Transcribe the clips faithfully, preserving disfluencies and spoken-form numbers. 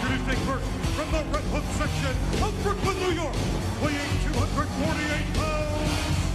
Introducing first from the Red Hook section of Brooklyn, New York, weighing two hundred forty-eight pounds,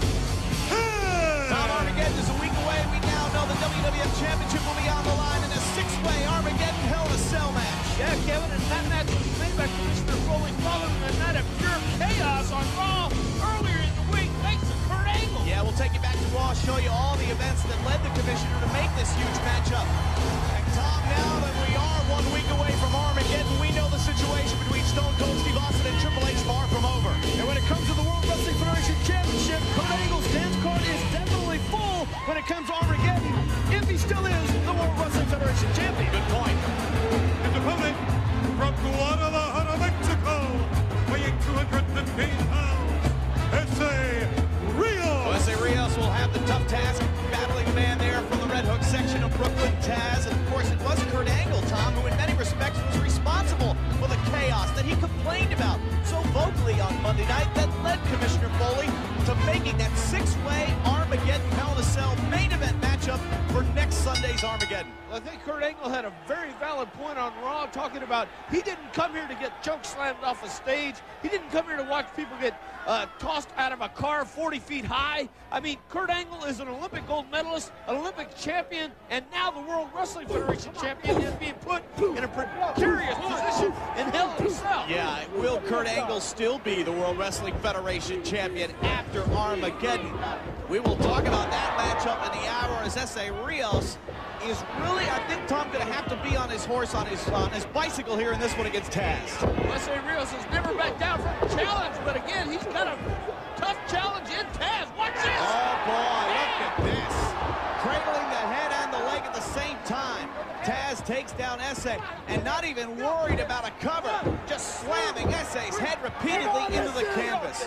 Tom, Armageddon is a week away. We now know the W W F Championship will be on the line in a six-way Armageddon Hell in a Cell match. Yeah, Kevin, and that match was made by Commissioner Foley following a night of pure chaos on Raw earlier in the week, thanks to Kurt Angle. Yeah, we'll take you back to Raw, show you all the events that led the Commissioner to make this huge matchup. And Tom, now that we are one week away from Armageddon, we know the situation between Stone Cold Steve Austin and Triple H far from over. And when it comes to the World Wrestling Federation Championship, Kurt Angle's dance card is definitely full when it comes to Armageddon, if he still is the World Wrestling Federation Champion. Good point. His opponent from Guadalajara, Mexico, weighing two hundred fifteen pounds, S A Rios. S A Rios will have the tough task battling a man there from the Red Hook section of Brooklyn, Taz. And of course, it was Kurt Angle, Tom, who in many respects was responsible for the chaos that he complained about so vocally on Monday night that led Commissioner Foley to making that six-way Armageddon Hell in a Cell main event matchup for next Sunday's Armageddon. I think Kurt Angle had a very valid point on Raw, talking about he didn't come here to get choke slammed off a stage. He didn't come here to watch people get uh, tossed out of a car forty feet high. I mean, Kurt Angle is an Olympic gold medalist, an Olympic champion, and now the World Wrestling Federation champion is being put in a precarious position in Hell in a Cell. Yeah, will Kurt Angle still be the World Wrestling Federation champion after Armageddon? We will talk about that matchup in the hour as S A Rios is really, I think, Tom, going to have to be on his horse, on his on his bicycle here in this one against Taz. Well, S A Rios has never backed down from a challenge, but again, he's got a tough challenge in Taz. Watch this! Oh, boy, look at this. Cradling the head and the leg at the same time. Taz takes down S A, and not even worried about a cover, just slamming S A's head repeatedly into the canvas.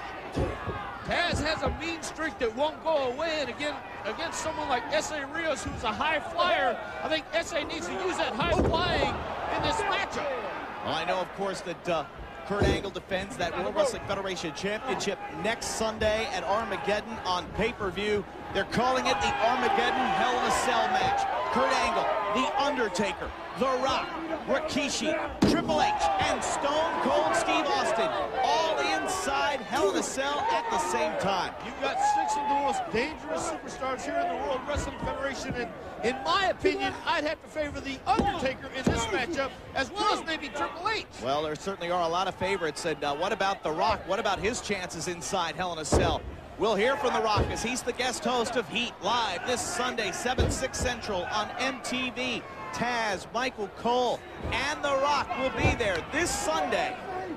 Taz has a mean streak that won't go away, and again, against someone like S A Rios, who's a high flyer, I think S A needs to use that high flying in this matchup. Well, I know, of course, that uh, Kurt Angle defends that World Wrestling Federation Championship next Sunday at Armageddon on pay-per-view. They're calling it the Armageddon Hell in a Cell match. Kurt Angle, The Undertaker, The Rock, Rikishi, Triple H, and Stone Cold Steve Austin, all inside Hell in a Cell at the same time. You've got six of the most dangerous superstars here in the World Wrestling Federation, and in my opinion, I'd have to favor The Undertaker in this matchup, as well as maybe Triple H. Well, there certainly are a lot of favorites, and uh, what about The Rock? What about his chances inside Hell in a Cell? We'll hear from The Rock as he's the guest host of Heat live this Sunday, seven, six Central on M T V. Taz, Michael Cole, and The Rock will be there this Sunday.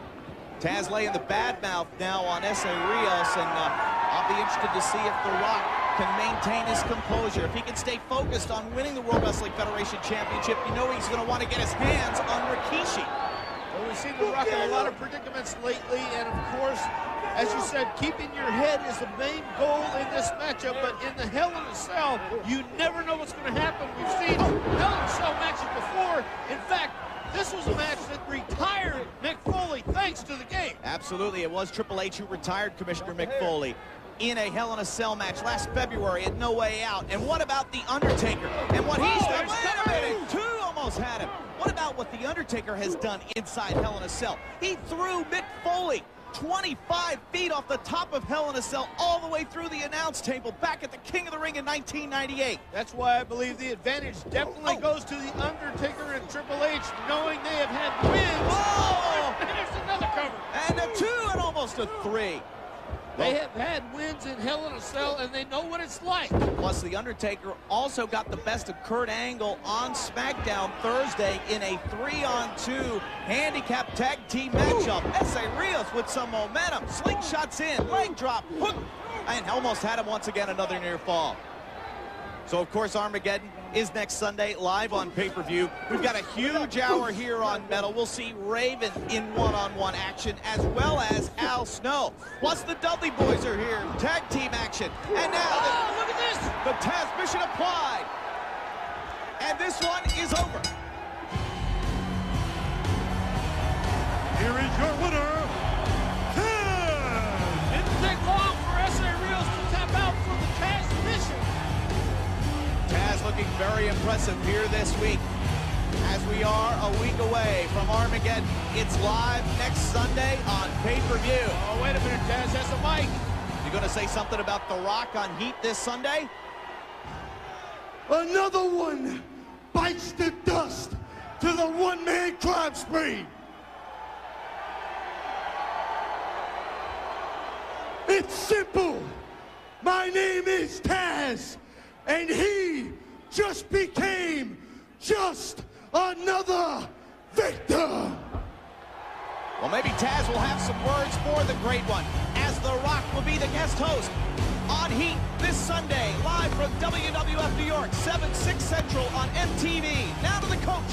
Taz laying the bad mouth now on S A Rios, and uh, I'll be interested to see if The Rock can maintain his composure, if he can stay focused on winning the World Wrestling Federation Championship. You know he's going to want to get his hands on Rikishi. Well, we've seen The Rock in a lot of predicaments lately, and of course, as you said, keeping your head is the main goal in this matchup, but in the Hell in a Cell, you never know what's going to happen. We've seen Hell in a Cell matches before. In fact, this was a match that retired Mick Foley thanks to the game. Absolutely, it was Triple H who retired Commissioner Mick Foley in a Hell in a Cell match last February at No Way Out. And what about The Undertaker and what he's done? Wait a minute, two almost had him. What about what The Undertaker has done inside Hell in a Cell? He threw Mick Foley twenty-five feet off the top of Hell in a Cell all the way through the announce table back at the King of the Ring in nineteen ninety-eight. That's why I believe the advantage definitely oh. goes to The Undertaker and Triple H, knowing they have had wins. Oh! There's another cover. And a two and almost a three. They have had wins in Hell in a Cell, and they know what it's like. Plus, The Undertaker also got the best of Kurt Angle on SmackDown Thursday in a three on two handicap tag team matchup. S A Rios with some momentum. Slingshots in, leg drop, hook, and almost had him once again, another near fall. So, of course, Armageddon is next Sunday, live on pay-per-view. We've got a huge hour here on Metal. We'll see Raven in one-on-one action, as well as Al Snow. Plus, the Dudley Boys are here, tag team action. And now, oh, the, look at this! The Taz mission applied. And this one is over. Here is your winner, Taz! Didn't take long for S A Rios to tap out for the Taz mission. Taz looking very impressive here this week as we are a week away from Armageddon. It's live next Sunday on pay-per-view. Oh, wait a minute, Taz, that's the mic. You going to say something about The Rock on Heat this Sunday? Another one bites the dust to the one-man crime spree. It's simple. My name is Taz, and he just became just another victim. Well, maybe Taz will have some words for the great one, as The Rock will be the guest host on Heat this Sunday, live from W W F New York, seven, six Central on M T V. Now to the coach.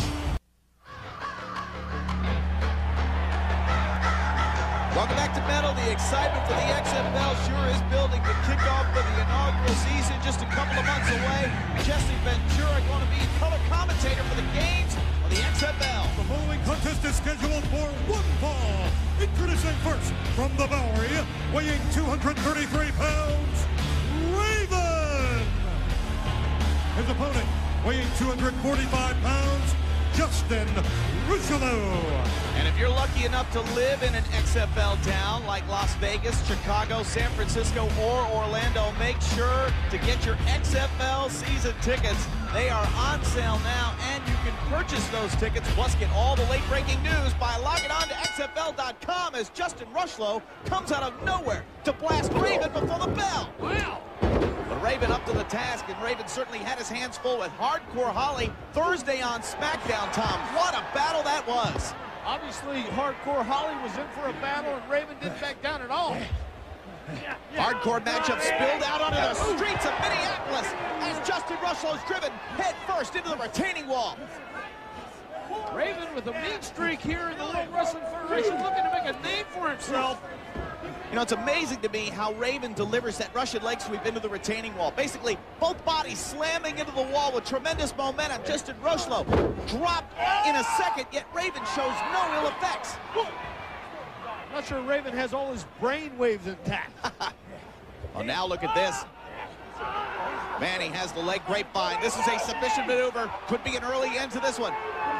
Welcome back to Metal. The excitement for the X F L sure is building. The kickoff for the inaugural season just a couple of months away. Jesse Ventura going to be color commentator for the games of the X F L. The following contest is scheduled for one fall. Introducing first from the Bowery, weighing two hundred thirty-three pounds, Raven. His opponent, weighing two hundred forty-five pounds, Justin Russolo. And if you're lucky enough to live in an X F L town like Las Vegas, Chicago, San Francisco, or Orlando, make sure to get your X F L season tickets. They are on sale now, and you can purchase those tickets, plus get all the late-breaking news by logging on to X F L dot com as Justin Rushlow comes out of nowhere to blast Raven before the bell. Wow. But Raven up to the task, and Raven certainly had his hands full with Hardcore Holly Thursday on SmackDown, Tom. What a battle that was. Obviously, Hardcore Holly was in for a battle, and Raven didn't back down at all. Hardcore matchup spilled out onto the streets of Minneapolis as Justin Russell is driven head first into the retaining wall. Raven with a mean streak here in the World Wrestling Federation, looking to make a name for himself. You know, it's amazing to me how Raven delivers that Russian leg sweep into the retaining wall. Basically, both bodies slamming into the wall with tremendous momentum. Justin Rushlow dropped in a second, yet Raven shows no ill effects. Not sure Raven has all his brain waves intact. Well, now look at this. Man, he has the leg grapevine. This is a submission maneuver. Could be an early end to this one.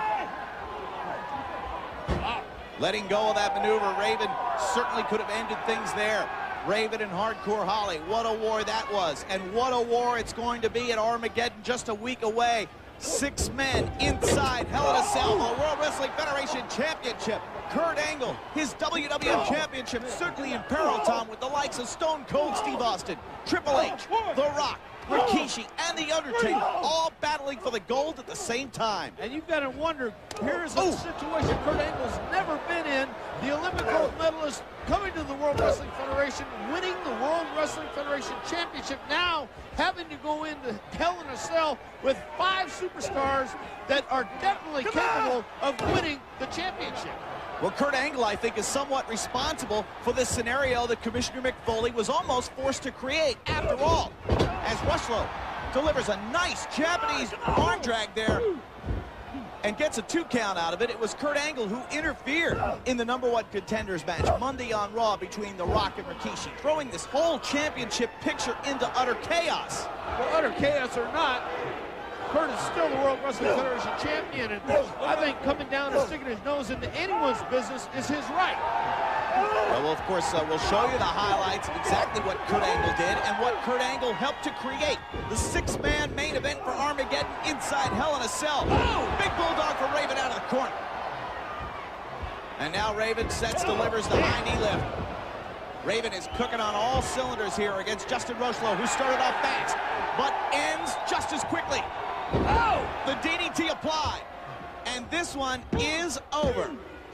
Letting go of that maneuver, Raven certainly could have ended things there. Raven and Hardcore Holly, what a war that was. And what a war it's going to be at Armageddon just a week away. Six men inside Hell in a Cell, the World Wrestling Federation Championship. Kurt Angle, his W W F Championship certainly in peril, Tom, with the likes of Stone Cold Steve Austin, Triple H, The Rock, Rikishi, and The Undertaker, all battling for the gold at the same time. And you've got to wonder, here's a situation Kurt Angle's never been in. The Olympic gold medalist coming to the World Wrestling Federation, winning the World Wrestling Federation Championship, now having to go into Hell in a Cell with five superstars that are definitely capable of winning the championship. Well, Kurt Angle, I think, is somewhat responsible for this scenario that Commissioner Mick Foley was almost forced to create. After all, as Rushlow delivers a nice Japanese arm drag there and gets a two count out of it, it was Kurt Angle who interfered in the number one contenders match Monday on Raw between The Rock and Rikishi, throwing this whole championship picture into utter chaos. Well, utter chaos or not, Kurt is still the World Wrestling Federation champion, and I think coming down and sticking his nose into anyone's business is his right. Well, of course, uh, we'll show you the highlights of exactly what Kurt Angle did and what Kurt Angle helped to create. The six-man main event for Armageddon inside Hell in a Cell. Big bulldog for Raven out of the corner. And now Raven sets, delivers the high knee lift. Raven is cooking on all cylinders here against Justin Rushlow, who started off fast, but ends just as quickly. Oh! The D D T applied. And this one is over.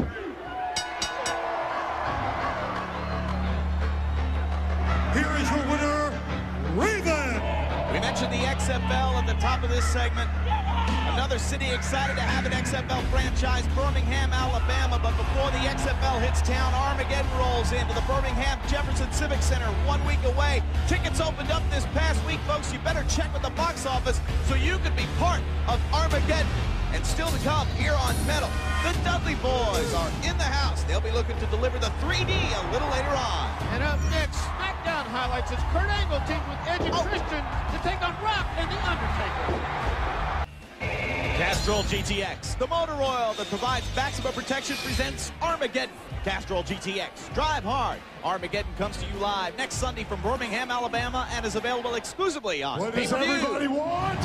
Here is your winner, Raven. We mentioned the X F L at the top of this segment. Another city excited to have an X F L franchise, Birmingham, Alabama. But before the X F L hits town, Armageddon rolls into the Birmingham Jefferson Civic Center one week away. Tickets opened up this past week, folks. You better check with the box office so you can be part of Armageddon. And still to come here on Metal, the Dudley Boys are in the house. They'll be looking to deliver the three D a little later on. And up next, SmackDown highlights as Kurt Angle teams with Edge and Oh. Christian to take on Rock and The Undertaker. Castrol G T X, the motor oil that provides maximum protection, presents Armageddon. Castrol G T X, drive hard. Armageddon comes to you live next Sunday from Birmingham, Alabama, and is available exclusively on What does pay-per-view. everybody want?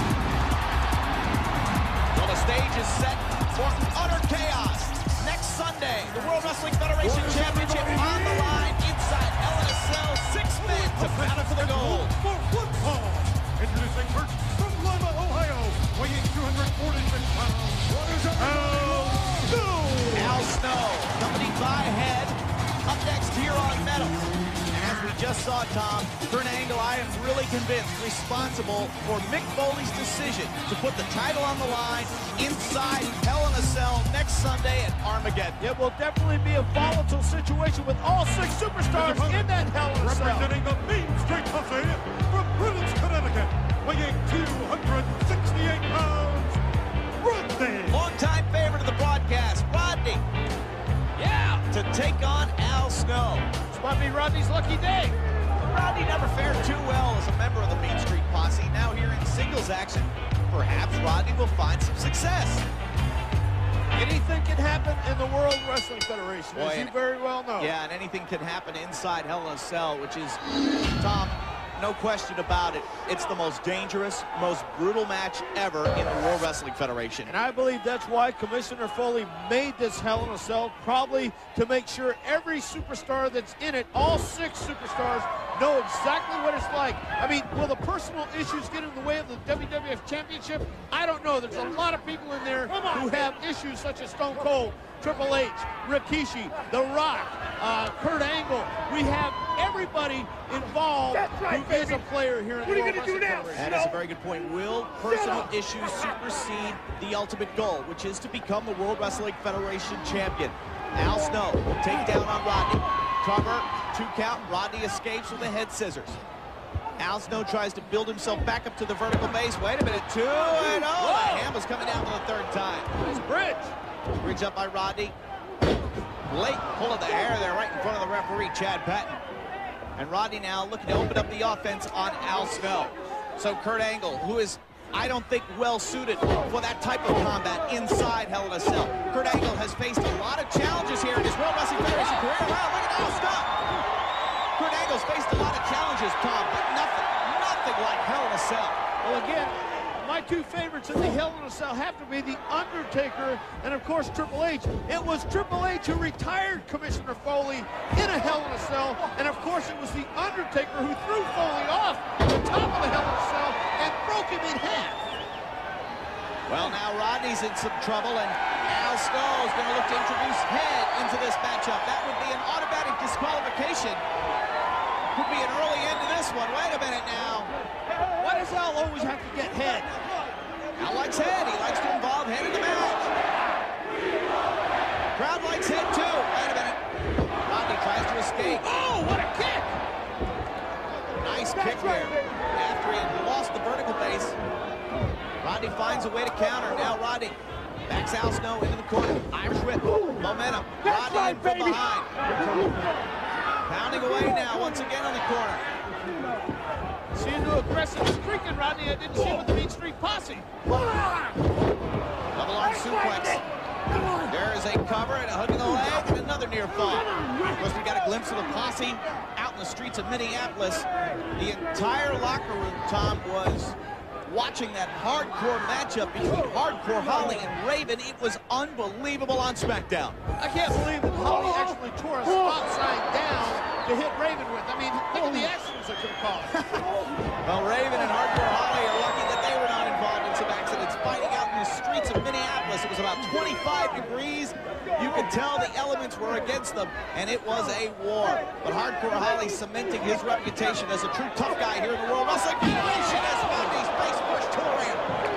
Well, the stage is set for utter chaos. Next Sunday, the World Wrestling Federation Championship on the line inside Hell in a Cell. Six men to battle for the gold. For one fall. Introducing first from Lima, Ohio, weighing two hundred forty-six pounds. What is Al Snow? Al Snow, accompanied by Head, up next here on Metal. And as we just saw, Tom, Kurt Angle, I am really convinced, responsible for Mick Foley's decision to put the title on the line inside Hell in a Cell next Sunday at Armageddon. It will definitely be a volatile situation with all six superstars in that Hell in a Cell. Representing the Main Street Posse from Prudence, Connecticut, weighing two hundred sixty-eight pounds, Rodney. Longtime favorite of the broadcast, Rodney. Yeah, to take on Al Snow. This might be Rodney's lucky day. Rodney never fared too well as a member of the Main Street Posse. Now here in singles action, perhaps Rodney will find some success. Anything can happen in the World Wrestling Federation, Boy, as you and- very well know. Yeah, and anything can happen inside Hell in a Cell, which is, Tom, no question about it, it's the most dangerous, most brutal match ever in the World Wrestling Federation. And I believe that's why Commissioner Foley made this Hell in a Cell, probably to make sure every superstar that's in it, all six superstars, know exactly what it's like. I mean, will the personal issues get in the way of the W W F Championship? I don't know. There's a lot of people in there who have issues such as Stone Cold, Triple H, Rikishi, The Rock, uh, Kurt Angle. We have everybody involved right, who is baby. a player here in What the are you World gonna do Wrestling now? Federation. That is a very good point. Will personal issues supersede the ultimate goal, which is to become the World Wrestling Federation champion? Al Snow, takedown on Rodney. Cover, two count, Rodney escapes with a head scissors. Al Snow tries to build himself back up to the vertical base. Wait a minute, two and oh, the Hammer's coming down for the third time. Nice bridge. Bridge up by Rodney. Late pull of the hair there right in front of the referee, Chad Patton. And Rodney now looking to open up the offense on Al Snow. So Kurt Angle, who is, I don't think, well-suited for that type of combat inside Hell in a Cell. Kurt Angle has faced a lot of challenges here in his World Wrestling Federation career. Wow, look at Al Snow. Kurt Angle's faced a lot of challenges, Tom, but nothing, nothing like Hell in a Cell. Well, again, my two favorites in the Hell in a Cell have to be The Undertaker and, of course, Triple H. It was Triple H who retired Commissioner Foley in a Hell in a Cell, and, of course, it was The Undertaker who threw Foley off the top of the Hell in a Cell and broke him in half. Well, now Rodney's in some trouble, and Al Snow is going to look to introduce Head into this matchup. That would be an automatic disqualification. Could be an early end to this one. Wait a minute now. Why does Al always have to get Head? Al likes Head. He likes to involve Head in the match. Crowd likes Head, too. Wait a minute. Rodney tries to escape. Oh, what a kick! Nice kick there. After he had lost the vertical base, Rodney finds a way to counter. Now Rodney backs Al Snow into the corner. Irish whip. Momentum. Rodney in from behind. Pounding away now once again on the corner. See a new aggressive streak in Rodney I didn't see with the Main Street Posse. Double arm suplex. There is a cover and a hook in the leg and another near fall. Of course, we got a glimpse of the posse out in the streets of Minneapolis. The entire locker room, Tom, was watching that hardcore matchup between Hardcore Holly and Raven. It was unbelievable on SmackDown. I can't believe that Holly actually tore a stop sign down to hit Raven with. I mean, look at the accidents that could have caused. Well, Raven and Hardcore Holly are lucky that they were not involved in some accidents. Fighting out in the streets of Minneapolis, it was about twenty-five degrees. You could tell the elements were against them, and it was a war. But Hardcore Holly cementing his reputation as a true tough guy here in the World Wrestling Federation as Rodney's face pushed to the ring.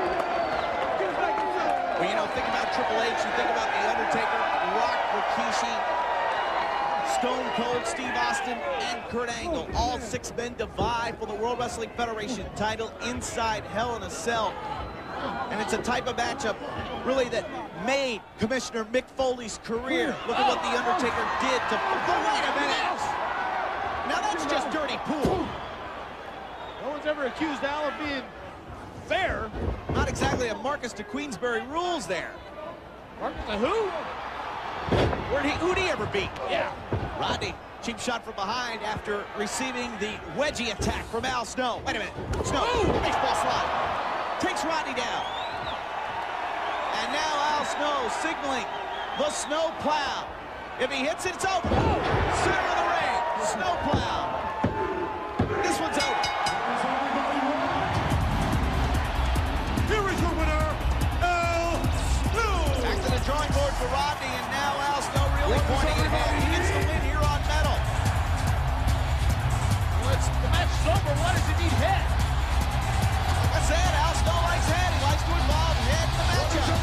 Well, you know, think about Triple H, you think about The Undertaker, Rock, Rikishi, Stone Cold, Steve Austin, and Kurt Angle. All six men divide for the World Wrestling Federation title inside Hell in a Cell. And it's a type of matchup, really, that made Commissioner Mick Foley's career. Look at what The Undertaker did to... Oh, wait a minute! Now that's just dirty pool. No one's ever accused Al of being fair. Not exactly a Marcus to Queensberry rules there. Marcus to who? Where'd he, who'd he ever beat? Yeah. Rodney, cheap shot from behind after receiving the wedgie attack from Al Snow. Wait a minute. Snow, Ooh. baseball slide. Takes Rodney down. And now Al Snow signaling the snow plow. If he hits it, it's over. Center of the ring, snow plow. This one's over. Here is your winner, Al Snow. Back to the drawing board for Rodney, and now Al Snow really pointing it ahead. He gets the win here on metal. Well, it's, the match is over. Why does he need head? Like I said, Al Snow likes head. He likes to involve head in the matchup.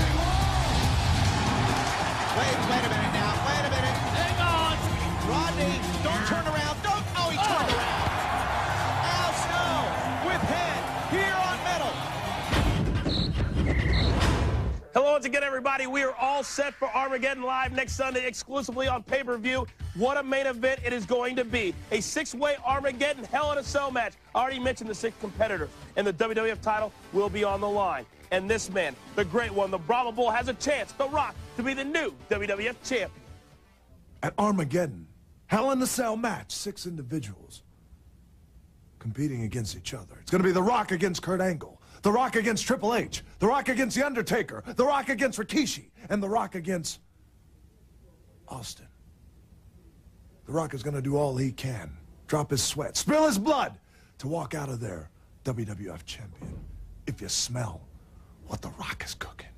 Wait, wait a minute now. Wait a minute. Hang on. Rodney, don't turn around. Don't. Oh, he turned Oh. around. Al Snow with head here on metal. Hello once again, everybody. We are all set for Armageddon Live next Sunday, exclusively on pay-per-view. What a main event it is going to be. A six-way Armageddon Hell in a Cell match. I already mentioned the six competitors, and the W W F title will be on the line. And this man, the great one, the Brahma Bull, has a chance, The Rock, to be the new W W F champion. At Armageddon, Hell in a Cell match, six individuals competing against each other. It's going to be The Rock against Kurt Angle, The Rock against Triple H, The Rock against The Undertaker, The Rock against Rikishi, and The Rock against Austin. The Rock is going to do all he can, drop his sweat, spill his blood, to walk out of there W W F champion. If you smell what The Rock is cooking.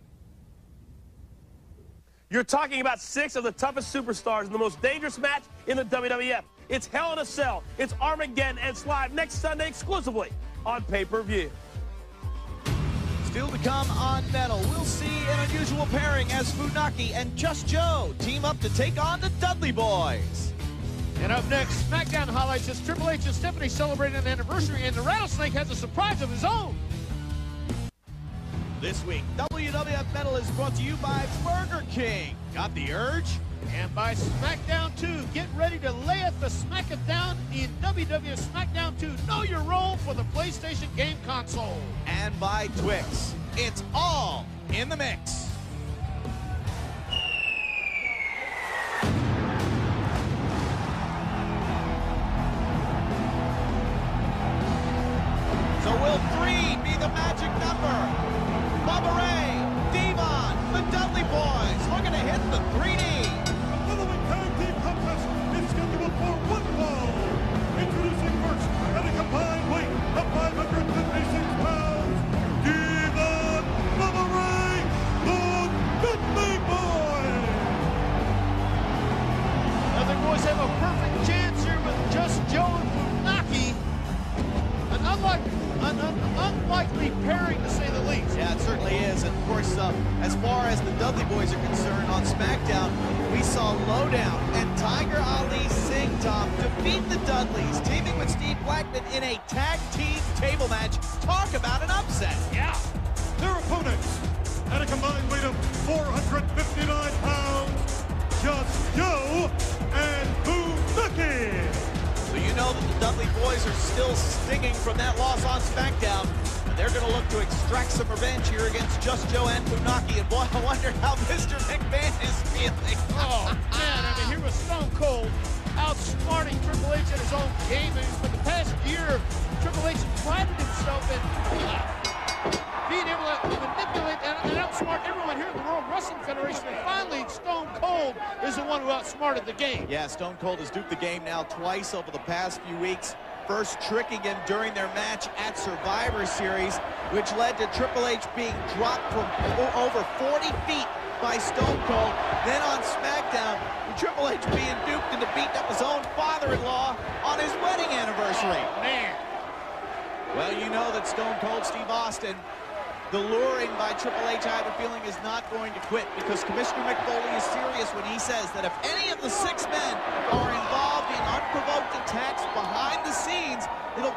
You're talking about six of the toughest superstars in the most dangerous match in the W W F. It's Hell in a Cell. It's Armageddon, and it's live next Sunday exclusively on pay-per-view. Still to come on metal, we'll see an unusual pairing as Funaki and Just Joe team up to take on the Dudley Boys. And up next, SmackDown highlights as Triple H and Stephanie celebrating an anniversary, and the Rattlesnake has a surprise of his own. This week, W W F Metal is brought to you by Burger King. Got the urge? And by SmackDown two, get ready to layeth the smacketh down in W W F SmackDown two. Know your role for the PlayStation game console. And by Twix. It's all in the mix. So will three be the magic number? Bubba Ray, Devon, the Dudley Boys looking to hit the three D. The following tag team contest is scheduled for one fall. Introducing first, at a combined weight of five hundred fifty-six pounds, Devon, Bubba Ray, the Dudley Boys. Now the boys have a perfect chance here with Just Joe and Funaki. An unlike, an, an unlikely pairing, to say the least. Yeah, it certainly is. And of course, uh, as far as the Dudley Boys are concerned on SmackDown, we saw Lowdown and Tiger Ali Singh, Tom, defeat the Dudleys, teaming with Steve Blackman in a tag team table match. Talk about an upset. Yeah. Their opponents, at a combined weight of four hundred fifty-nine pounds, Just Joe and Funaki. So you know that the Dudley Boys are still stinging from that loss on SmackDown. And they're going to look to extract some revenge here against Just Joe and Funaki. And boy, I wonder how Mister McMahon is feeling. Oh, man, I mean, here was Stone Cold outsmarting Triple H at his own game. And for the past year, Triple H prided himself in uh, being able to manipulate and, and outsmart everyone here in the World Wrestling Federation. And finally, Stone Cold is the one who outsmarted the game. Yeah, Stone Cold has duped the game now twice over the past few weeks. First tricking him during their match at Survivor Series, which led to Triple H being dropped from over forty feet by Stone Cold. Then on SmackDown, Triple H being duped into beating up his own father-in-law on his wedding anniversary. Oh, man. Well, you know that Stone Cold Steve Austin, the luring by Triple H, I have a feeling, is not going to quit, because Commissioner Mick Foley is serious when he says that if any of the six men are involved in unprovoked attacks behind the scenes, it'll cost them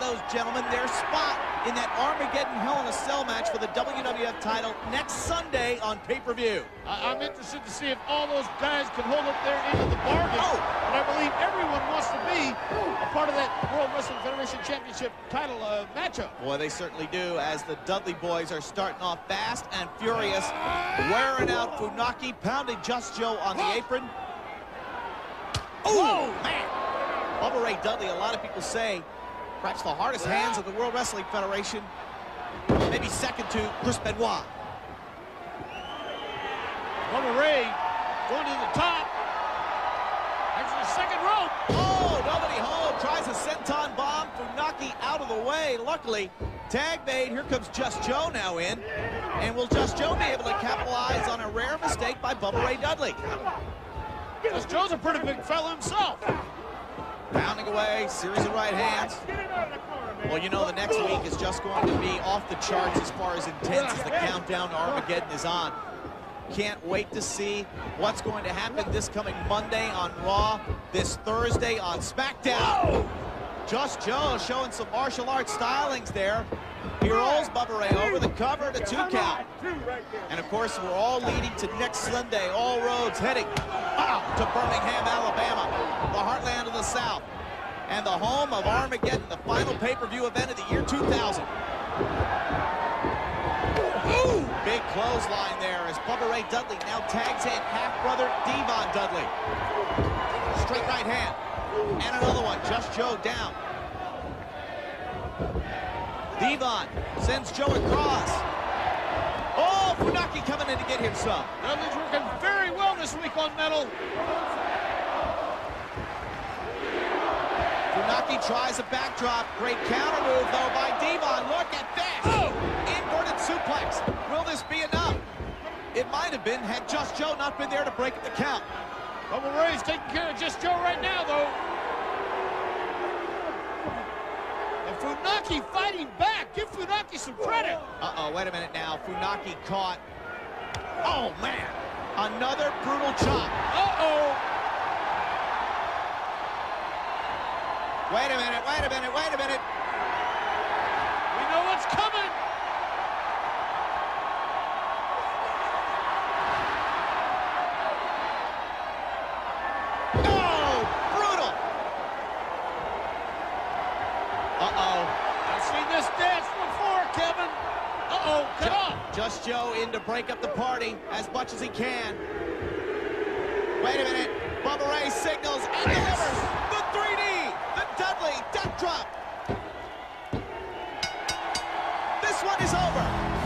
those gentlemen their spot in that Armageddon Hell in a Cell match for the W W F title next Sunday on pay-per-view. I I'm interested to see if all those guys can hold up their end of the bargain. Oh. But I believe everyone wants to be a part of that World Wrestling Federation Championship title uh, matchup. Boy, they certainly do, as the Dudley boys are starting off fast and furious, wearing out Funaki, pounding Just Joe on the apron. Oh, man! Bubba Ray Dudley, a lot of people say, perhaps the hardest hands of the World Wrestling Federation, maybe second to Chris Benoit. Bubba Ray going to the top. Actually, the second rope. Oh, nobody home. Tries a senton bomb. Funaki out of the way. Luckily, tag made. Here comes Just Joe now in. And will Just Joe be able to capitalize on a rare mistake by Bubba Ray Dudley? Just Joe's a pretty big fellow himself. Pounding away, series of right hands. Well, you know, the next week is just going to be off the charts as far as intense as the countdown to Armageddon is on. Can't wait to see what's going to happen this coming Monday on Raw, this Thursday on SmackDown. Just Joe showing some martial arts stylings there. He rolls Bubba Ray over the cover to two count. And, of course, we're all leading to next Sunday, all roads heading wow, to Birmingham, Alabama, the heartland of the South, and the home of Armageddon, the final pay-per-view event of the year two thousand. Ooh, big clothesline there as Bubba Ray Dudley now tags in half-brother Devon Dudley. Straight right hand. And another one. Just Joe down. Devon sends Joe across. Oh, Funaki coming in to get him some. Dudley's working very well this week on metal. Funaki tries a backdrop. Great counter move, though, by Devon. Look at this. Oh! Inverted suplex. Will this be enough? It might have been had Just Joe not been there to break the count. Bubba Ray's taking care of Just Joe right now, though. And Funaki fighting back. Give Funaki some credit. Uh-oh, wait a minute now. Funaki caught. Oh, man. Another brutal chop. Uh-oh. Wait a minute, wait a minute, wait a minute. We know what's coming. Oh, brutal. Uh-oh. I've seen this dance before, Kevin. Uh-oh, cut off. Just Joe in to break up the party as much as he can. Wait a minute. Bubba Ray signals and delivers the three D. The Dudley death drop. This one is over.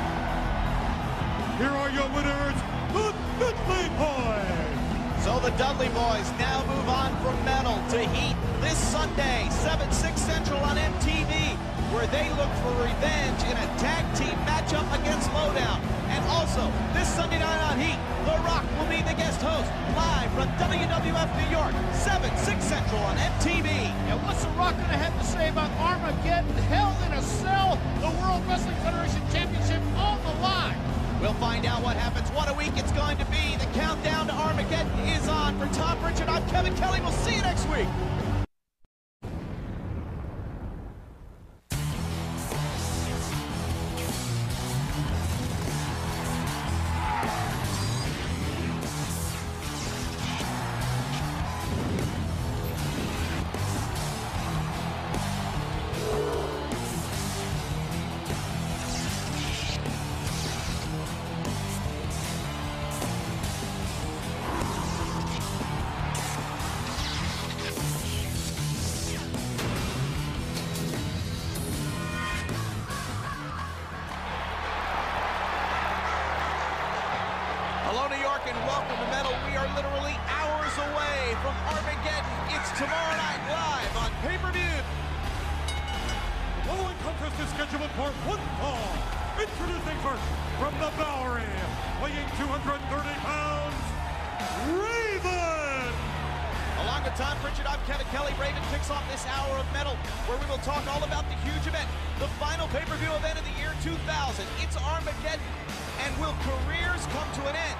Here are your winners, the Dudley Boys. So the Dudley Boys now move on from metal to heat this Sunday, seven, six Central on M T V, where they look for revenge in a tag team matchup against Lowdown. And also, this Sunday night on Heat, The Rock will be the guest host live from W W F New York, seven, six Central on M T V. And what's The Rock going to have to say about Armageddon, Hell in a Cell, the World Wrestling Federation Championship on the line? We'll find out what happens. What a week it's going to be. The countdown to Armageddon is on. For Tom Pritchard, I'm Kevin Kelly. We'll see you next week. Hello, New York, and welcome to Metal. We are literally hours away from Armageddon. It's tomorrow night live on pay-per-view. The following contest is scheduled for one fall. Introducing first, from the Bowery, weighing two hundred thirty pounds, Raven. Along with Tom Pritchard, I'm Kevin Kelly. Raven kicks off this hour of Metal, where we will talk all about the huge event, the final pay-per-view event of the year two thousand. It's Armageddon. And will careers come to an end?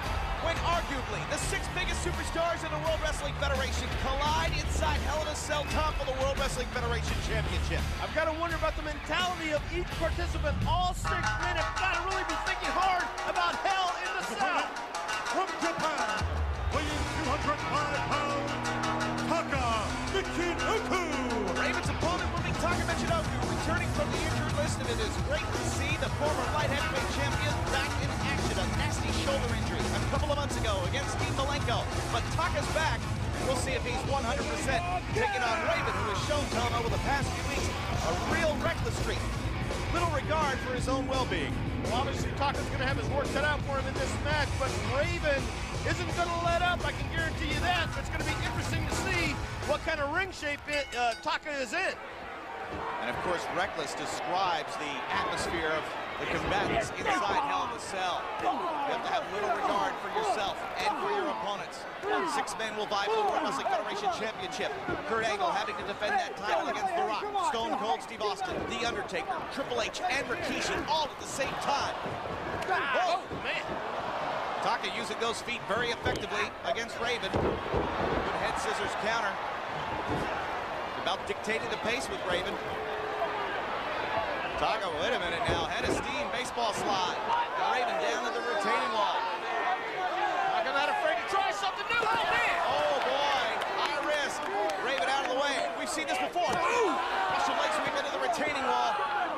when arguably the six biggest superstars in the World Wrestling Federation collide inside Hell in a Cell Tom for the World Wrestling Federation Championship. I've got to wonder about the mentality of each participant. All six men have got to really be thinking hard about Hell in the Cell. From Japan, weighing two hundred five pounds, Taka Michinoku. Raven's opponent will be Taka Michinoku, returning from the injured list, and it is great to see the former light heavyweight champion back in action. A nasty shoulder injury a couple of months ago against Steve Malenko, but Taka's back. We'll see if he's one hundred percent taking on Raven, who has shown Tom over the past few weeks a real reckless streak. Little regard for his own well-being. Well, obviously, Taka's going to have his work cut out for him in this match, but Raven isn't going to let up. I can guarantee you that. It's going to be interesting to see what kind of ring shape it, uh, Taka is in. And of course, Reckless describes the atmosphere of the combatants inside Hell in a Cell. You have to have little regard for yourself and for your opponents. Six men will vie for the World Wrestling Federation Championship. Kurt Angle having to defend that title against The Rock, Stone Cold Steve Austin, The Undertaker, Triple H, and Rikishi all at the same time. Oh, man. Taka using those feet very effectively against Raven. Good head scissors counter. About dictating the pace with Raven. Taka, wait a minute now, head of steam, baseball slide. And Raven down to the retaining wall. Taka not afraid to try something new. Oh, man. Oh, boy, high risk. Raven out of the way. We've seen this before. Ooh! Russian leg sweep into the retaining wall.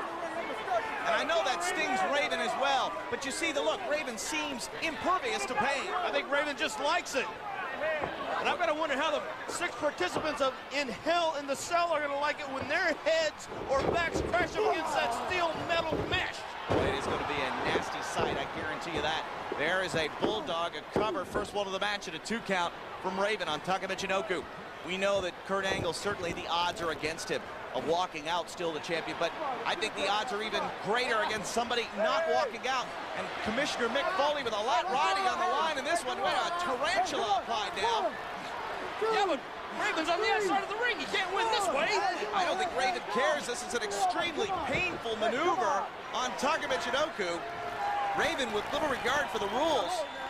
And I know that stings Raven as well, but you see the look. Raven seems impervious to pain. I think Raven just likes it. And I've got to wonder how the six participants of in Hell in the Cell are going to like it when their heads or backs crash up against that steel metal mesh. It is going to be a nasty sight, I guarantee you that. There is a bulldog, a cover, first one of the match, and a two count from Raven on Taka Michinoku. We know that Kurt Angle, certainly the odds are against him of walking out still the champion, but I think the odds are even greater against somebody not walking out. And Commissioner Mick Foley with a lot riding on the line in this one. What a tarantula applied down. Yeah, but Raven's on the outside of the ring. He can't win this way. I don't think Raven cares. This is an extremely painful maneuver on Taka Michinoku. Raven with little regard for the rules.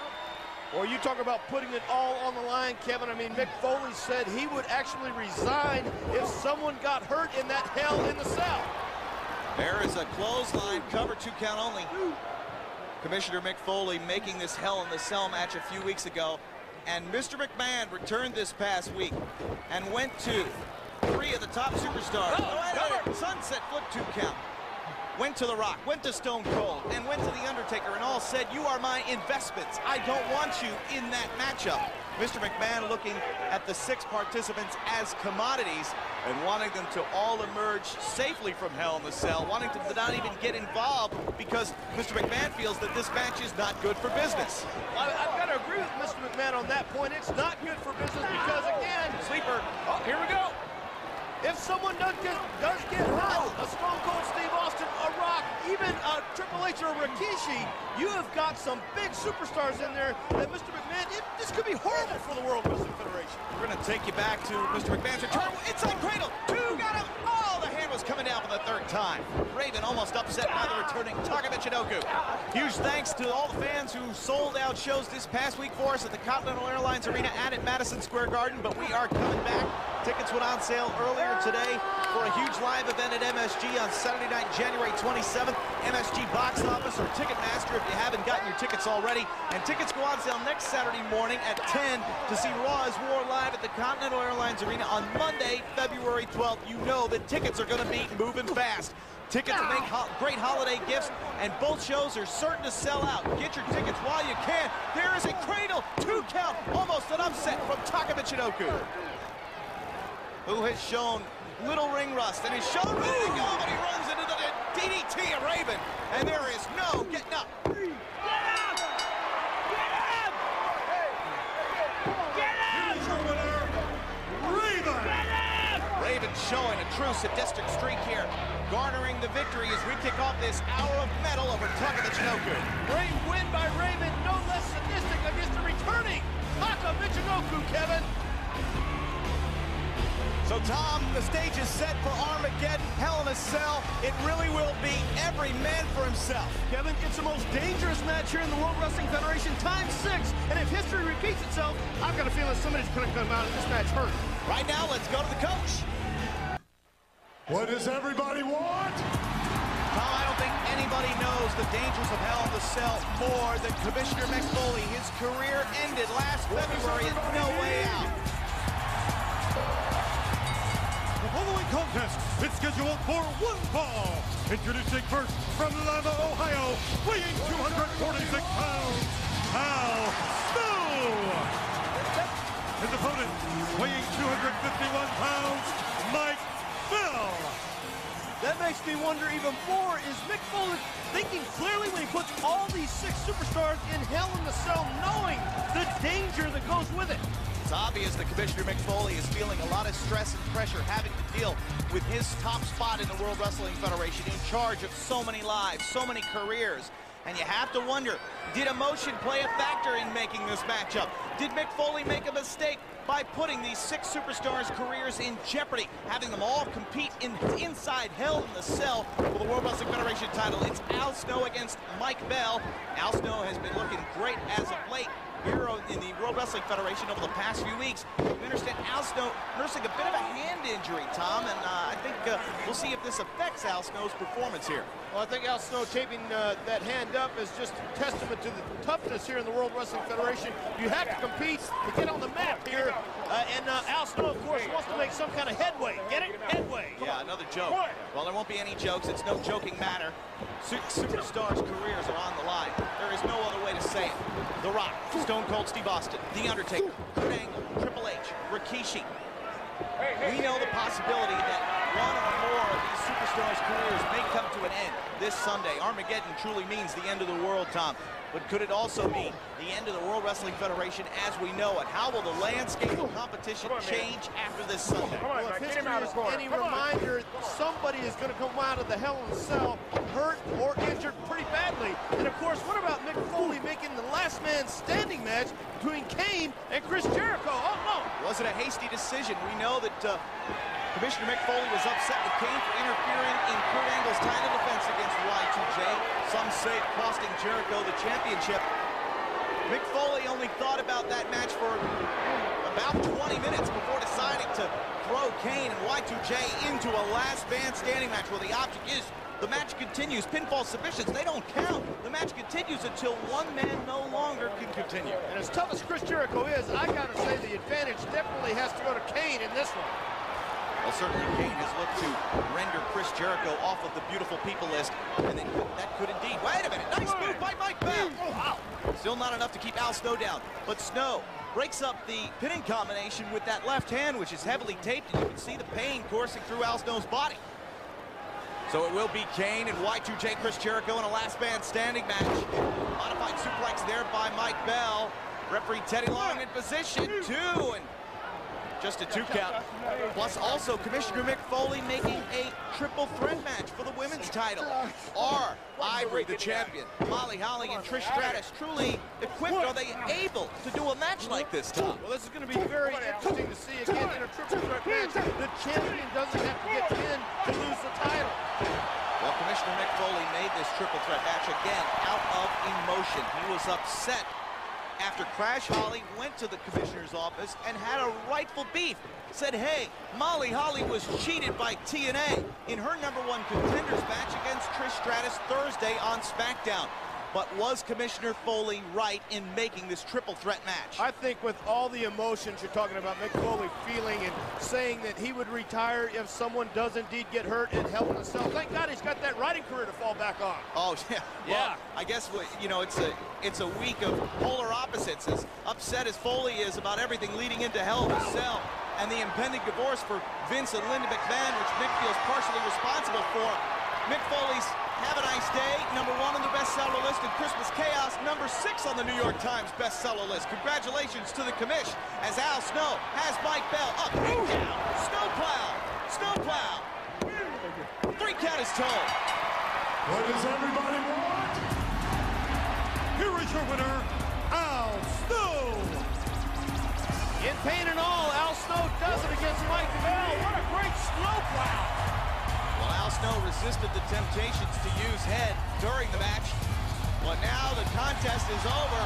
Or you talk about putting it all on the line, Kevin. I mean, Mick Foley said he would actually resign if someone got hurt in that Hell in the Cell. There is a clothesline cover, two count only. Commissioner Mick Foley making this Hell in the Cell match a few weeks ago. And Mister McMahon returned this past week and went to three of the top superstars. Oh, oh, sunset flip, two count. Went to The Rock, went to Stone Cold, and went to The Undertaker, and all said, you are my investments. I don't want you in that matchup. Mister McMahon looking at the six participants as commodities and wanting them to all emerge safely from Hell in the Cell, wanting them to not even get involved because Mister McMahon feels that this match is not good for business. I, I've got to agree with Mister McMahon on that point. It's not good for business because, again, Sleeper. Oh, here we go. If someone does get, does get hurt, a Stone Cold Steve Austin, a Rock, even a Triple H or a Rikishi, you have got some big superstars in there that Mister McMahon, it, this could be horrible for the World Wrestling Federation. We're going to take you back to Mister McMahon's return. Inside cradle. Two got him. Oh, the hand was coming down for the third time. Raven almost upset by the returning Taka Michinoku. Huge thanks to all the fans who sold out shows this past week for us at the Continental Airlines Arena and at Madison Square Garden, but we are coming back. Tickets went on sale earlier today for a huge live event at M S G on Saturday night, January twenty-seventh. M S G box office or Ticketmaster if you haven't gotten your tickets already. And tickets go on sale next Saturday morning at ten to see Raw is War live at the Continental Airlines Arena on Monday, February twelfth. You know that tickets are going to be moving fast. Tickets make ho great holiday gifts, and both shows are certain to sell out. Get your tickets while you can. There is a cradle, two count, almost an upset from Taka Michinoku, who has shown little ring rust and is shown ready to go, but he runs into the D D T of Raven, and there is no getting up. Get up! Get up! Get up! Here's your winner, Raven. Get up! Raven showing a true sadistic streak here, garnering the victory as we kick off this hour of metal over Taka Michinoku. Great win by Raven, no less sadistic against the returning Taka Michinoku, Kevin. So, Tom, the stage is set for Armageddon. Hell in in a Cell, it really will be every man for himself. Kevin, it's the most dangerous match here in the World Wrestling Federation, times six. And if history repeats itself, I've got a feeling somebody's going to come out of this match hurt. Right now, let's go to the coach. What does everybody want? Tom, I don't think anybody knows the dangers of Hell in the Cell more than Commissioner Mick Foley. His career ended last February and no way out. The following contest is scheduled for one fall. Introducing first from Lima, Ohio, weighing two hundred forty-six pounds, Al Snow. His opponent, weighing two hundred fifty-one pounds, Mike Bell. That makes me wonder even more, is Mick Foley thinking clearly when he puts all these six superstars in Hell in the Cell, knowing the danger that goes with it? It's obvious that Commissioner Mick Foley is feeling a lot of stress and pressure having to deal with his top spot in the World Wrestling Federation, in charge of so many lives, so many careers. And you have to wonder, did emotion play a factor in making this matchup? Did Mick Foley make a mistake by putting these six superstars' careers in jeopardy, having them all compete in inside Hell in the Cell for the World Wrestling Federation title? It's Al Snow against Mike Bell. Al Snow has been looking great as of late here in the World Wrestling Federation over the past few weeks. We understand Al Snow nursing a bit of a hand injury, Tom, and uh, I think uh, we'll see if this affects Al Snow's performance here. Well, I think Al Snow taping uh, that hand up is just a testament to the toughness here in the World Wrestling Federation. You have to compete to get on the map here, uh, and uh, Al Snow, of course, wants to make some kind of headway. Get it? Headway. Come yeah, on. another joke. Well, there won't be any jokes. It's no joking matter. Su superstars' careers are on the line. There is no other way to say it. The Rock, Stone Cold Steve Austin, The Undertaker, Kurt Angle, Triple H, Rikishi. We know the possibility that one or more of these superstars' careers may come to an end this Sunday. Armageddon truly means the end of the world, Tom. But could it also mean the end of the World Wrestling Federation as we know it? How will the landscape of competition change after this Sunday? Well, if history is any reminder, somebody is going to come out of the Hell in the Cell hurt or injured pretty badly. And, of course, what about Mick Foley making the last man standing match between Kane and Chris Jericho? Oh, no. Was it a hasty decision? We know that uh, Commissioner Mick Foley was upset with Kane for interfering in Kurt Angle's title defense against Y two J. Some say costing Jericho the championship. Mick Foley only thought about that match for about twenty minutes before deciding to throw Kane and Y two J into a last man standing match where the object is the match continues. Pinfall submissions, they don't count. The match continues until one man no longer can continue. And as tough as Chris Jericho is, I got to say the advantage definitely has to go to Kane in this one. Well, certainly Kane has looked to render Chris Jericho off of the beautiful people list, and then that could indeed. Wait a minute, nice move by Mike Bell. Wow. Still not enough to keep Al Snow down, but Snow breaks up the pinning combination with that left hand, which is heavily taped, and you can see the pain coursing through Al Snow's body. So it will be Kane and Y two J Chris Jericho in a last man standing match. Modified suplex there by Mike Bell. Referee Teddy Long in position, two, and just a two count. Plus also Commissioner Mick Foley making a triple threat match for the women's title. Are Ivory the champion, Molly Holly and Trish Stratus truly equipped? Are they able to do a match like this, Tom? Well, this is going to be very interesting to see again in a triple threat match. The champion doesn't have to get pinned to lose the title. Well, Commissioner Mick Foley made this triple threat match again out of emotion. He was upset after Crash Holly went to the commissioner's office and had a rightful beef. Said, hey, Molly Holly was cheated by T N A in her number one contenders match against Trish Stratus Thursday on SmackDown. But was Commissioner Foley right in making this triple threat match? I think with all the emotions you're talking about, Mick Foley feeling and saying that he would retire if someone does indeed get hurt in Hell in a Cell. Thank God he's got that writing career to fall back on. Oh, yeah. Well, yeah. I guess, you know, it's a it's a week of polar opposites. As upset as Foley is about everything leading into Hell in a Cell and the impending divorce for Vince and Linda McMahon, which Mick feels partially responsible for. Mick Foley's Have a Nice Day, number one on the bestseller list, and Christmas Chaos, number six on the New York Times bestseller list. Congratulations to the commish as Al Snow has Mike Bell up, three count, snowplow, snowplow. Three count is told. What does everybody want? Here is your winner, Al Snow. In pain and all, Al Snow does it against Mike Bell. What a great snowplow. Well, Al Snow Snow resisted the temptations to use head during the match. But now the contest is over.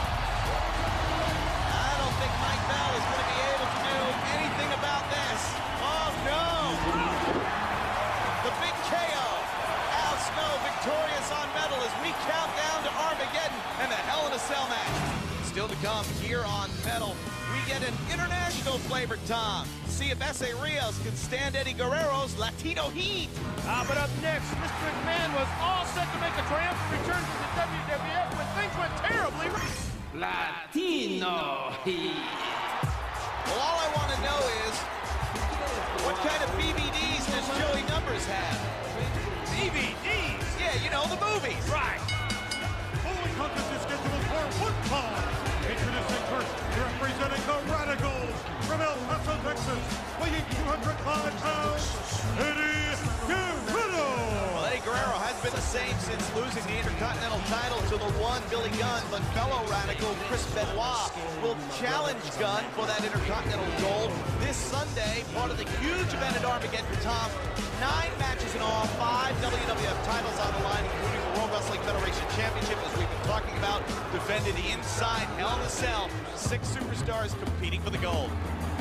I don't think Mike Bell is going to be able to do anything about this. Oh, no. The big K O. Al Snow victorious on metal as we count down to Armageddon and the Hell in a Cell match. Still to come here on metal, we get an international flavor, Tom. See if S A Rios can stand Eddie Guerrero's Latino heat. Ah, but up next, Mister McMahon was all set to make a triumphant return to the W W F when things went terribly. Latino heat. Well, all I want to know is, what kind of B V Ds does Joey Numbers have? B V Ds? Yeah, you know, the movies. Right. Following contest is scheduled for one fall. Introducing first, representing the Radicals from El Paso, Texas, weighing two hundred five pounds, Eddie Guerrero. Well, Eddie Guerrero hasn't been the same since losing the Intercontinental title to the one Billy Gunn, but fellow Radical Chris Benoit will challenge Gunn for that Intercontinental gold this Sunday, part of the huge event at Armageddon, Tom. Nine matches in all, five W W F titles on the line, including the World Wrestling Federation Championship, as we've been talking about, defended inside Hell in a Cell. Six superstars competing for the gold.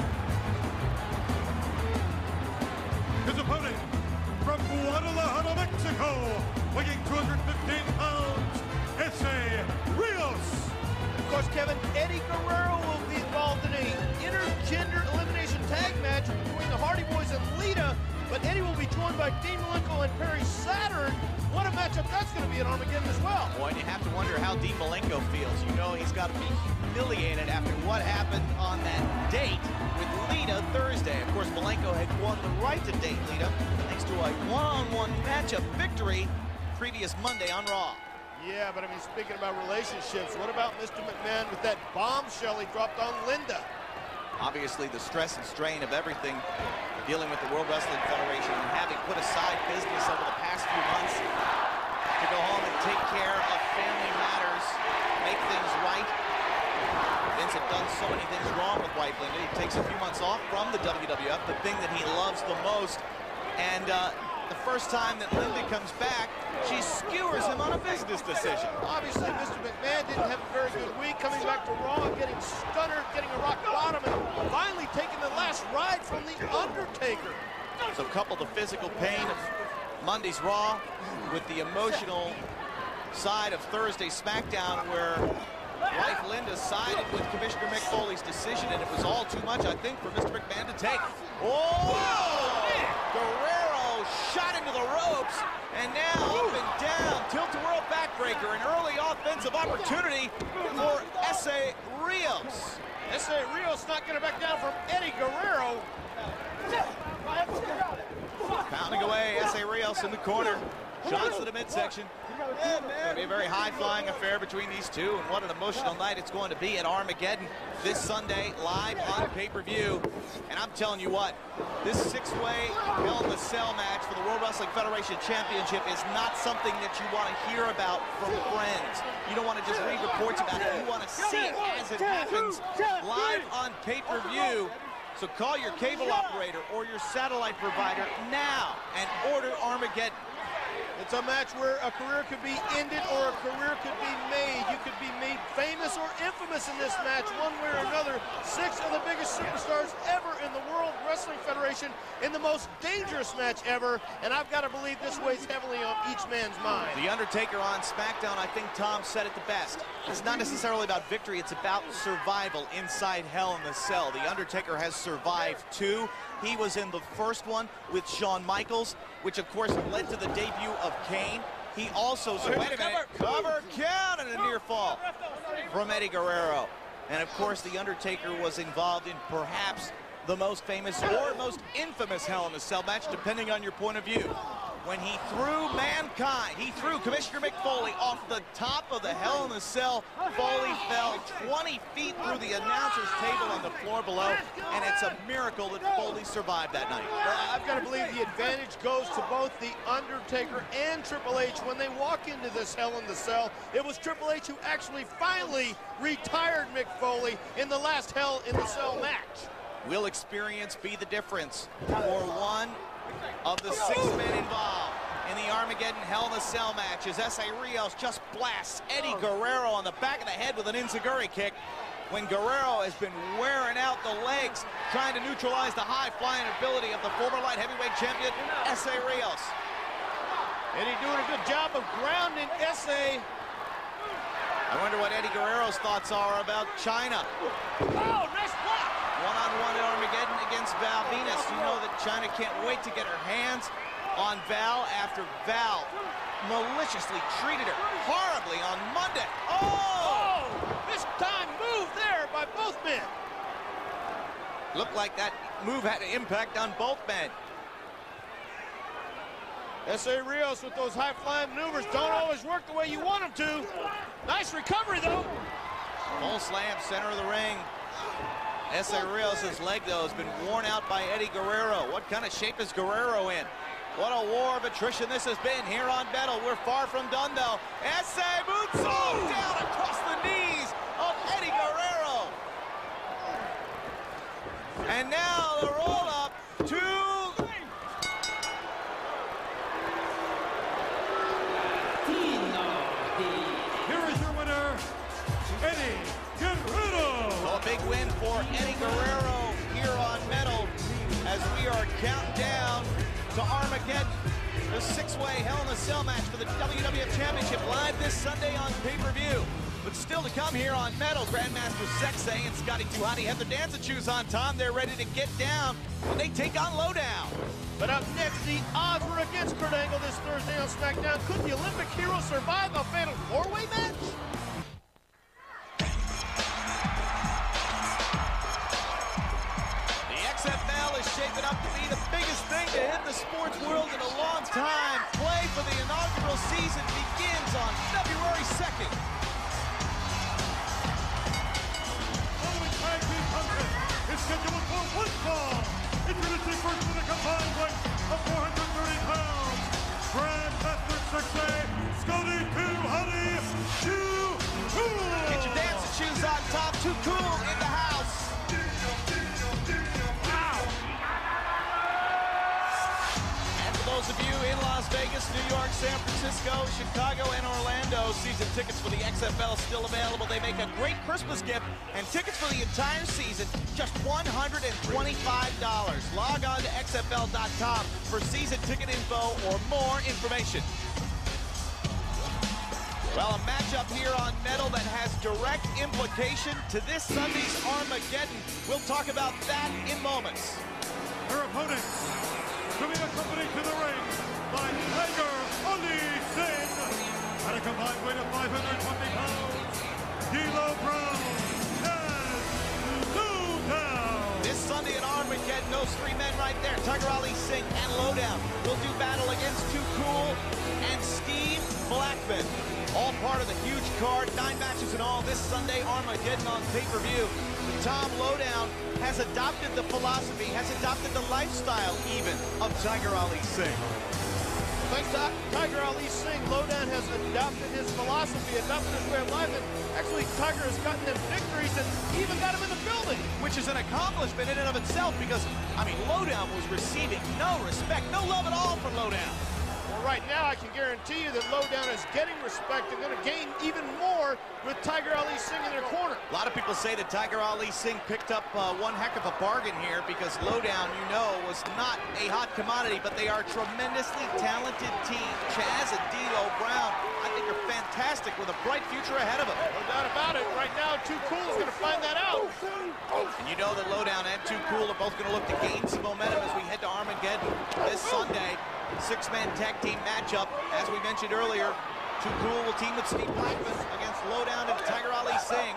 His opponent from Guadalajara, Mexico, weighing two hundred fifteen pounds, S A Rios. Of course, Kevin, Eddie Guerrero will be involved in a intergender elimination tag match between the Hardy Boys and Lita, but Eddie will be joined by Dean Malenko and Perry Saturn. What a matchup that's going to be at Armageddon as well. Boy, and you have to wonder how Dean Malenko feels. You know he's got to be humiliated after what happened on that date with Lita Thursday. Of course, Malenko had won the right to date Lita thanks to a one-on-one matchup victory previous Monday on Raw. Yeah, but I mean, speaking about relationships, what about Mister McMahon with that bombshell he dropped on Linda? Obviously, the stress and strain of everything dealing with the World Wrestling Federation and having put aside business over the past few months to go home and take care of family matters, make things right. Vince had done so many things wrong with wife Linda. He takes a few months off from the W W F, the thing that he loves the most. And uh, the first time that Linda comes back, she skewers him on a business decision. Obviously, Mister McMahon didn't have a very good week, coming back to Raw, getting stunnered, getting a rock bottom, and finally taking the last ride from The Undertaker. So couple the physical pain of Monday's Raw with the emotional side of Thursday's SmackDown, where wife Linda sided with Commissioner Mick Foley's decision, and it was all too much, I think, for Mister McMahon to take. Oh! Guerrero shot into the ropes, and now up and down, tilt-a-whirl backbreaker, an early offensive opportunity for S A Rios. S A Rios not going to back down from Eddie Guerrero. Pounding away, S A Rios in the corner. Shots to the midsection. It's going to be a very high-flying affair between these two, and what an emotional night it's going to be at Armageddon this Sunday, live on pay-per-view. And I'm telling you what, this six-way Hell in a Cell match for the World Wrestling Federation Championship is not something that you want to hear about from friends. You don't want to just read reports about it. You want to see it as it happens live on pay-per-view. So call your cable operator or your satellite provider now and order Armageddon. It's a match where a career could be ended or a career could be made. You could be made famous or infamous in this match, one way or another. Six of the biggest superstars ever in the World Wrestling Federation in the most dangerous match ever, and I've got to believe this weighs heavily on each man's mind. The Undertaker on SmackDown, I think Tom said it the best. It's not necessarily about victory, it's about survival inside Hell in the Cell. The Undertaker has survived two. He was in the first one with Shawn Michaels, which of course led to the debut of Kane. He also, so wait a minute, cover count and a near fall from Eddie Guerrero. And of course the Undertaker was involved in perhaps the most famous or most infamous Hell in a Cell match, depending on your point of view. When he threw Mankind, he threw Commissioner Mick Foley off the top of the Hell in a Cell. Foley fell twenty feet through the announcer's table on the floor below, and it's a miracle that Foley survived that night. Well, I've got to believe the advantage goes to both the Undertaker and Triple H when they walk into this Hell in the Cell. It was Triple H who actually finally retired Mick Foley in the last Hell in the Cell match. Will experience be the difference for one of the six men involved? Armageddon Hell in a Cell match as S A Rios just blasts Eddie Guerrero on the back of the head with an enziguri kick when Guerrero has been wearing out the legs trying to neutralize the high-flying ability of the former light heavyweight champion S A Rios. Eddie doing a good job of grounding S A. I wonder what Eddie Guerrero's thoughts are about China. Oh, nice block! One-on-one at Armageddon against Val Venus. You know that China can't wait to get her hands on Val after Val maliciously treated her horribly on Monday. Oh! Oh! This time move there by both men. Looked like that move had an impact on both men. S A Rios with those high-flying maneuvers don't always work the way you want them to. Nice recovery, though. Full slam, center of the ring. S A Rios' leg, though, has been worn out by Eddie Guerrero. What kind of shape is Guerrero in? What a war of attrition this has been here on Metal. We're far from done, though. S A moonsault down across the knees of Eddie Guerrero. And now the roll-up to... Here is your winner, Eddie Guerrero. Well, a big win for Eddie Guerrero here on Metal as we are counting down to Armageddon, the six-way Hell in a Cell match for the W W F Championship live this Sunday on pay-per-view. But still to come here on Metal, Grandmaster Sexay and Scotty Too Hotty have their dancing shoes on, Tom. They're ready to get down when they take on Lowdown. But up next, the odds were against Kurt Angle this Thursday on SmackDown. Could the Olympic hero survive a fatal four-way match? The X F L is shaping up to be the biggest thing to hit the sports world in a long time. Play for the inaugural season begins on February second. Following tag team contest is scheduled for one fall. Introducing first with a combined weight of four hundred thirty pounds. Grandmaster Sexay, Scotty Too Hotty, Too Cool. Get your dancing shoes on, Tom. Too Cool in the house. And for those of you in Las Vegas, New York, San Francisco, Chicago, and Orlando, season tickets for the X F L still available. They make a great Christmas gift, and tickets for the entire season, just one hundred twenty-five dollars. Log on to X F L dot com for season ticket info or more information. Well, a matchup here on Metal that has direct implication to this Sunday's Armageddon. We'll talk about that in moments. Her opponents, to be accompanied to the ring by Tiger Ali Singh at a combined weight of five hundred twenty pounds. D'Lo Brown and Lowdown. This Sunday at Armageddon, those three men right there, Tiger Ali Singh and Lowdown, will do battle against Too Cool and Steve Blackman. All part of the huge card, nine matches in all this Sunday, Armageddon on pay-per-view. Tom, Lowdown has adopted the philosophy, has adopted the lifestyle even of Tiger Ali Singh. Thanks to Tiger Ali Singh, Lowdown has adopted his philosophy, adopted his way of life, and actually Tiger has gotten them victories and even got him in the building. Which is an accomplishment in and of itself because, I mean, Lowdown was receiving no respect, no love at all from Lowdown. Well, right now I can guarantee you that Lowdown is getting respect and going to gain even more with Tiger Ali Singh in their corner. A lot of people say that Tiger Ali Singh picked up uh, one heck of a bargain here because Lowdown, you know, was not a hot commodity, but they are a tremendously talented team. Chaz and D'Lo Brown, I think are fantastic with a bright future ahead of them. No doubt about it. Right now, Too Cool is going to find that out. And you know that Lowdown and Too Cool are both going to look to gain some momentum as we head to Armageddon this Sunday. Six-man tag team matchup. As we mentioned earlier, Too Cool will team with Steve Blackman against Lowdown and Tiger Ali Singh.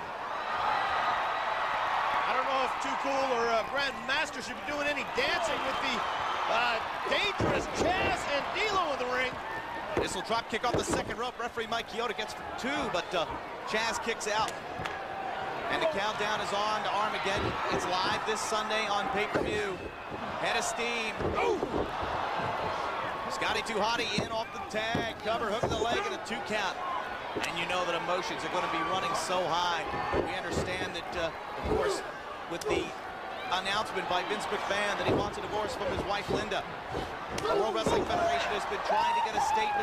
I don't know if Too Cool or uh, Grandmaster should be doing any dancing with the uh, dangerous Chaz and D'Lo in the ring. This will drop kick off the second rope. Referee Mike Chioda gets for two, but uh, Chaz kicks out. And the countdown is on to Armageddon. It's live this Sunday on pay-per-view. Head of steam. Ooh. Scotty Too Hotty in off the tag. Cover, hook the leg, and a two count. And you know that emotions are going to be running so high. We understand that, uh, of course, with the announcement by Vince McMahon that he wants a divorce from his wife, Linda, the World Wrestling Federation has been trying to get a statement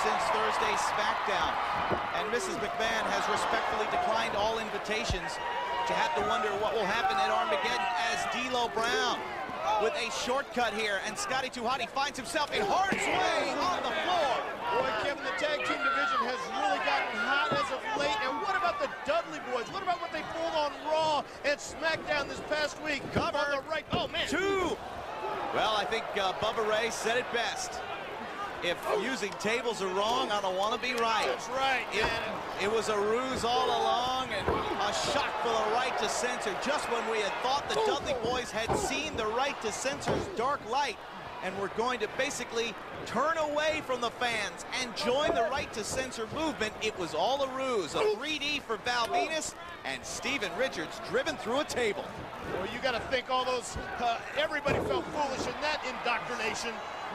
since Thursday's SmackDown. And Missus McMahon has respectfully declined all invitations. You have to wonder what will happen at Armageddon as D'Lo Brown with a shortcut here. And Scotty Too Hotty finds himself in harm's way on the floor. Boy, Kevin, the tag team division has really gotten hot as of late. And what about the Dudley Boys? What about what they pulled on Raw and SmackDown this past week? Cover. On the right. Oh, man. Two. Well, I think uh, Bubba Ray said it best. If using tables are wrong, I don't want to be right. That's right. It, it was a ruse all along, and a shock for the right to censor. Just when we had thought the Dudley Boys had seen the right to censor's dark light, and were going to basically turn away from the fans and join the right to censor movement, it was all a ruse. A three D for Val Venus, and Steven Richards driven through a table. Well, you got to think all those, uh, everybody felt foolish in that indoctrination.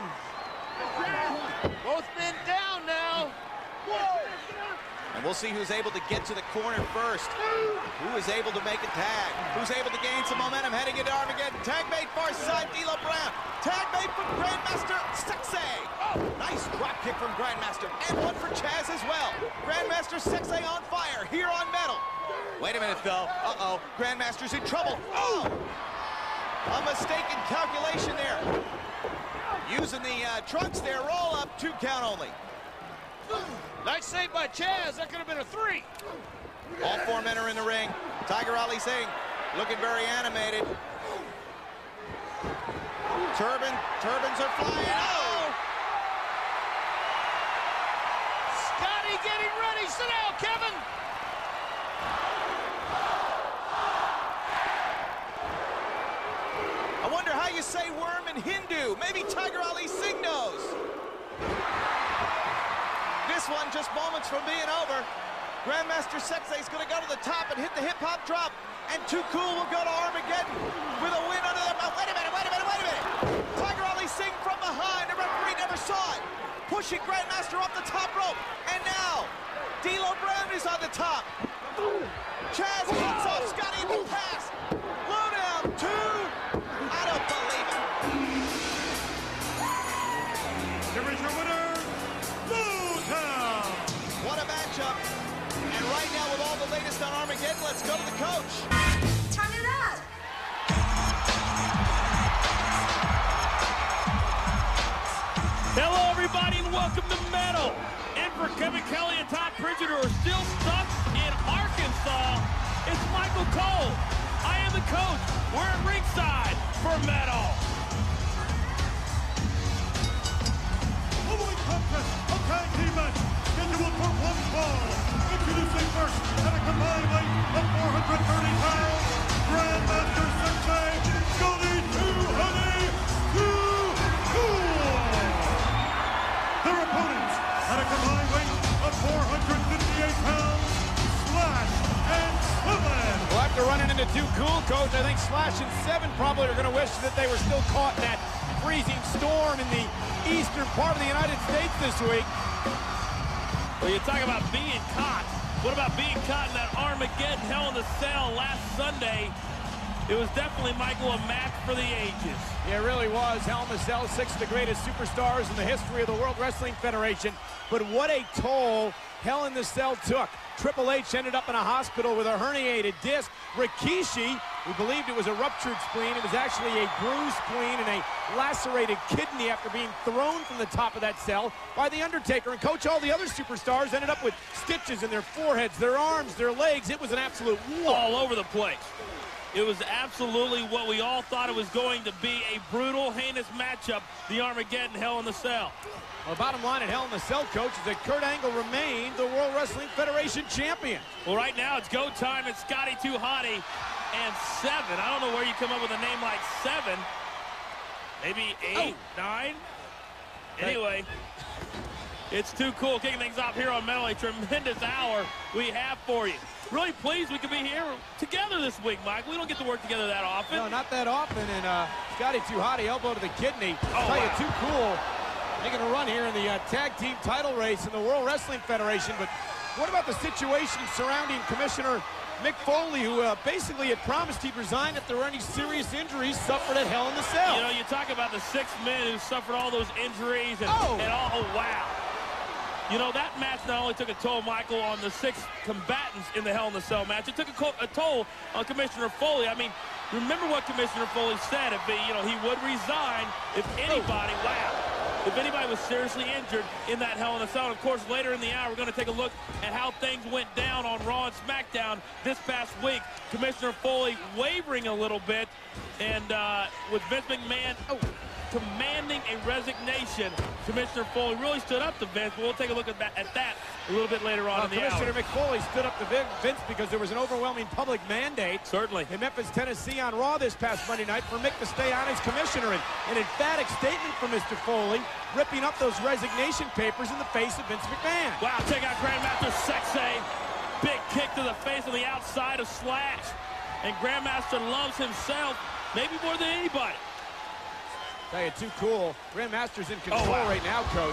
Both men down now. And we'll see who's able to get to the corner first. Who is able to make a tag? Who's able to gain some momentum heading into Armageddon? Tag made far side, D'Lo Brown. Tag made from Grandmaster Sexay. Oh, nice drop kick from Grandmaster. And one for Chaz as well. Grandmaster Sexay on fire here on metal. Wait a minute, though. Uh-oh. Grandmaster's in trouble. Oh! A mistaken calculation there. Using the uh, trunks there. Roll up. Two count only. Nice save by Chaz. That could have been a three. All four men are in the ring. Tiger Ali Singh looking very animated. Turban, turbans are flying. Oh! Scotty getting ready. Sit down, Kevin. I wonder how you say worm in Hindu. Maybe Tiger Ali Singh knows. This one just moments from being over. Grandmaster Sexay is going to go to the top and hit the hip-hop drop. And Too Cool will go to Armageddon with a win under their belt. Wait a minute, wait a minute, wait a minute. Tiger Ali Singh from behind. The referee never saw it. Pushing Grandmaster off the top rope. And now, D'Lo Brown is on the top. Chaz cuts off Scotty in the pass. Low down, two. I don't believe it. Here is your winner, What a matchup. And right now, with all the latest on Armageddon, let's go to the coach. Turn it up. Hello, everybody, and welcome to Metal. In for Kevin Kelly and Todd Pritchard, who are still stuck in Arkansas, it's Michael Cole. I am the coach. We're at ringside for Metal. following contest, a tag team match, scheduled for one fall. Introducing first, at a combined weight of four hundred thirty pounds, Grandmaster Sexay, Scotty Too Hotty, Too Cool. Their opponents, at a combined weight of four hundred fifty-eight pounds, Slash and Seven. Well, after running into Too Cool, Coach, I think Slash and Seven probably are going to wish that they were still caught in that freezing storm in the eastern part of the United States this week. Well, you talk about being caught. What about being caught in that Armageddon Hell in the Cell last Sunday? It was definitely, Michael, a match for the ages. Yeah, it really was. Hell in the Cell, six of the greatest superstars in the history of the World Wrestling Federation. But what a toll Hell in the Cell took. Triple H ended up in a hospital with a herniated disc. Rikishi, we believed it was a ruptured spleen. It was actually a bruised spleen and a lacerated kidney after being thrown from the top of that cell by The Undertaker. And Coach, all the other superstars ended up with stitches in their foreheads, their arms, their legs. It was an absolute war. All over the place. It was absolutely what we all thought it was going to be, a brutal, heinous matchup, the Armageddon Hell in the Cell. Well, the bottom line at Hell in the Cell, Coach, is that Kurt Angle remained the World Wrestling Federation champion. Well, right now it's go time. It's Scotty Too Hotty and Seven. I don't know where you come up with a name like Seven. Maybe eight, oh. nine? Anyway, it's Too Cool kicking things off here on Metal. A tremendous hour we have for you. Really pleased we could be here together this week, Mike. We don't get to work together that often. No, not that often. And uh, Scotty Too Hotty, elbow to the kidney. Oh, I'll tell wow. you, Too Cool making a run here in the uh, tag team title race in the World Wrestling Federation. But what about the situation surrounding Commissioner Mick Foley, who uh, basically had promised he'd resign if there were any serious injuries suffered at Hell in the Cell? You know, you talk about the six men who suffered all those injuries and, oh. and all, oh, wow. You know, that match not only took a toll, Michael, on the six combatants in the Hell in the Cell match, it took a, a toll on Commissioner Foley. I mean, remember what Commissioner Foley said, if he, you know, he would resign if anybody, oh. wow, if anybody was seriously injured in that Hell in a Cell. And of course, later in the hour, we're going to take a look at how things went down on Raw and SmackDown this past week. Commissioner Foley wavering a little bit, and uh, with Vince McMahon oh, commanding a resignation, Commissioner Foley really stood up to Vince. But we'll take a look at that, at that a little bit later on well, in the Commissioner hour. McFoley stood up to Vince because there was an overwhelming public mandate. Certainly. In Memphis, Tennessee on Raw this past Monday night for Mick to stay on as commissioner. And an emphatic statement from Mister Foley, ripping up those resignation papers in the face of Vince McMahon. Wow, take out Grandmaster Sexay. Big kick to the face on the outside of Slash. And Grandmaster loves himself maybe more than anybody. Tell you, too cool. Grandmaster's in control oh, wow. right now, Coach.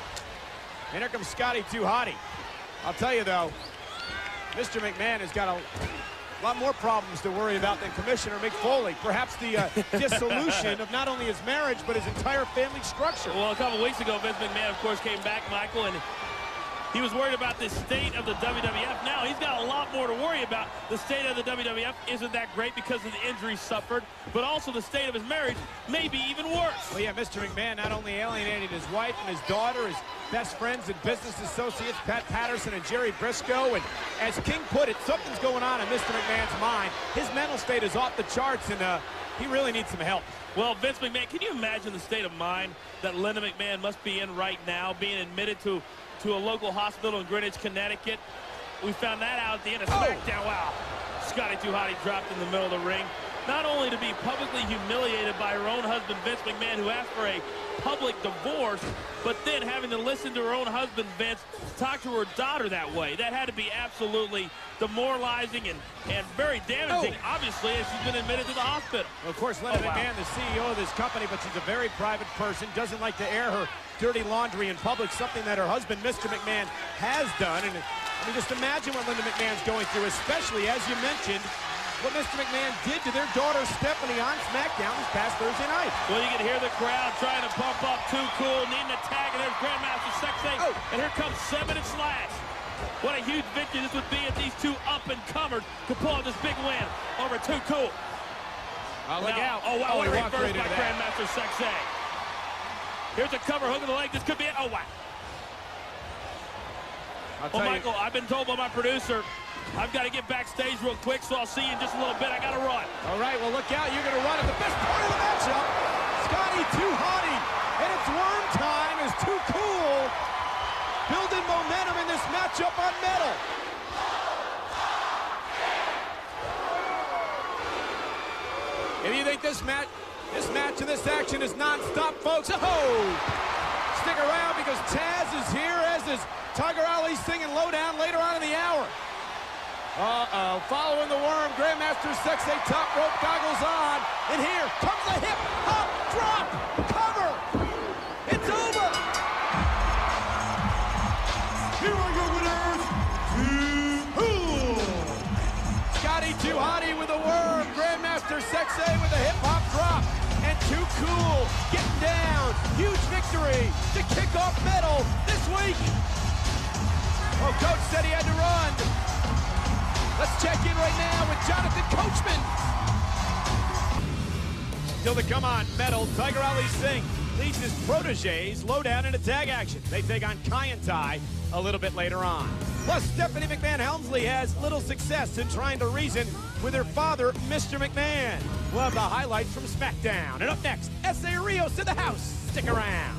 And here comes Scotty Too Hotty. I'll tell you, though, Mister McMahon has got a lot more problems to worry about than Commissioner Mick Foley. Perhaps the uh, dissolution of not only his marriage, but his entire family structure. Well, a couple weeks ago, Vince McMahon, of course, came back, Michael, and he was worried about the state of the W W F. Now he's got a lot more to worry about. The state of the W W F isn't that great because of the injuries suffered, but also the state of his marriage may be even worse. Well, yeah, Mister McMahon not only alienated his wife and his daughter, his best friends and business associates, Pat Patterson and Jerry Briscoe, and as King put it, something's going on in Mister McMahon's mind. His mental state is off the charts, and uh, he really needs some help. Well, Vince McMahon, can you imagine the state of mind that Linda McMahon must be in right now, being admitted to to a local hospital in Greenwich, Connecticut? We found that out at the end of SmackDown. Oh. Wow. Scotty Too Hotty dropped in the middle of the ring. Not only to be publicly humiliated by her own husband, Vince McMahon, who asked for a public divorce, but then having to listen to her own husband, Vince, talk to her daughter that way. That had to be absolutely demoralizing and, and very damaging, oh. obviously, as she's been admitted to the hospital. Well, of course, Linda oh, wow. McMahon, the C E O of this company, but she's a very private person, doesn't like to air her dirty laundry in public, something that her husband, Mister McMahon, has done. And I mean, just imagine what Linda McMahon's going through, especially, as you mentioned, what Mister McMahon did to their daughter Stephanie on SmackDown this past Thursday night. Well, you can hear the crowd trying to pump up Too Cool, needing a tag, and there's Grandmaster Sexay, oh. and here comes Seven and Slash. What a huge victory this would be if these two up-and-comers could pull out this big win over Too Cool. Oh, look now, out. Oh, wow, oh, what a reverse reverse by that. Grandmaster Sexay. Here's a cover, hook of the leg. This could be it. Oh, wow. Well, Michael, you. I've been told by my producer, I've got to get backstage real quick, so I'll see you in just a little bit. I got to run. All right, well, look out. You're going to run at the best part of the matchup. Scotty Too Hotty, and it's worm time as Too Cool building momentum in this matchup on metal. If you think this match, this match and this action is non-stop, folks, oh! Stick around because Taz is here, as is Tiger Ali singing Lowdown later on in the hour. Uh-oh, following the worm, Grandmaster Sexay top rope goggles on, and here comes the hip hop drop, cover, it's over. Here are your winners, Too Cool. Scotty Too Hotty with a worm, Grandmaster Sexay with a hip hop drop, and Too Cool getting down. Huge victory to kick off Metal this week. Oh, Coach said he had to run. Let's check in right now with Jonathan Coachman. Still to come on Metal, Tiger Ali Singh leads his proteges Lowdown into tag action. They take on Kai and Tai a little bit later on. Plus, Stephanie McMahon Helmsley has little success in trying to reason with her father, Mister McMahon. We'll have the highlights from SmackDown. And up next, S A Rios in the house. Stick around.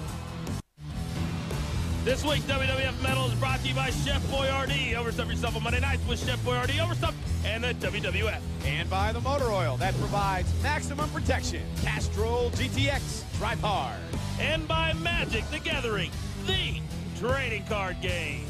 This week's W W F Metal is brought to you by Chef Boyardee. Overstuff yourself on Monday nights with Chef Boyardee Overstuff and the W W F. And by the motor oil that provides maximum protection. Castrol G T X. Drive hard. And by Magic the Gathering, the trading card game.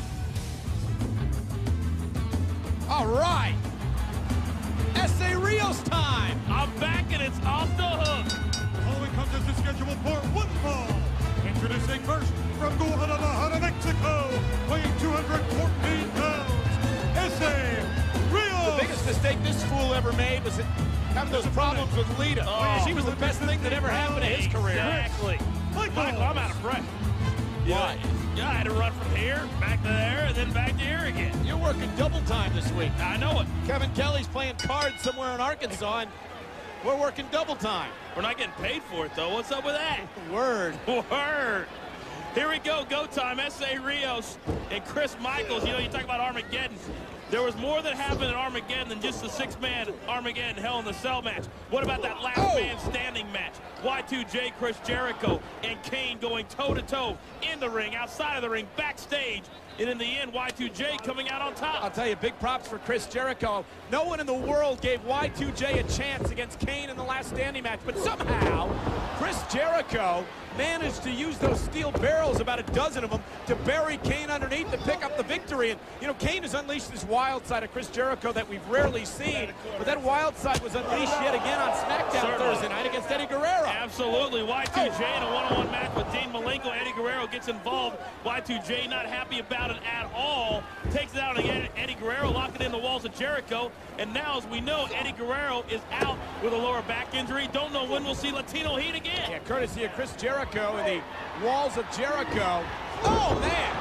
All right. S A Rios time. I'm back and it's off the hook. Following contest is scheduled for one fall. Introducing first from Guadalajara, Mexico, weighing two hundred fourteen pounds, S A Rios. The biggest mistake this fool ever made was having those problems with Lita. Oh, she was the best thing that ever happened to his career. Exactly. Michael, Michael I'm out of breath. Why? Yeah, I had to run from here, back to there, and then back to here again. You're working double time this week. I know it. Kevin Kelly's playing cards somewhere in Arkansas, and we're working double time. We're not getting paid for it, though. What's up with that? Word. Word. Here we go, go time. S A Rios and Chris Michaels. You know, you talk about Armageddon. There was more that happened in Armageddon than just the six-man Armageddon Hell in the Cell match. What about that last oh. man standing match? Y two J, Chris Jericho, and Kane going toe-to-toe in the ring, outside of the ring, backstage. And in the end, Y two J coming out on top. I'll tell you, big props for Chris Jericho. No one in the world gave Y two J a chance against Kane in the last standing match, but somehow Chris Jericho managed to use those steel barrels, about a dozen of them, to bury Kane underneath to pick up the victory. And, you know, Kane has unleashed this wild side of Chris Jericho that we've rarely seen, but that wild side was unleashed yet again on SmackDown Certainly. Thursday night against Eddie Guerrero. Absolutely. Y two J in a one-on-one match with Dean Malenko. Eddie Guerrero gets involved. Y two J not happy about it at all. Takes it out again. Eddie Guerrero locking in the walls of Jericho. And now, as we know, Eddie Guerrero is out with a lower back injury. Don't know when we'll see Latino Heat again. Yeah, courtesy of Chris Jericho and the walls of Jericho. Oh, man.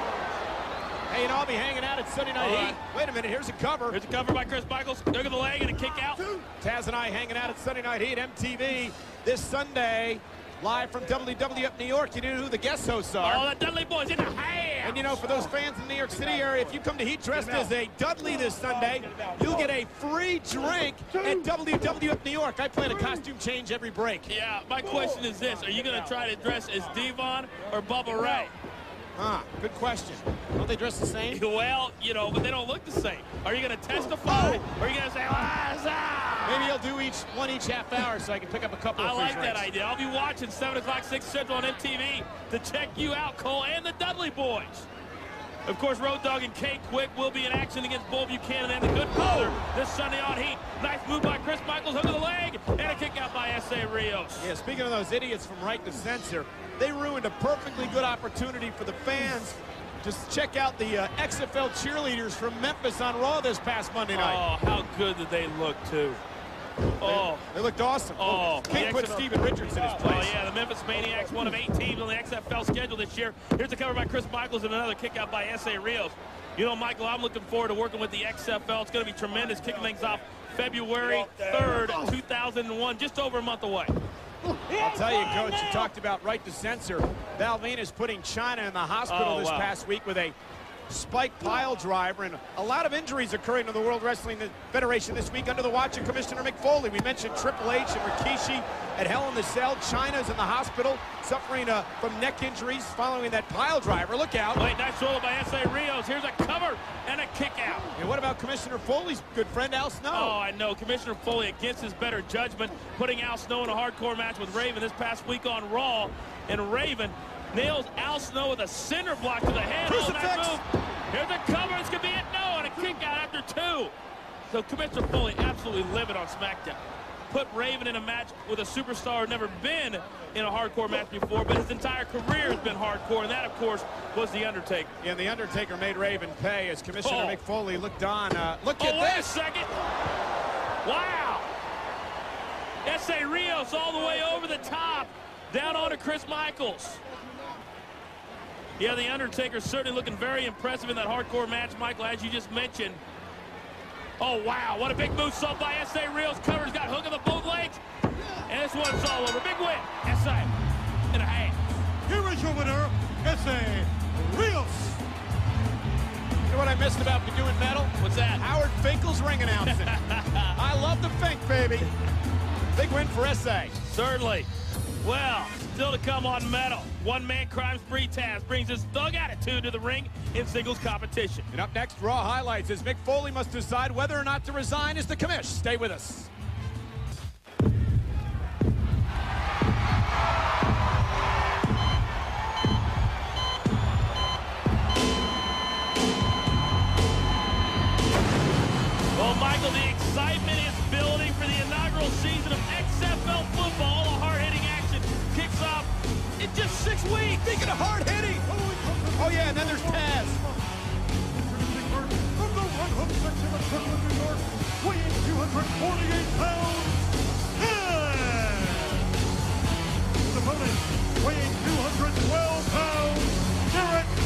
Hey, you know, I'll be hanging out at Sunday Night Heat. Right. Wait a minute, here's a cover. Here's a cover by Chris Michaels. Look at the leg and a kick out. Taz and I hanging out at Sunday Night Heat, M T V, this Sunday. Live from W W F New York. You know who the guest hosts are. Oh, the Dudley Boys in the house. And you know, for those fans in the New York City area, if you come to Heat dressed as a Dudley this Sunday, you'll get a free drink at W W F New York. I plan a costume change every break. Yeah, my question is this. Are you going to try to dress as Devon or Bubba Ray? Huh, good question. Don't they dress the same? Well, you know, but they don't look the same. Are you going to testify? Oh. Or are you going to say, ah, maybe I'll do each one each half hour so I can pick up a couple of I free like drinks. that idea. I'll be watching seven o'clock, six Central on M T V to check you out, Cole, and the Dudley Boys. Of course, Road Dogg and K Quick will be in action against Bull Buchanan and the Good Father this Sunday on Heat. Nice move by Chris Michaels, hook of the leg, and a kick out by S A Rios. Yeah, speaking of those idiots from Right to Censor, they ruined a perfectly good opportunity for the fans. Just check out the uh, X F L cheerleaders from Memphis on Raw this past Monday night. Oh, how good did they look, too. Oh, they, they looked awesome. Oh, can't put Steven Richards in his place. Oh, yeah, the Memphis Maniacs, one of eight teams on the X F L schedule this year. Here's the cover by Chris Michaels and another kick out by S A Rios. You know, Michael, I'm looking forward to working with the X F L. It's going to be tremendous, kicking things off February third, two thousand one, just over a month away. I'll tell you, Coach, you talked about Right to Censor. Val Venus putting China in the hospital oh, this wow. past week with a spike pile driver, and a lot of injuries occurring in the World Wrestling Federation this week under the watch of Commissioner Mick Foley. We mentioned Triple H and Rikishi at Hell in the Cell. China's in the hospital suffering uh, from neck injuries following that pile driver. Look out. Wait, nice roll by S A Rios. Here's a cover and a kick out. And what about Commissioner Foley's good friend Al Snow? Oh, I know. Commissioner Foley, against his better judgment, putting Al Snow in a hardcore match with Raven this past week on Raw. And Raven nails Al Snow with a cinder block to the head. Crucifix. Oh, nice move. Here's a cover. This could be it. No, and a kick out after two. So Commissioner Foley absolutely livid on SmackDown. Put Raven in a match with a superstar who's never been in a hardcore match before, but his entire career has been hardcore, and that, of course, was The Undertaker. Yeah, and The Undertaker made Raven pay as Commissioner Oh. Mick Foley looked on. Uh, look Oh, at wait this. a second. Wow. S A Rios all the way over the top, down onto Chris Michaels. Yeah, The Undertaker certainly looking very impressive in that hardcore match, Michael, as you just mentioned. Oh, wow, what a big moonsault by S A Rios. Cover's got hook of the both legs. And this one's all over. Big win. S A and a half. Here is your winner, S A Rios. You know what I missed about doing metal? What's that? Howard Finkel's ring announcing. I love the Fink, baby. Big win for S A. Certainly. Well, still to come on metal. One-man crime spree Taz brings his thug attitude to the ring in singles competition. And up next, Raw highlights as Mick Foley must decide whether or not to resign as the commish. Stay with us. Well, Michael, the excitement is building for the inaugural season of X F L football. The hard-hitting action kicks off in just six weeks. Speaking of hard-hitting. Oh, yeah, and then there's Taz. From the one-hook section of Brooklyn, New York, weighing two hundred forty-eight pounds, and his opponent, weighing two hundred twelve pounds, Derek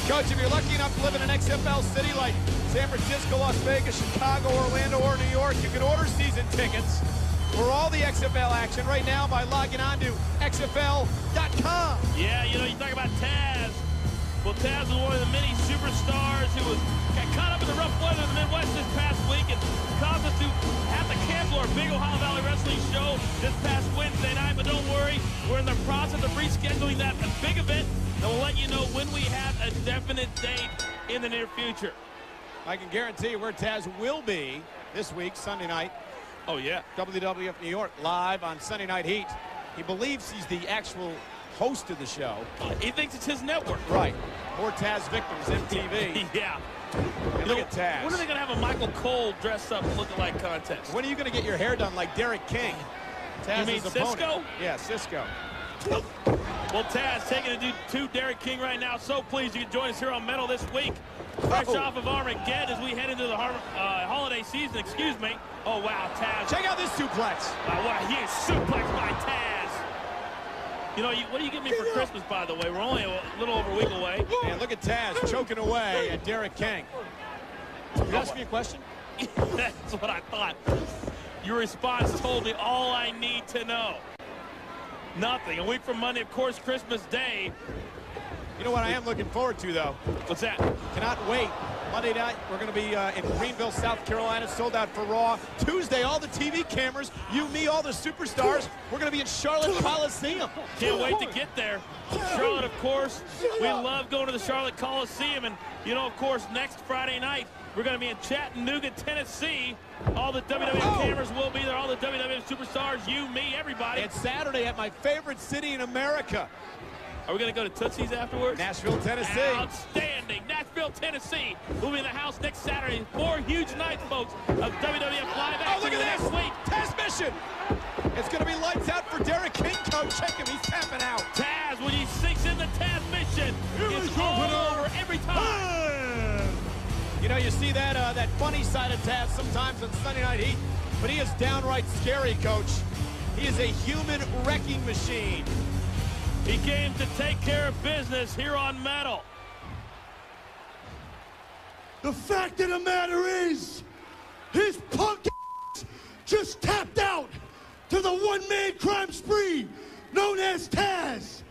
Coach, if you're lucky enough to live in an X F L city like San Francisco, Las Vegas, Chicago, Orlando, or New York, you can order season tickets for all the X F L action right now by logging on to X F L dot com. Yeah, you know, you talk about Taz. Well, Taz was one of the many superstars who was got caught up in the rough weather of the Midwest this past week and caused us to have to cancel our big Ohio Valley Wrestling show this past Wednesday night. But don't worry, we're in the process of rescheduling that big event, and we'll let you know when we have a definite date in the near future. I can guarantee you where Taz will be this week, Sunday night. Oh, yeah. W W F New York live on Sunday Night Heat. He believes he's the actual host of the show. Uh, he thinks it's his network. Right. More Taz victims, M T V. Yeah. And look know, at Taz. When are they going to have a Michael Cole dress up look-alike contest? When are you going to get your hair done like Derek King? Taz's You mean opponent. Cisco? Yeah, Cisco. Well, Taz taking it to Derek King right now. So pleased you can join us here on Metal this week. Fresh oh. off of Armageddon as we head into the uh, holiday season. Excuse me. Oh, wow, Taz. Check out this suplex. Wow, what a huge suplex by Taz. You know, you, what do you give me for Christmas, by the way? We're only a little over a week away. And look at Taz choking away at Derek King. Did you ask me a question? That's what I thought. Your response told me all I need to know. Nothing. A week from Monday, of course, Christmas Day. You know what I am looking forward to, though? What's that? Cannot wait. Monday night, we're going to be uh, in Greenville, South Carolina, sold out for Raw. Tuesday, all the T V cameras, you, me, all the superstars. We're going to be in Charlotte Coliseum. Can't wait to get there. Charlotte, of course, we love going to the Charlotte Coliseum. And, you know, of course, next Friday night, we're going to be in Chattanooga, Tennessee. All the W W F Oh. cameras will be there. All the W W F superstars, you, me, everybody. And Saturday at my favorite city in America. Are we going to go to Tootsie's afterwards? Nashville, Tennessee. Outstanding. Nashville, Tennessee. We'll be in the house next Saturday. Four huge nights, folks, of W W F Live action Oh, look at next this. week. Taz mission. It's going to be lights out for Derek King, coach. Check him. He's tapping out. Taz, when he sinks in the Taz mission, Here it's is your all winner, over every time. You know, you see that uh, that funny side of Taz sometimes on Sunday Night Heat, but he is downright scary, coach. He is a human wrecking machine. He came to take care of business here on Metal. The fact of the matter is, his punk ass just tapped out to the one-man crime spree known as Taz.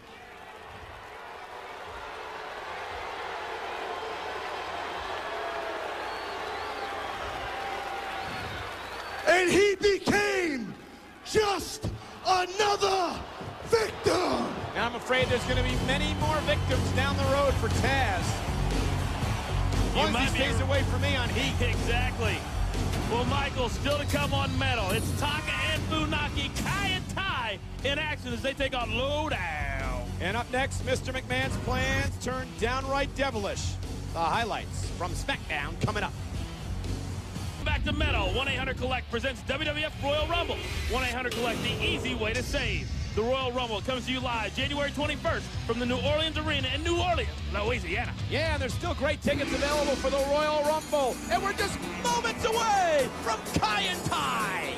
And he became just another victim. And I'm afraid there's going to be many more victims down the road for Taz. As long as he stays away from me on Heat. Exactly. Well, Michael, still to come on Metal. It's Taka and Funaki, Kai and Tai in action as they take on Lowdown. And up next, Mister McMahon's plans turn downright devilish. The highlights from SmackDown coming up. Back to Metal. one eight hundred collect presents W W F Royal Rumble. one eight hundred collect, the easy way to save. The Royal Rumble comes to you live January twenty-first from the New Orleans Arena in New Orleans, Louisiana. Yeah, and there's still great tickets available for the Royal Rumble. And we're just moments away from Kai and Tai.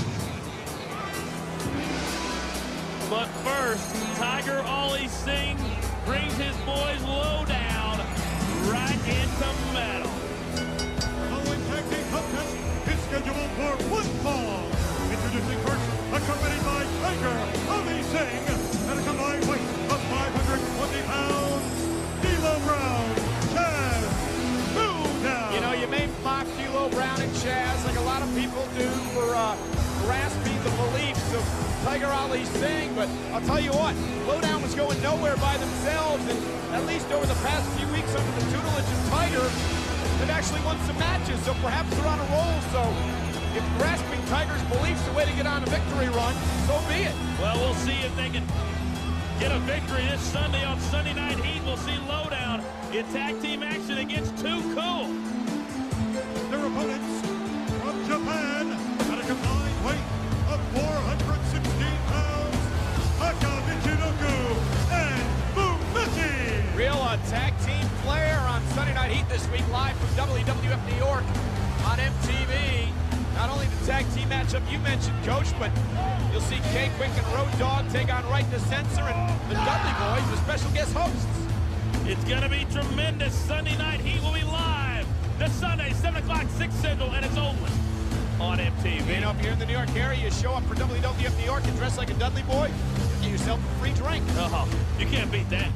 But first, Tiger Ollie Singh brings his boys Lowdown right into Metal. Following tag team contest is scheduled for one fall. Introducing first, accompanied by Tiger Ollie Singh at a combined weight of five hundred twenty pounds, D'Lo Brown, Chaz Lowdown. You know, you may mock D'Lo Brown and Chaz like a lot of people do for uh, grasping the beliefs of Tiger Ollie Singh, but I'll tell you what, Lowdown was going nowhere by themselves, and at least over the past few weeks under the tutelage of Tiger, they've actually won some matches, so perhaps they're on a roll. So if grasping Tiger's beliefs is the way to get on a victory run, so be it. Well, we'll see if they can get a victory this Sunday on Sunday Night Heat. We'll see Lowdown in tag team action against Too Cool. Their opponents from Japan at a combined weight of four hundred sixteen pounds, Taka Michinoku and Funaki. Real uh, tag team flair on Sunday Night Heat this week, live from W W F New York on M T V. Not only the tag team matchup you mentioned, Coach, but you'll see K-Quick and Road Dogg take on Right to Censor, and the Dudley Boys, the special guest hosts. It's going to be tremendous. Sunday Night Heat will be live this Sunday, seven o'clock, six Central, and it's only on M T V. You know, if you're in the New York area, you show up for W W F New York and dress like a Dudley boy, get yourself a free drink. Uh-huh. You can't beat that.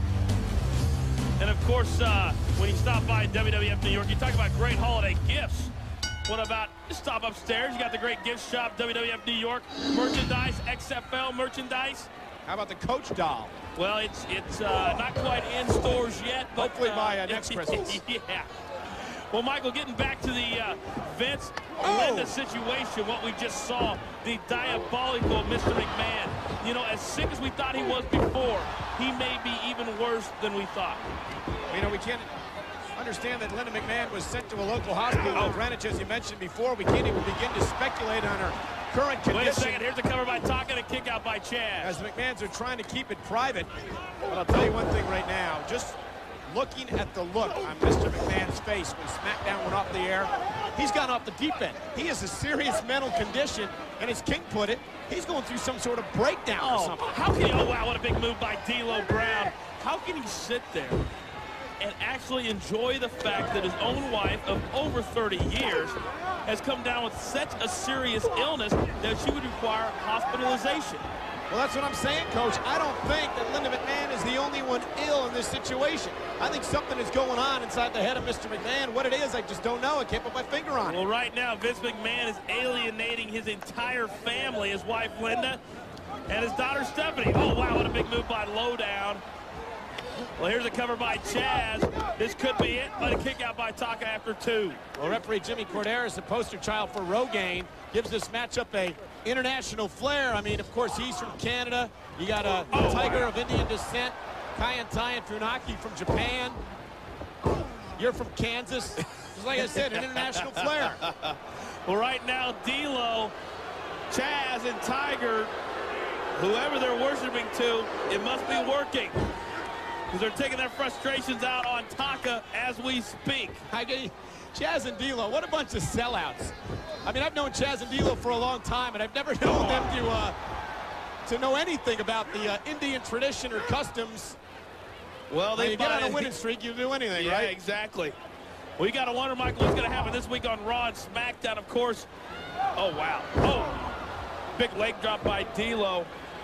And, of course, uh, when you stop by W W F New York, you talk about great holiday gifts. What about, just stop upstairs. You got the great gift shop, W W F New York, merchandise, X F L merchandise. How about the Coach doll? Well, it's it's uh, not quite in stores yet. But, Hopefully by uh, uh, next Christmas. Yeah. Well, Michael, getting back to the uh, Vince Oh. Linda situation, what we just saw, the diabolical Mister McMahon. You know, as sick as we thought he was before, he may be even worse than we thought. You know, we can't understand that Linda McMahon was sent to a local hospital Oh. with Greenwich, as you mentioned before. We can't even begin to speculate on her current condition. Wait a second, here's a cover by Taka and a kick out by Chaz. As the McMahons are trying to keep it private. But I'll tell you one thing right now, just looking at the look on Mister McMahon's face when SmackDown went off the air, he's gone off the deep end. He has a serious mental condition, and as King put it, he's going through some sort of breakdown or Oh, something. how can he, oh wow, what a big move by D'Lo Brown. How can he sit there and actually enjoy the fact that his own wife of over thirty years has come down with such a serious illness that she would require hospitalization? Well, that's what I'm saying, Coach. I don't think that Linda McMahon is the only one ill in this situation. I think something is going on inside the head of Mister McMahon. What it is, I just don't know. I can't put my finger on it. Well, right now, Vince McMahon is alienating his entire family, his wife Linda and his daughter Stephanie. Oh, wow, what a big move by Lowdown. Well, here's a cover by Chaz. This could be it, but a kick out by Taka after two. Well, referee Jimmy Corderas, the poster child for Rogaine, gives this matchup a international flair. I mean, of course, he's from Canada. You got a Oh, Tiger wow. of Indian descent, Kyantai and Funaki from Japan. You're from Kansas. Just like I said, an international flair. Well, right now, D'Lo, Chaz, and Tiger, whoever they're worshiping to, it must be working. Because they're taking their frustrations out on Taka as we speak. I get Chaz and D'Lo, what a bunch of sellouts. I mean, I've known Chaz and D'Lo for a long time, and I've never known them to uh, to know anything about the uh, Indian tradition or customs. Well, When they you get on a find- winning streak, you do anything, Yeah, right? exactly. Well, you got to wonder, Michael, what's going to happen this week on Raw and SmackDown, of course. Oh, wow. Oh, big leg drop by D'Lo.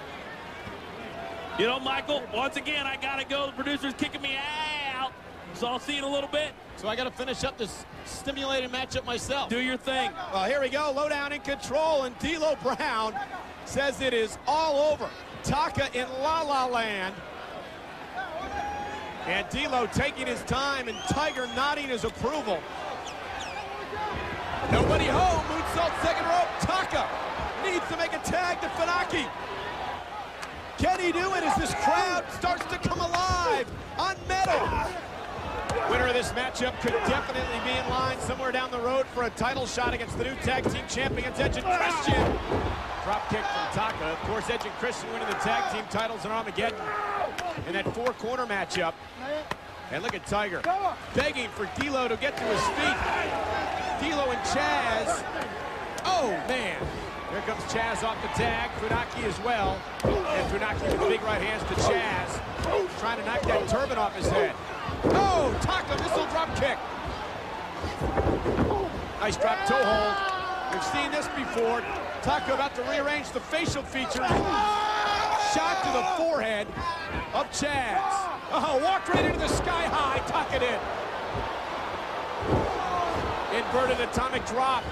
You know, Michael, once again, I got to go. The producer's kicking me out. So I'll see you in a little bit. So I got to finish up this stimulating matchup myself. Do your thing. Well, here we go. Lowdown in control, and D'Lo Brown says it is all over. Taka in La La Land. And D'Lo taking his time, and Tiger nodding his approval. Nobody home. Moonsault second rope. Taka needs to make a tag to Funaki. Can he do it as this crowd starts to come alive on metal? Winner of this matchup could definitely be in line somewhere down the road for a title shot against the new tag team champions, Edge and Christian. Drop kick from Taka. Of course, Edge and Christian winning the tag team titles in Armageddon in that four-corner matchup. And look at Tiger begging for D'Lo to get to his feet. D'Lo and Chaz. Oh, man. Here comes Chaz off the tag. Funaki as well. And Funaki with the big right hands to Chaz. Trying to knock that turban off his head. Oh, Taka missile drop kick. Nice drop toe hold. We've seen this before. Taka about to rearrange the facial features. Shot to the forehead of Chaz. Oh, walked right into the sky high. Taka did. Inverted atomic drop.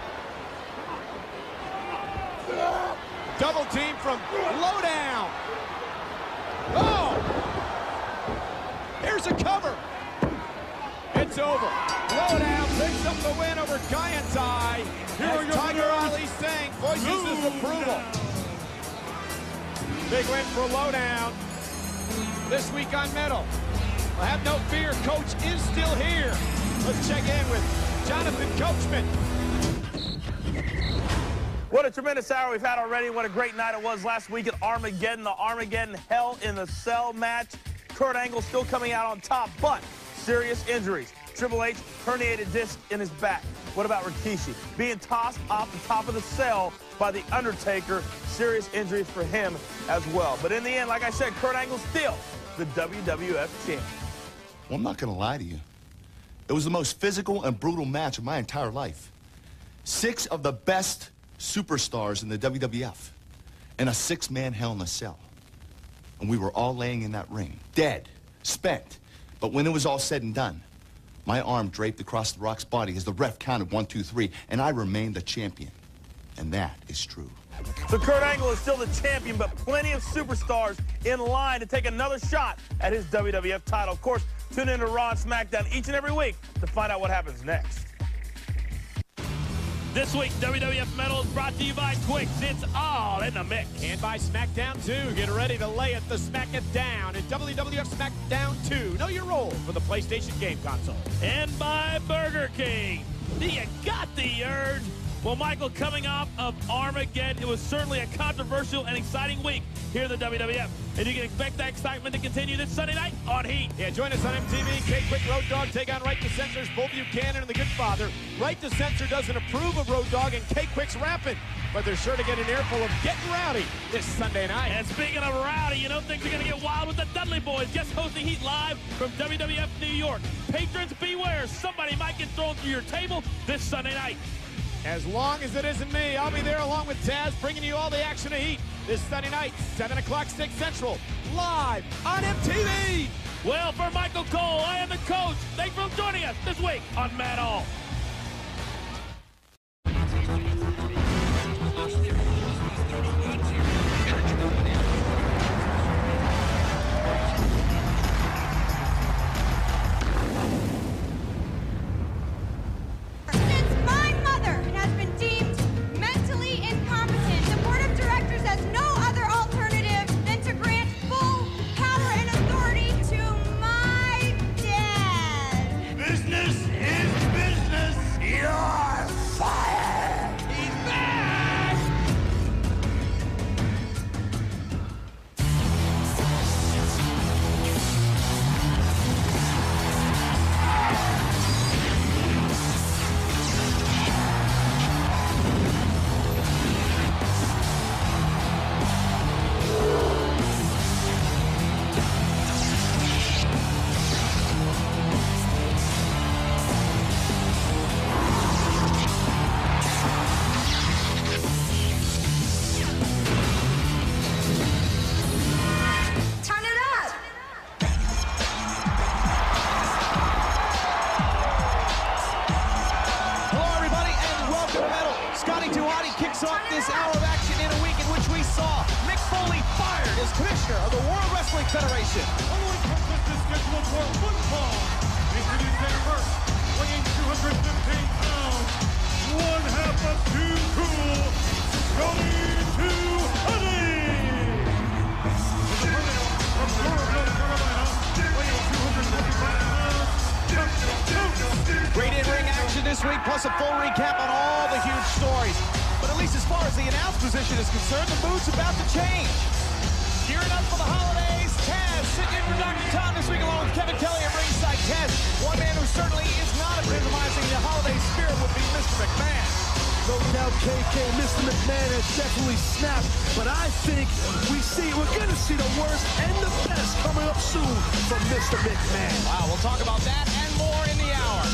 Double team from Lowdown. Oh! Here's a cover. It's over. Lowdown picks up the win over Kyantai. As Tiger Ali Singh voices his approval. Big win for Lowdown this week on Metal. Well, have no fear, Coach is still here. Let's check in with Jonathan Coachman. What a tremendous hour we've had already. What a great night it was last week at Armageddon, the Armageddon Hell in the Cell match. Kurt Angle still coming out on top, but serious injuries. Triple H, herniated disc in his back. What about Rikishi? Being tossed off the top of the cell by The Undertaker. Serious injuries for him as well. But in the end, like I said, Kurt Angle still the W W F champ. Well, I'm not going to lie to you. It was the most physical and brutal match of my entire life. Six of the best superstars in the W W F in a six-man Hell in a Cell. And we were all laying in that ring, dead, spent. But when it was all said and done, my arm draped across The Rock's body as the ref counted one, two, three, and I remained the champion. And that is true. So Kurt Angle is still the champion, but plenty of superstars in line to take another shot at his W W F title. Of course, tune in to Raw and SmackDown each and every week to find out what happens next. This week, W W F Metal is brought to you by Twix. It's all in the mix. And by SmackDown two. Get ready to lay it the Smack It Down in W W F SmackDown two. Know your role for the PlayStation game console. And by Burger King. Do you got the urge? Well, Michael, coming off of Armageddon, it was certainly a controversial and exciting week here in the W W F. And you can expect that excitement to continue this Sunday night on Heat. Yeah, join us on M T V. K-Quick, Road Dogg take on Right to Censor's Both Buchanan and The Good Father. Right to Censor doesn't approve of Road Dogg, and K-Quick's rampant. But they're sure to get an earful of getting rowdy this Sunday night. And speaking of rowdy, you know things are going to get wild with the Dudley Boys just hosting Heat live from W W F New York. Patrons, beware. Somebody might get thrown through your table this Sunday night. As long as it isn't me, I'll be there along with Taz, bringing you all the action of Heat this Sunday night, seven o'clock, six Central, live on M T V. Well, for Michael Cole, I am the coach. Thanks for joining us this week on Matt All. This hour of action in a week in which we saw Mick Foley fired as commissioner of the World Wrestling Federation. Following contest is scheduled for one fall. Introducing first, weighing two hundred fifteen pounds, one half of Too Cool, Scotty Too Honey. The Colonel from North Carolina, weighing two hundred fifty-five pounds, Jakked. Great in-ring action this week, plus a full recap on all the huge stories. But at least as far as the announce position is concerned, the mood's about to change. Gearing up for the holidays, Taz sitting in for Doctor Tom this week along with Kevin Kelly at ringside. Taz, one man who certainly is not epitomizing the holiday spirit would be Mister McMahon. No doubt, K K, Mister McMahon has definitely snapped, but I think we see, we're going to see the worst and the best coming up soon from Mister McMahon. Wow, we'll talk about that and more in the hour.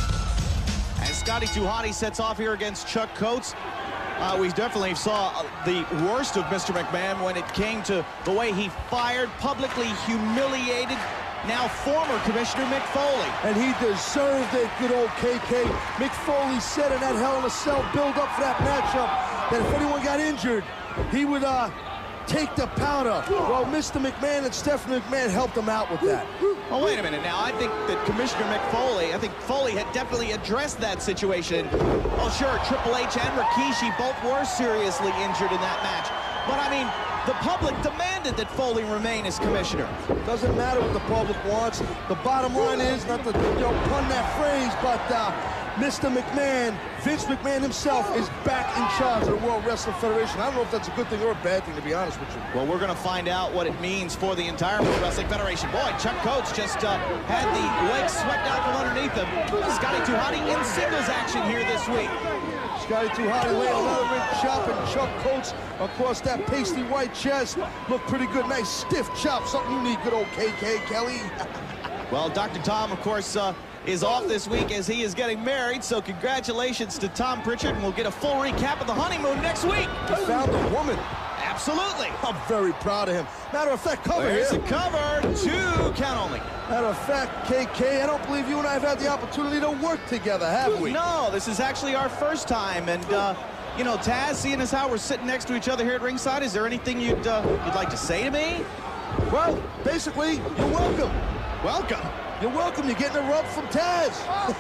As Scotty Too Hotty sets off here against Chuck Coates. Uh, we definitely saw uh, the worst of Mister McMahon when it came to the way he fired, publicly humiliated, now former Commissioner Mick Foley. And he deserved it, good old K K. Mick Foley said in that Hell in a Cell build-up for that matchup that if anyone got injured, he would uh, take the powder. Well, Mister McMahon and Stephanie McMahon helped him out with that. Oh, wait a minute now. I think that Commissioner Mick Foley, I think Foley had definitely addressed that situation. Oh, sure, Triple H and Rikishi both were seriously injured in that match. But, I mean, the public demanded that Foley remain as commissioner. Doesn't matter what the public wants. The bottom line is, not to you know, pun that phrase, but uh, Mister McMahon, Vince McMahon himself, is back in charge of the World Wrestling Federation. I don't know if that's a good thing or a bad thing, to be honest with you. Well, we're going to find out what it means for the entire World Wrestling Federation. Boy, Chuck Coates just uh, had the legs swept out from underneath him. Scotty Too Hotty in singles action here this week. Scotty Too Hotty laying another ring chop, and Chuck Coates across that pasty white chest. Look pretty good. Nice stiff chop. Something you need, good old K K Kelly. Well, Doctor Tom, of course, uh, is off this week as he is getting married, so congratulations to Tom Pritchard, and we'll get a full recap of the honeymoon next week. He found a woman. Absolutely. I'm very proud of him. Matter of fact, cover There's here. a cover, two count only. Matter of fact, K K, I don't believe you and I have had the opportunity to work together, have we? No, this is actually our first time, and, uh, you know, Taz, seeing as how we're sitting next to each other here at ringside, is there anything you'd, uh, you'd like to say to me? Well, basically, you're welcome. Welcome. You're welcome. You're getting a rub from Taz.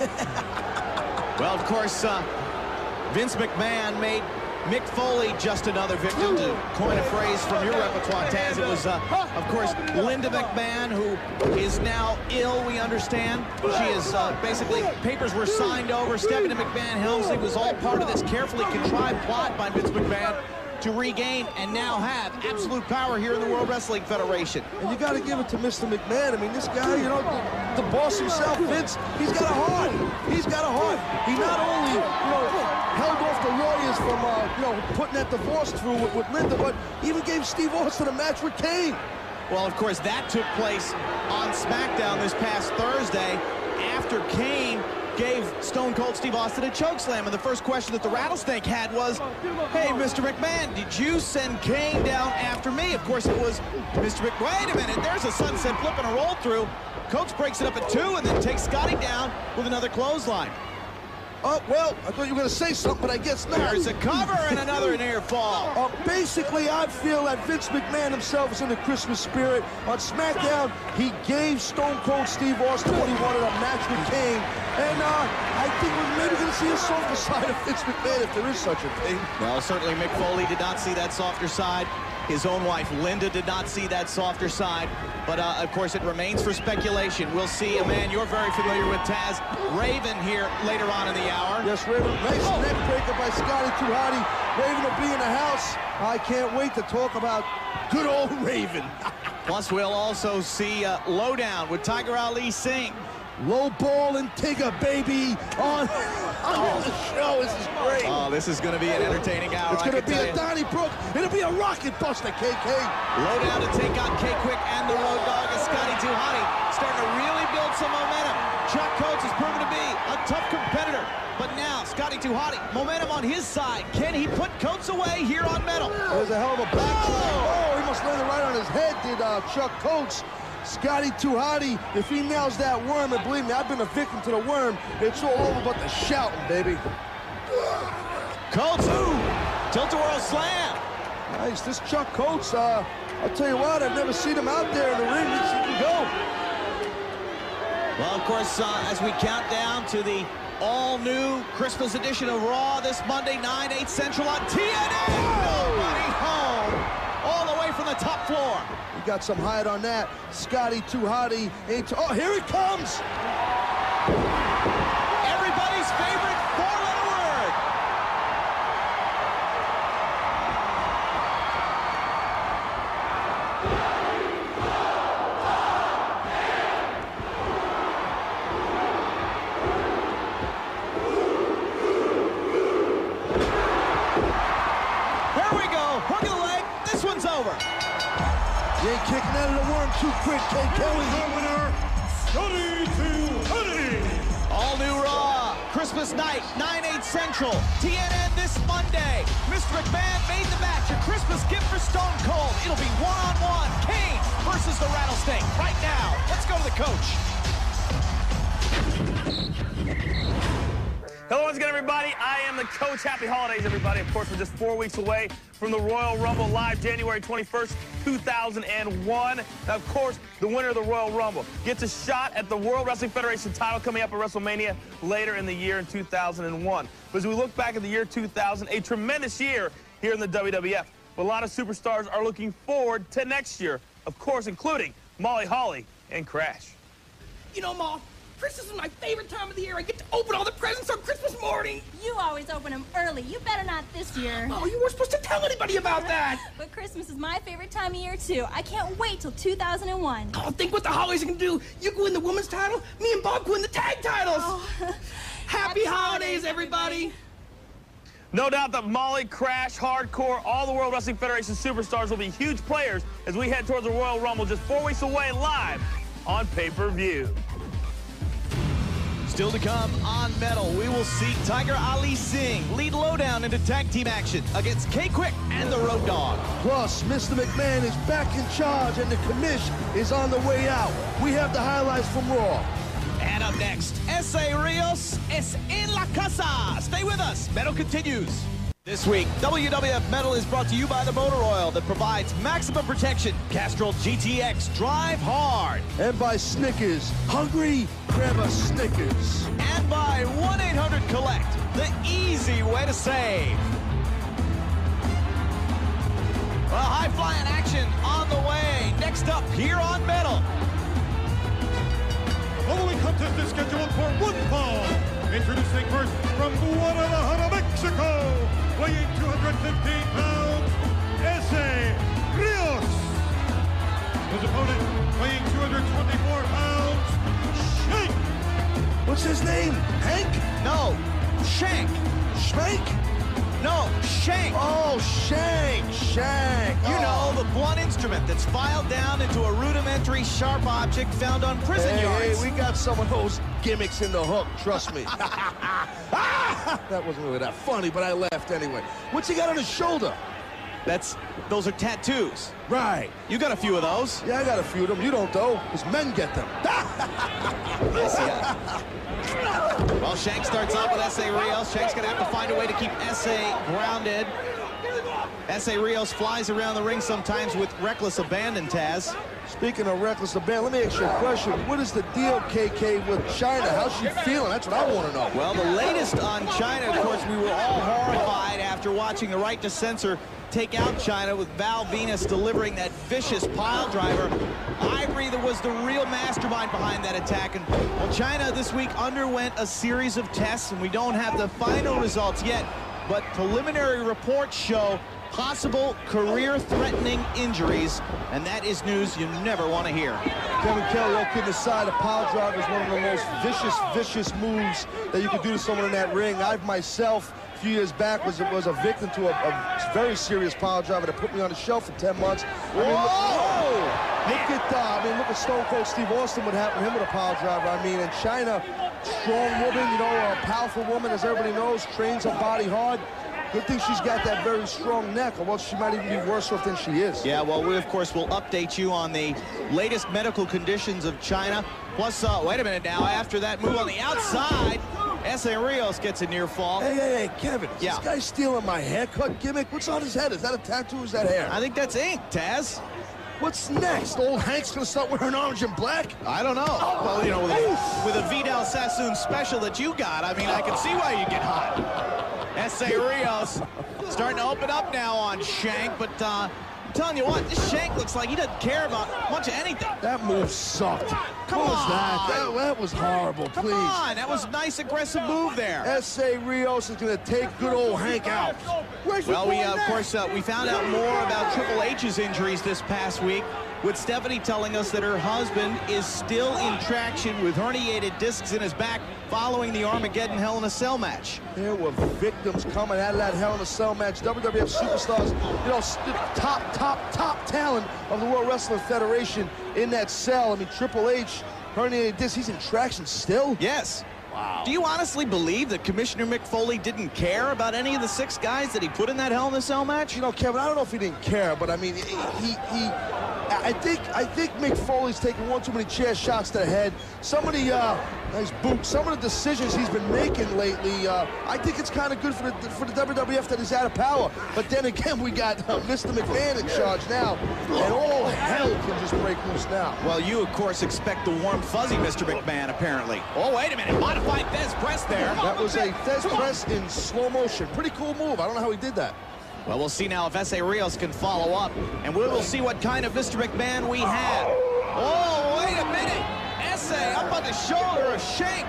Well, of course, uh, Vince McMahon made Mick Foley just another victim, to coin a phrase from your repertoire, Taz. It was, uh, of course, Linda McMahon, who is now ill, we understand. She is uh, basically, papers were signed over. Stephanie McMahon Helmsley was all part of this carefully contrived plot by Vince McMahon to regain and now have absolute power here in the World Wrestling Federation. And you got to give it to Mister McMahon. I mean, this guy, you know, the, the boss himself, Vince, he's got a heart. He's got a heart. He not only, you know, held off the lawyers from, uh, you know, putting that divorce through with, with Linda, but even gave Steve Austin a match with Kane. Well, of course, that took place on SmackDown this past Thursday after Kane gave Stone Cold Steve Austin a chokeslam. And the first question that the Rattlesnake had was, hey, Mister McMahon, did you send Kane down after me? Of course, it was Mister McMahon. Wait a minute, there's a sunset flip and a roll through. Coates breaks it up at two and then takes Scotty down with another clothesline. Oh, well, I thought you were going to say something, but I guess not. There's a cover and another near fall. Uh, basically, I feel that Vince McMahon himself is in the Christmas spirit. On SmackDown, he gave Stone Cold Steve Austin what he wanted, a match with Kane. And uh, I think we're maybe going to see a softer side of Vince McMahon, if there is such a thing. Well, certainly Mick Foley did not see that softer side. His own wife, Linda, did not see that softer side. But, uh, of course, it remains for speculation. We'll see a man you're very familiar with, Taz, Raven, here later on in the hour. Yes, Raven. Nice oh. neck breaker by Scotty too Hotty. Raven will be in the house. I can't wait to talk about good old Raven. Plus, we'll also see uh, Lowdown with Tiger Ali Singh. Low ball and Tigger, baby, on, on the show. This is great. Oh, this is going to be an entertaining hour. It's going to be a Donnybrook. It'll be a rocket buster, K K. Lowdown to take on K-Quick and the Road Dogg as Scotty too Hotty starting to really build some momentum. Chuck Coates has proven to be a tough competitor. But now, Scotty too Hotty, momentum on his side. Can he put Coates away here on metal? There's a hell of a back. Oh, oh he must land it right on his head, did uh, Chuck Coates. Scotty too Hotty, if he nails that worm, and believe me, I've been a victim to the worm, it's all over but the shouting, baby. Coates, ooh, tilt-a-whirl slam. Nice, this Chuck Coates, uh, I'll tell you what, I've never seen him out there in the ring. He can go. Well, of course, uh, as we count down to the all-new Christmas edition of Raw this Monday, nine, eight Central on T N A. Nobody home, all the way from the top floor. We got some hide on that. Scotty too Hotty. Ain't oh, here he comes. Everybody's favorite four-letter word. Here we go. Hook of the leg. This one's over. You ain't kicking out of the worm too quick, K K. Winner, Scotty too Hotty. All new Raw, Christmas night, nine, eight Central, T N N this Monday. Mister McMahon made the match, a Christmas gift for Stone Cold. It'll be one-on-one, Kane versus the Rattlesnake. Right now, let's go to the coach. Hello once again, everybody. I am the coach. Happy holidays, everybody. Of course, we're just four weeks away from the Royal Rumble live January twenty-first, two thousand one. Now, of course, the winner of the Royal Rumble gets a shot at the World Wrestling Federation title coming up at WrestleMania later in the year in two thousand one. But as we look back at the year two thousand, a tremendous year here in the W W F. But a lot of superstars are looking forward to next year, of course, including Molly Holly and Crash. You know, Ma, Christmas is my favorite time of the year. I get to open all the presents on Christmas morning. You always open them early. You better not this year. Oh, you weren't supposed to tell anybody about that. But Christmas is my favorite time of year, too. I can't wait till two thousand one. Oh, think what the Hollies can do. You go win the women's title, me and Bob go win the tag titles. Oh. Happy, Happy holidays, holidays, everybody. everybody. No doubt that Molly, Crash, Hardcore, all the World Wrestling Federation superstars will be huge players as we head towards the Royal Rumble just four weeks away live on pay-per-view. Still to come on Metal, we will see Tiger Ali Singh lead Lowdown into tag team action against K-Quick and the Road Dogg. Plus, Mister McMahon is back in charge and the commish is on the way out. We have the highlights from Raw. And up next, S A Rios es en la casa. Stay with us. Metal continues. This week, W W F Metal is brought to you by the motor oil that provides maximum protection. Castrol G T X, drive hard. And by Snickers. Hungry? Grab a Snickers. And by one eight hundred collect, the easy way to save. Well, high-flying action on the way. Next up, here on Metal. Following contest is scheduled for one fall. Introducing first from Guadalajara, Mexico, weighing two hundred fifteen pounds, S A Rios. His opponent, weighing two hundred twenty-four pounds, Shank. What's his name? Hank? No, Shank. Shank? No, Shank. Oh, Shank. Shank. You oh. know, the blunt instrument that's filed down into a rudimentary sharp object found on prison hey, yards. Hey, we got some of those gimmicks in the hook, trust me. That wasn't really that funny, but I laughed anyway. What's he got on his shoulder? That's, those are tattoos. Right. You got a few of those. Yeah, I got a few of them. You don't, though, because men get them. Yes, yeah. Well, Shank starts off with S A Rios. Shank's going to have to find a way to keep S A grounded. S A Rios flies around the ring sometimes with reckless abandon, Taz. Speaking of reckless abandon, let me ask you a question. What is the deal, K K, with China? How's she feeling? That's what I want to know. Well, the latest on China, of course, we were all horrified after watching the Right to Censor take out China with Val Venus delivering that vicious pile driver. Ivory that was the real mastermind behind that attack. And well, China this week underwent a series of tests, and we don't have the final results yet, but preliminary reports show possible career-threatening injuries, and that is news you never want to hear. Kevin Kelly, all kidding aside, a pile driver is one of the most vicious, vicious moves that you could do to someone in that ring. I myself, a few years back, was, was a victim to a, a very serious pile driver that put me on the shelf for ten months. I mean, look, look at, uh, I mean, look at Stone Cold Steve Austin, what happened to him with a pile driver. I mean, in China, strong woman, you know, a powerful woman, as everybody knows, trains her body hard. Good thing she's got that very strong neck, or else she might even be worse off than she is. Yeah, well, we, of course, will update you on the latest medical conditions of China. Plus, uh, wait a minute now, after that move on the outside, S A Rios gets a near fall. Hey, hey, hey, Kevin, is yeah. this guy stealing my haircut gimmick? What's on his head? Is that a tattoo or is that hair? I think that's ink, Taz. What's next? Old Hank's gonna start wearing orange and black? I don't know. Oh, well, you know, with a, with a Vidal Sassoon special that you got, I mean, I can see why you get hot. S A Rios starting to open up now on Shank, but uh, I'm telling you what, this Shank looks like he doesn't care about much of anything. That move sucked. Come what on. was that? that? That was horrible, Come please. on, that was a nice aggressive move there. S A Rios is gonna take good old Hank out. Well, we, uh, of course, uh, we found out more about Triple H's injuries this past week, with Stephanie telling us that her husband is still in traction with herniated discs in his back following the Armageddon Hell in a Cell match. There were victims coming out of that Hell in a Cell match. W W F superstars, you know, top, top, top talent of the World Wrestling Federation in that cell. I mean, Triple H, herniated discs, he's in traction still? Yes. Wow. Do you honestly believe that Commissioner Mick Foley didn't care about any of the six guys that he put in that Hell in a Cell match? You know, Kevin, I don't know if he didn't care, but I mean, he, he, he I think, I think Mick Foley's taking one too many chair shots to the head. Some of the, uh, nice boot, some of the decisions he's been making lately, uh, I think it's kind of good for the, for the W W F that he's out of power. But then again, we got uh, Mister McMahon in charge now, and all hell can just break loose now. Well, you, of course, expect the warm, fuzzy Mister McMahon, apparently. Oh, wait a minute, modified Fez press there. That was a Fez press in slow motion. Pretty cool move. I don't know how he did that. Well, we'll see now if S A Rios can follow up, and we will see what kind of Mister McMahon we have. Oh, wait a minute. S A up on the shoulder of Shank.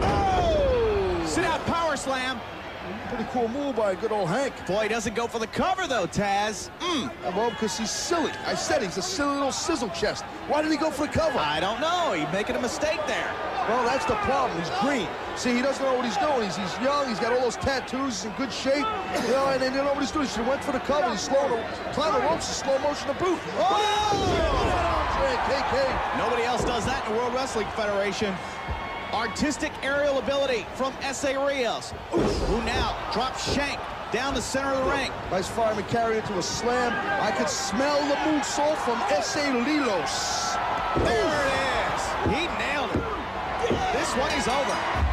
Oh! Sit out power slam. Pretty cool move by good old Hank. Boy, he doesn't go for the cover, though, Taz. Mm. Well, because he's silly. I said he's a silly little sizzle chest. Why did he go for the cover? I don't know. He's making a mistake there. Well, that's the problem. He's green. See, he doesn't know what he's doing. He's, he's young. He's got all those tattoos. He's in good shape. You know, and then you know what he's doing. He should have went for the cover. He's slow, climbing the ropes in slow motion to boot. Oh! strand, K K. Nobody else does that in the World Wrestling Federation. Artistic aerial ability from S A Rios, who now drops Shank down the center of the ring. Nice fireman carry into a slam. I could smell the moonsault from S A Lilos. There it is. He nailed it. This one is over.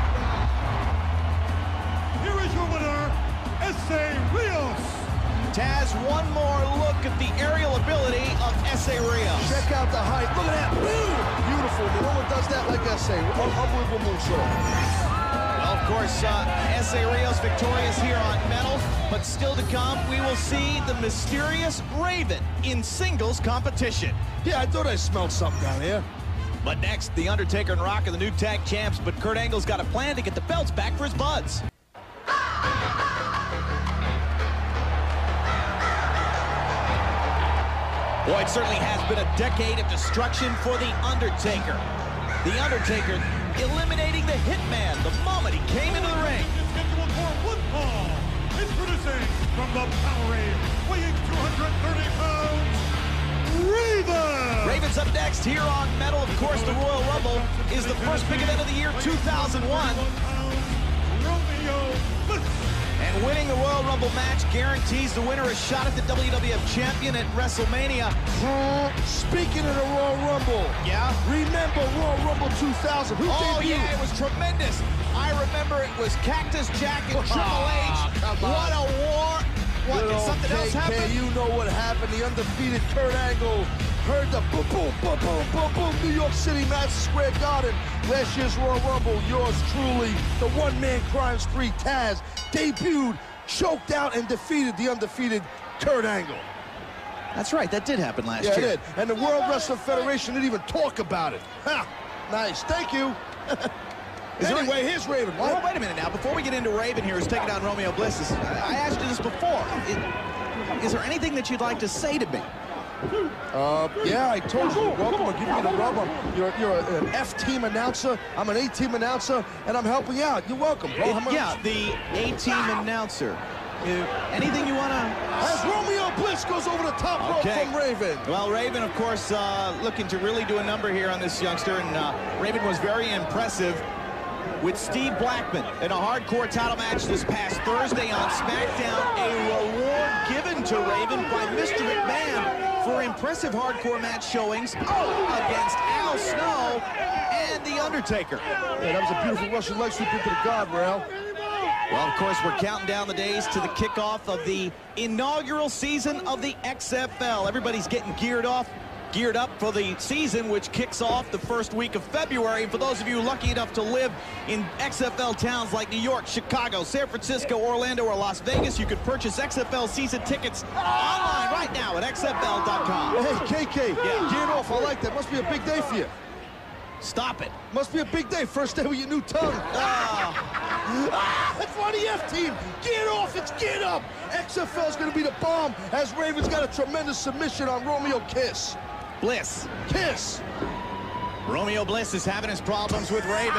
Here is your winner, S A Rios. Taz, one more look at the aerial ability of S A Rios. Check out the height. Look at that. Boom. Beautiful. No one does that like S A. Unbelievable moonsault. Well, of course, uh, S A Rios victorious here on metal, but still to come, we will see the mysterious Raven in singles competition. Yeah, I thought I smelled something down here. But next, The Undertaker and Rock are the new tag champs, but Kurt Angle's got a plan to get the belts back for his buds. Boy, it certainly has been a decade of destruction for The Undertaker. The Undertaker eliminating the Hitman the moment he came into the ring. Scheduled for one fall. Introducing from the Bowery, weighing two hundred thirty pounds, Raven! Raven's up next here on Metal. Of course, the Royal Rumble is the first big event of the year, two thousand one. Romeo Bliss. And winning the Royal Rumble match guarantees the winner a shot at the W W F Champion at WrestleMania. Speaking of the Royal Rumble, yeah, remember Royal Rumble two thousand? Who oh, debuted? yeah, it was tremendous. I remember it was Cactus Jack and Triple Ah, H. come on. What a war. What, Good did old something else K K, happen? you know what happened. The undefeated Kurt Angle heard the boom, boom, boom, boom, boom, boom. New York City, Madison Square Garden. Last year's Royal Rumble, yours truly, the one-man crime spree Taz, debuted, choked out, and defeated the undefeated Kurt Angle. That's right, that did happen last Yeah, year. it did. And the World Wrestling Federation didn't even talk about it. Ha! Nice, thank you. Anyway, here's Raven. Well, wait a minute now. Before we get into Raven here, who's taking down Romeo Bliss, is- I asked you this before. Is, is there anything that you'd like to say to me? Uh, yeah, I told you. You're welcome. I'll give you the rub. I'm- You're, you're a- an F-team announcer. I'm an A-team announcer, and I'm helping you out. You're welcome, bro. How much- Yeah, the A-team announcer. Uh, anything you want to... As Romeo Bliss goes over the top rope Okay. from Raven. Well, Raven, of course, uh, looking to really do a number here on this youngster, and uh, Raven was very impressive with Steve Blackman in a hardcore title match this past Thursday on SmackDown. A reward given to Raven by Mister McMahon for impressive hardcore match showings against Al Snow and The Undertaker. Yeah, that was a beautiful Russian leg sweep into the guardrail. Well, of course, we're counting down the days to the kickoff of the inaugural season of the X F L. Everybody's getting geared off. Geared up for the season, which kicks off the first week of February. For those of you lucky enough to live in X F L towns like New York, Chicago, San Francisco, Orlando, or Las Vegas, you can purchase X F L season tickets online right now at X F L dot com. Hey, K K, Yeah. geared off. I like that. Must be a big day for you. Stop it. Must be a big day. First day with your new tongue. Ah. Ah, that's why the F-team. Geared off. It's geared up. X F L's going to be the bomb as Raven's got a tremendous submission on Romeo Kiss. Bliss. Kiss. Romeo Bliss is having his problems with Raven.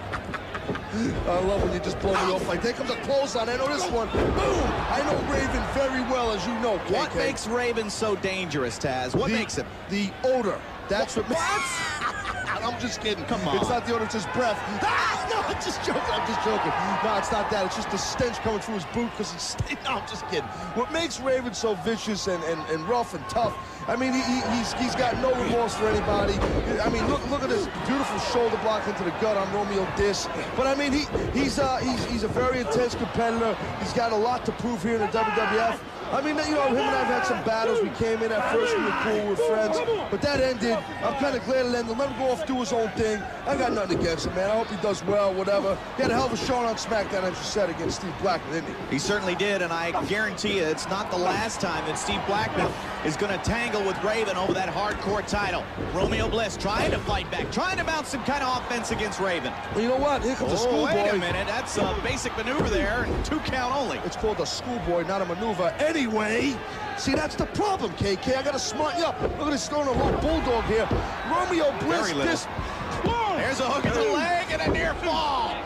I love when you just blow me off like that. Comes a clothesline. I know this one. Boom! I know Raven very well, as you know, K K. What makes Raven so dangerous, Taz? What the, makes him? The odor. That's what... I'm just kidding. Come on. It's not the odor, it's his breath. Ah, no, I'm just joking. I'm just joking. No, it's not that. It's just the stench coming through his boot because he's... No, I'm just kidding. What makes Raven so vicious and, and, and rough and tough, I mean, he, he, he's, he's got no remorse for anybody. I mean, look look at this beautiful shoulder block into the gut on Romeo Diss. But, I mean, he he's, uh, he's, he's a very intense competitor. He's got a lot to prove here in the W W F. I mean, you know, him and I have had some battles. We came in at first, we were cool, we were friends. But that ended. I'm kind of glad it ended. Let him go off, do his own thing. I got nothing against him, man. I hope he does well, whatever. He had a hell of a showing on SmackDown, as you said, against Steve Blackman, didn't he? He certainly did, and I guarantee you it's not the last time that Steve Blackman is going to tangle with Raven over that hardcore title. Romeo Bliss trying to fight back, trying to mount some kind of offense against Raven. Well, you know what? Here comes a Oh, schoolboy. wait a minute. That's a basic maneuver there, and two count only. It's called a schoolboy, not a maneuver. Anyway, see, that's the problem, K K. I got to smart you up. Look at this throwing a little bulldog here. Romeo Bliss, Very little. this... There's a hook at the leg and a near fall.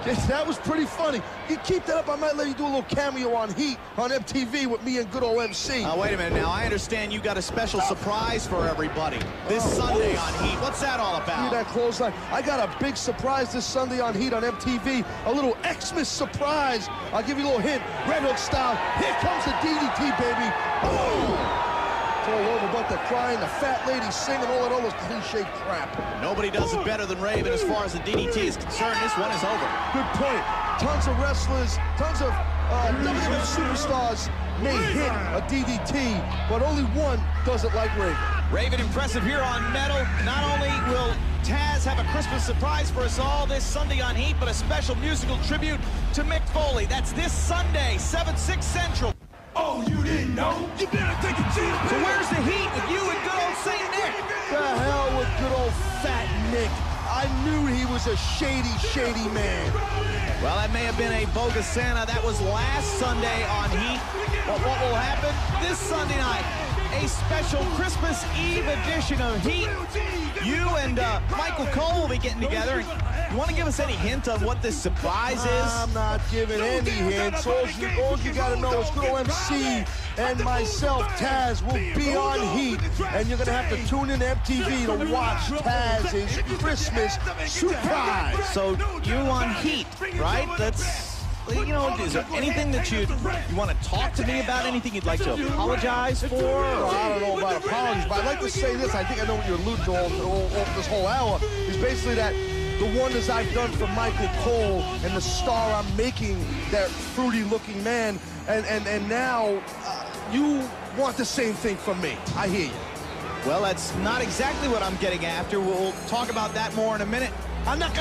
That was pretty funny. You keep that up, I might let you do a little cameo on Heat on M T V with me and good old M C. Uh, wait a minute now. I understand you got a special surprise for everybody this oh, Sunday oh. on Heat. What's that all about? See that clothesline? I got a big surprise this Sunday on Heat on M T V. A little Xmas surprise. I'll give you a little hint. Red Hook style. Here comes the D D T, baby. Boom! It's all over but the crying, the fat lady singing, all that other cliche crap. Nobody does it better than Raven as far as the D D T is concerned. This one is over. Good point. Tons of wrestlers, tons of uh, W W F superstars may hit a D D T, but only one does it like Raven. Raven impressive here on Metal. Not only will Taz have a Christmas surprise for us all this Sunday on Heat, but a special musical tribute to Mick Foley. That's this Sunday, seven, six Central. Oh, you didn't know? You better take a chance. So where's the Heat with you and good old Saint Nick? The hell with good old fat Nick. I knew he was a shady, shady man. Well, that may have been a bogus Santa. That was last Sunday on Heat. But what will happen this Sunday night? A special Christmas Eve edition of Heat. You and uh, Michael Cole will be getting together. You want to give us any hint on what this surprise is? I'm not giving any hints. All you, all you got to know is good old M C and myself, Taz, will be on Heat. And you're going to have to tune in to M T V to watch Taz's Christmas surprise. So you on Heat, right? That's... You know, is there anything that you you want to talk to me about? Anything you'd like to apologize for? Well, I don't know about apologies, but I'd like to say this. I think I know what you're alluding to all, all, all this whole hour. Is basically that the wonders I've done for Michael Cole and the star I'm making, that fruity-looking man, and, and, and now uh, you want the same thing from me. I hear you. Well, that's not exactly what I'm getting after. We'll talk about that more in a minute. What that?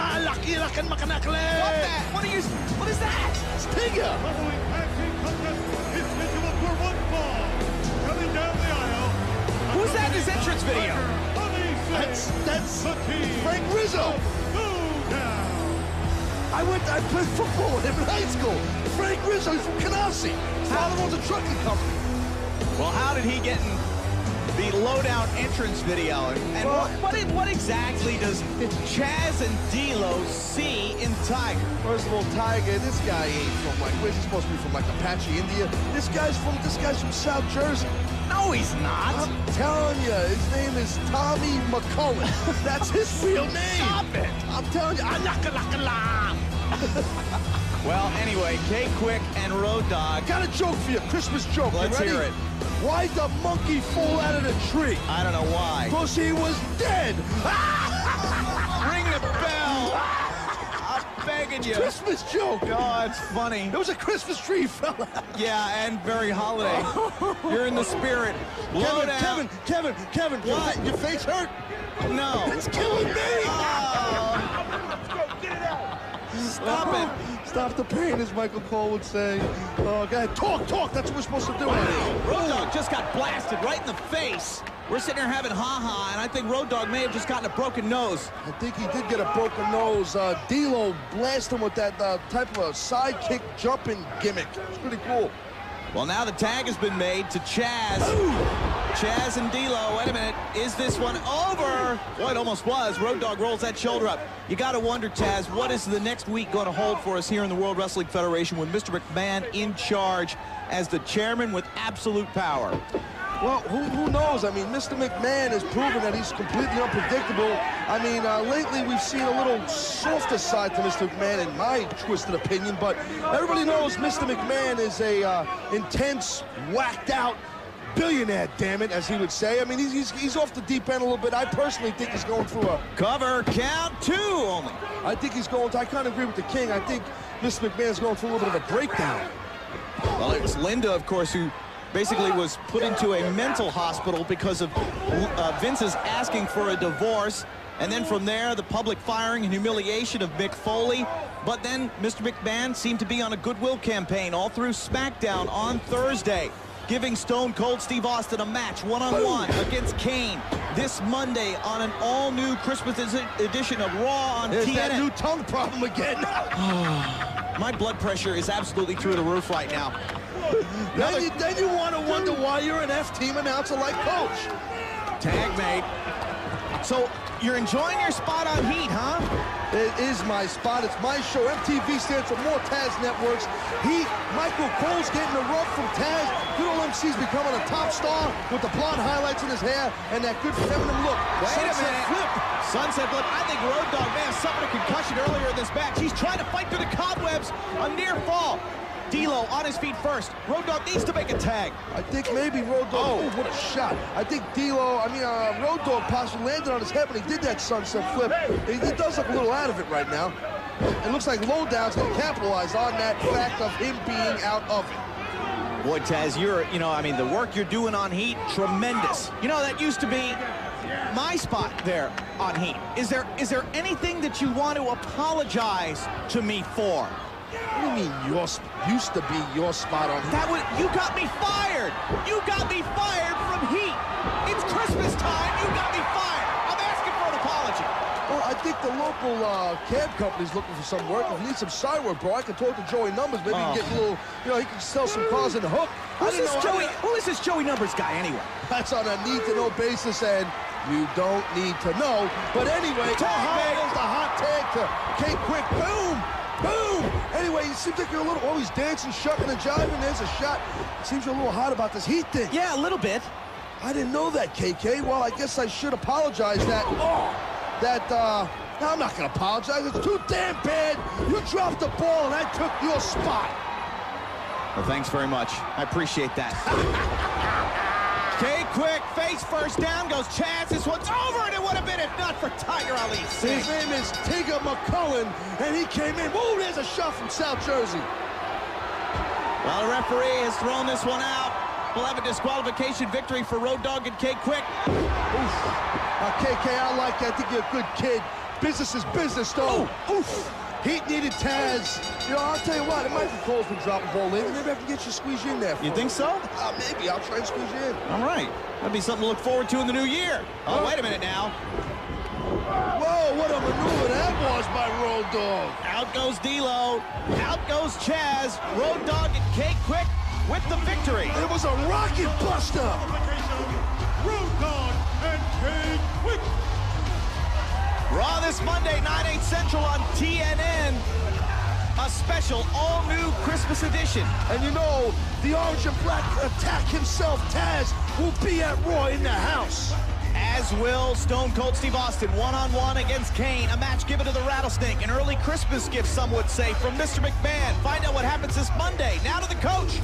What are you? What is that? Stinger. Following tag team contest is scheduled for one fall. Coming down the aisle. Who's that in his entrance video? That's that's Frank Rizzo. I went. I played football with him in high school. Frank Rizzo, he's from Canarsie. His father owns a trucking company. Well, how did he get in the lowdown entrance video? And, and well, what, what, what exactly does Chaz and D-Lo see in Tiger? First of all, Tiger, this guy ain't from like, where's he supposed to be from, like Apache, India? This guy's from, this guy's from South Jersey. No, he's not. I'm telling you, his name is Tommy McCullen. That's his real name. Stop it. I'm telling you, I Well, anyway, K-Quick and Road Dogg. Got a joke for you, Christmas joke. Let's you ready? hear it. Why'd the monkey fall out of the tree? I don't know why. Because he was dead. Ring the bell. I'm begging you. Christmas joke. Oh, it's funny. There was a Christmas tree fell out. Yeah, and very holiday. You're in the spirit. Low Kevin, down. Kevin, Kevin, Kevin, What? Your, your face hurt? No. It's killing me. Oh. Let's go, get it out. Stop it. Stop the pain, as Michael Cole would say. Oh, go ahead. Talk, talk. That's what we're supposed to do. Road Dogg just got blasted right in the face. We're sitting here having ha-ha, and I think Road Dogg may have just gotten a broken nose. I think he did get a broken nose. Uh, D-Lo blasted him with that uh, type of a sidekick jumping gimmick. It's pretty cool. Well, now the tag has been made to Chaz. Ooh. Chaz and D-Lo. Wait a minute. Is this one over? Boy, it almost was. Road Dogg rolls that shoulder up. You got to wonder, Taz, what is the next week going to hold for us here in the World Wrestling Federation with Mister McMahon in charge as the chairman with absolute power? Well, who, who knows? I mean, Mister McMahon has proven that he's completely unpredictable. I mean, uh, lately we've seen a little softer side to Mister McMahon, in my twisted opinion, but everybody knows Mister McMahon is a uh, intense, whacked-out billionaire, damn it, as he would say. I mean, he's, he's, he's off the deep end a little bit. I personally think he's going through a... Cover, count two only. I think he's going to... I kind of agree with the King. I think Mister McMahon's going through a little bit of a breakdown. Well, it's Linda, of course, who basically was put into a mental hospital because of uh, Vince's asking for a divorce. And then from there, the public firing and humiliation of Mick Foley. But then Mister McMahon seemed to be on a goodwill campaign all through SmackDown on Thursday, giving Stone Cold Steve Austin a match one-on-one against Kane this Monday on an all-new Christmas edition of Raw on There's T N A. that new tongue problem again. My blood pressure is absolutely through the roof right now. Then you, then you want to wonder why you're an F-team announcer like Coach. Tag mate. So you're enjoying your spot on Heat, huh? It is my spot. It's my show. M T V stands for More Taz Networks. He, Michael Cole's getting the rub from Taz. Good old M C's becoming a top star with the blonde highlights in his hair and that good feminine look. Wait Sunset a minute. flip. Sunset flip. I think Road Dogg may have suffered a concussion earlier in this match. He's trying to fight through the cobwebs. A near fall. D'Lo on his feet first. Road Dogg needs to make a tag. I think maybe Road Dogg, oh, what a shot. I think D'Lo, I mean, uh, Road Dogg possibly landed on his head when he did that sunset flip. He, he does look a little out of it right now. It looks like Lowdown's going to capitalize on that fact of him being out of it. Boy, Taz, you're, you know, I mean, the work you're doing on Heat, tremendous. You know, that used to be my spot there on Heat. Is there, is there anything that you want to apologize to me for? What do you mean your used to be your spot on Heat? That was, you got me fired. You got me fired from Heat. It's Christmas time. You got me fired. I'm asking for an apology. Well, I think the local uh, cab company's looking for some work. If you need some side work, bro, I can talk to Joey Numbers. Maybe oh. he can get a little, you know, he can sell some cars in the hook. Who's this know, Joey? Who is this Joey Numbers guy anyway? That's on a need-to-know basis, and you don't need to know. But anyway, tag, oh, there's the hot tag to Kate Quick. Boom! Boom! Anyway, it seems like you're a little, oh, he's dancing, shucking and jiving. There's a shot. It seems you're a little hot about this Heat thing. Yeah, a little bit. I didn't know that, K K. Well, I guess I should apologize that, oh, that, uh, no, I'm not going to apologize. It's too damn bad. You dropped the ball, and I took your spot. Well, thanks very much. I appreciate that. K Quick, face first down, goes Chaz. This one's over, and it would have been if not for Tiger Ali. His name is Tigger McCullen, and he came in. Whoa, there's a shot from South Jersey. Well, the referee has thrown this one out. We'll have a disqualification victory for Road Dogg and K Quick. Oof. Now, K K, I like you. I think you're a good kid. Business is business, though. Oh, oof. Heat needed Taz. You know, I'll tell you what, it might be Cole's been dropping ball lately. Maybe I can get you squeezed in there. You think so? Uh, maybe. I'll try and squeeze you in. All right. That'd be something to look forward to in the new year. Oh, oh. wait a minute now. Whoa, what a maneuver that was by Road Dogg. Out goes D'Lo. Out goes Chaz. Road Dogg and K Quick with the victory. It was a rocket buster. Road Dogg and K Quick. Raw this Monday, nine, eight Central on T N N. A special all-new Christmas edition. And you know, the orange and black attack himself, Taz, will be at Raw in the house. As will Stone Cold Steve Austin, one-on-one against Kane. A match given to the Rattlesnake. An early Christmas gift, some would say, from Mister McMahon. Find out what happens this Monday. Now to the coach.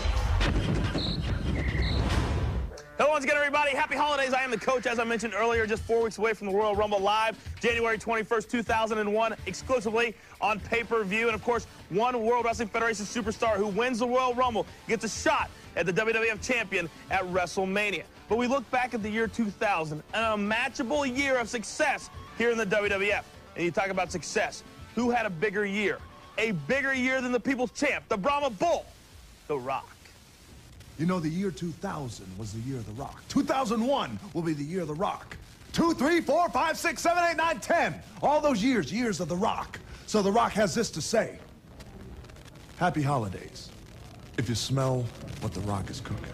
Hello once again, everybody. Happy holidays. I am the coach, as I mentioned earlier, just four weeks away from the Royal Rumble live, January twenty-first, two thousand one, exclusively on pay-per-view. And, of course, one World Wrestling Federation superstar who wins the Royal Rumble gets a shot at the W W F champion at WrestleMania. But we look back at the year two thousand, an unmatchable year of success here in the W W F. And you talk about success. Who had a bigger year? A bigger year than the People's Champ, the Brahma Bull, The Rock. You know, the year two thousand was the year of The Rock. two thousand one will be the year of The Rock. Two, three, four, five, six, seven, eight, nine, ten. All those years, years of The Rock. So The Rock has this to say. Happy holidays. If you smell what The Rock is cooking.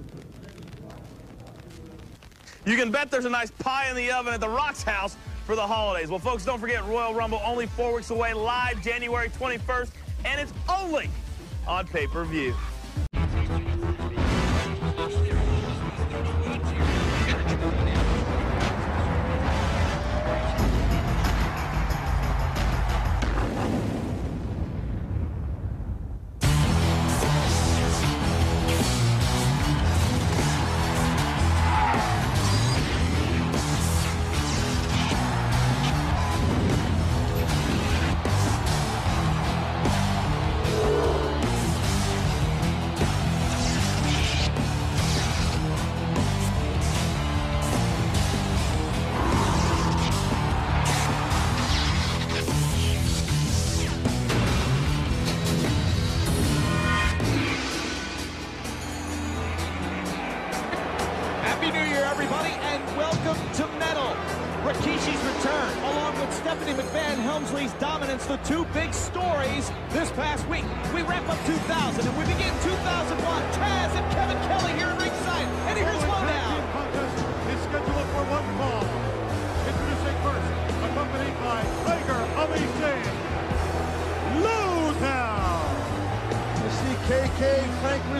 You can bet there's a nice pie in the oven at The Rock's house for the holidays. Well, folks, don't forget Royal Rumble only four weeks away, live January twenty-first, and it's only on pay-per-view. The two big stories this past week. We wrap up two thousand and we begin two thousand one. Taz and Kevin Kelly here at ringside. And here's Lowdown. Contest is scheduled for one fall. Introducing first, accompanied by Tiger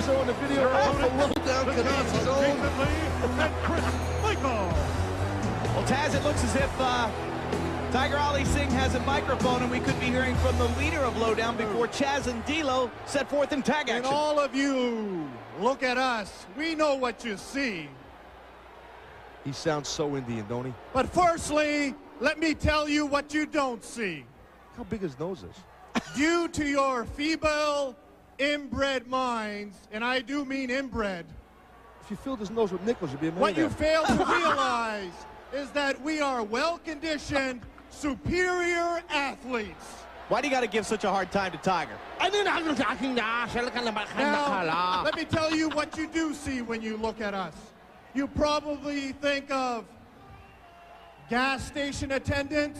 Rizzo in the video off the lowdown Kanassi's own. And Chris Michael. Well, Taz, it looks as if uh, Tiger Ali Singh has a microphone, and we could be hearing from the leader of Lowdown before Chaz and D'Lo set forth in tag action. And all of you, look at us. We know what you see. He sounds so Indian, don't he? But firstly, let me tell you what you don't see. How big his nose is. Due to your feeble, inbred minds, and I do mean inbred, if you filled his nose with nickels, you'd be a what you millionaire. fail to realize is that we are well-conditioned, superior athletes. Why do you got to give such a hard time to Tiger? Now, let me tell you what you do see when you look at us. You probably think of gas station attendants,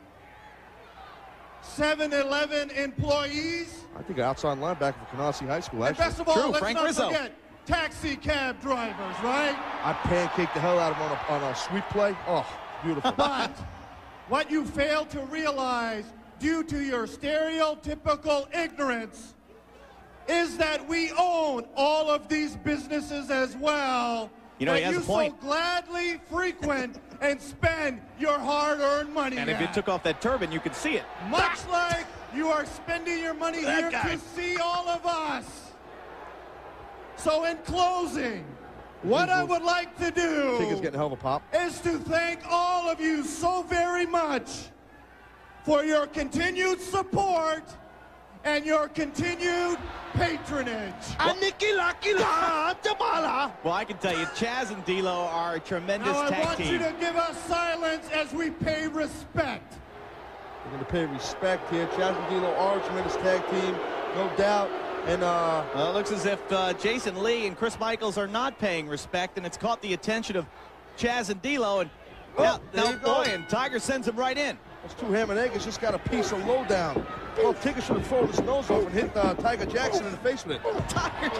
seven eleven employees. I think an outside linebacker for Canarsie High School, And actually. best of all, True, let's Frank not Rizzo. forget taxi cab drivers, right? I pancaked the hell out of him on a, on a sweep play. Oh, beautiful. But what you fail to realize, due to your stereotypical ignorance, is that we own all of these businesses as well. You know, he that has you a point. so gladly frequent and spend your hard-earned money And if you at. took off that turban, you could see it. Much like you are spending your money That here guy. to see all of us. So in closing, what I would like to do Tigger's getting a hell of a pop. is to thank all of you so very much for your continued support and your continued patronage. Well, I can tell you, Chaz and D'Lo are a tremendous Now I tag want team. you to give us silence as we pay respect. We're going to pay respect here. Chaz and D'Lo are a tremendous tag team, no doubt. And uh, Well, it looks as if uh, Jason Lee and Chris Michaels are not paying respect, and it's caught the attention of Chaz and D'Lo. And Oh, now, there now you go. boy, and Tiger sends him right in. those two ham and eggers just got a piece of lowdown. Well, Tigger should have thrown his nose off and hit uh, Tiger Jackson in the face with it. Tiger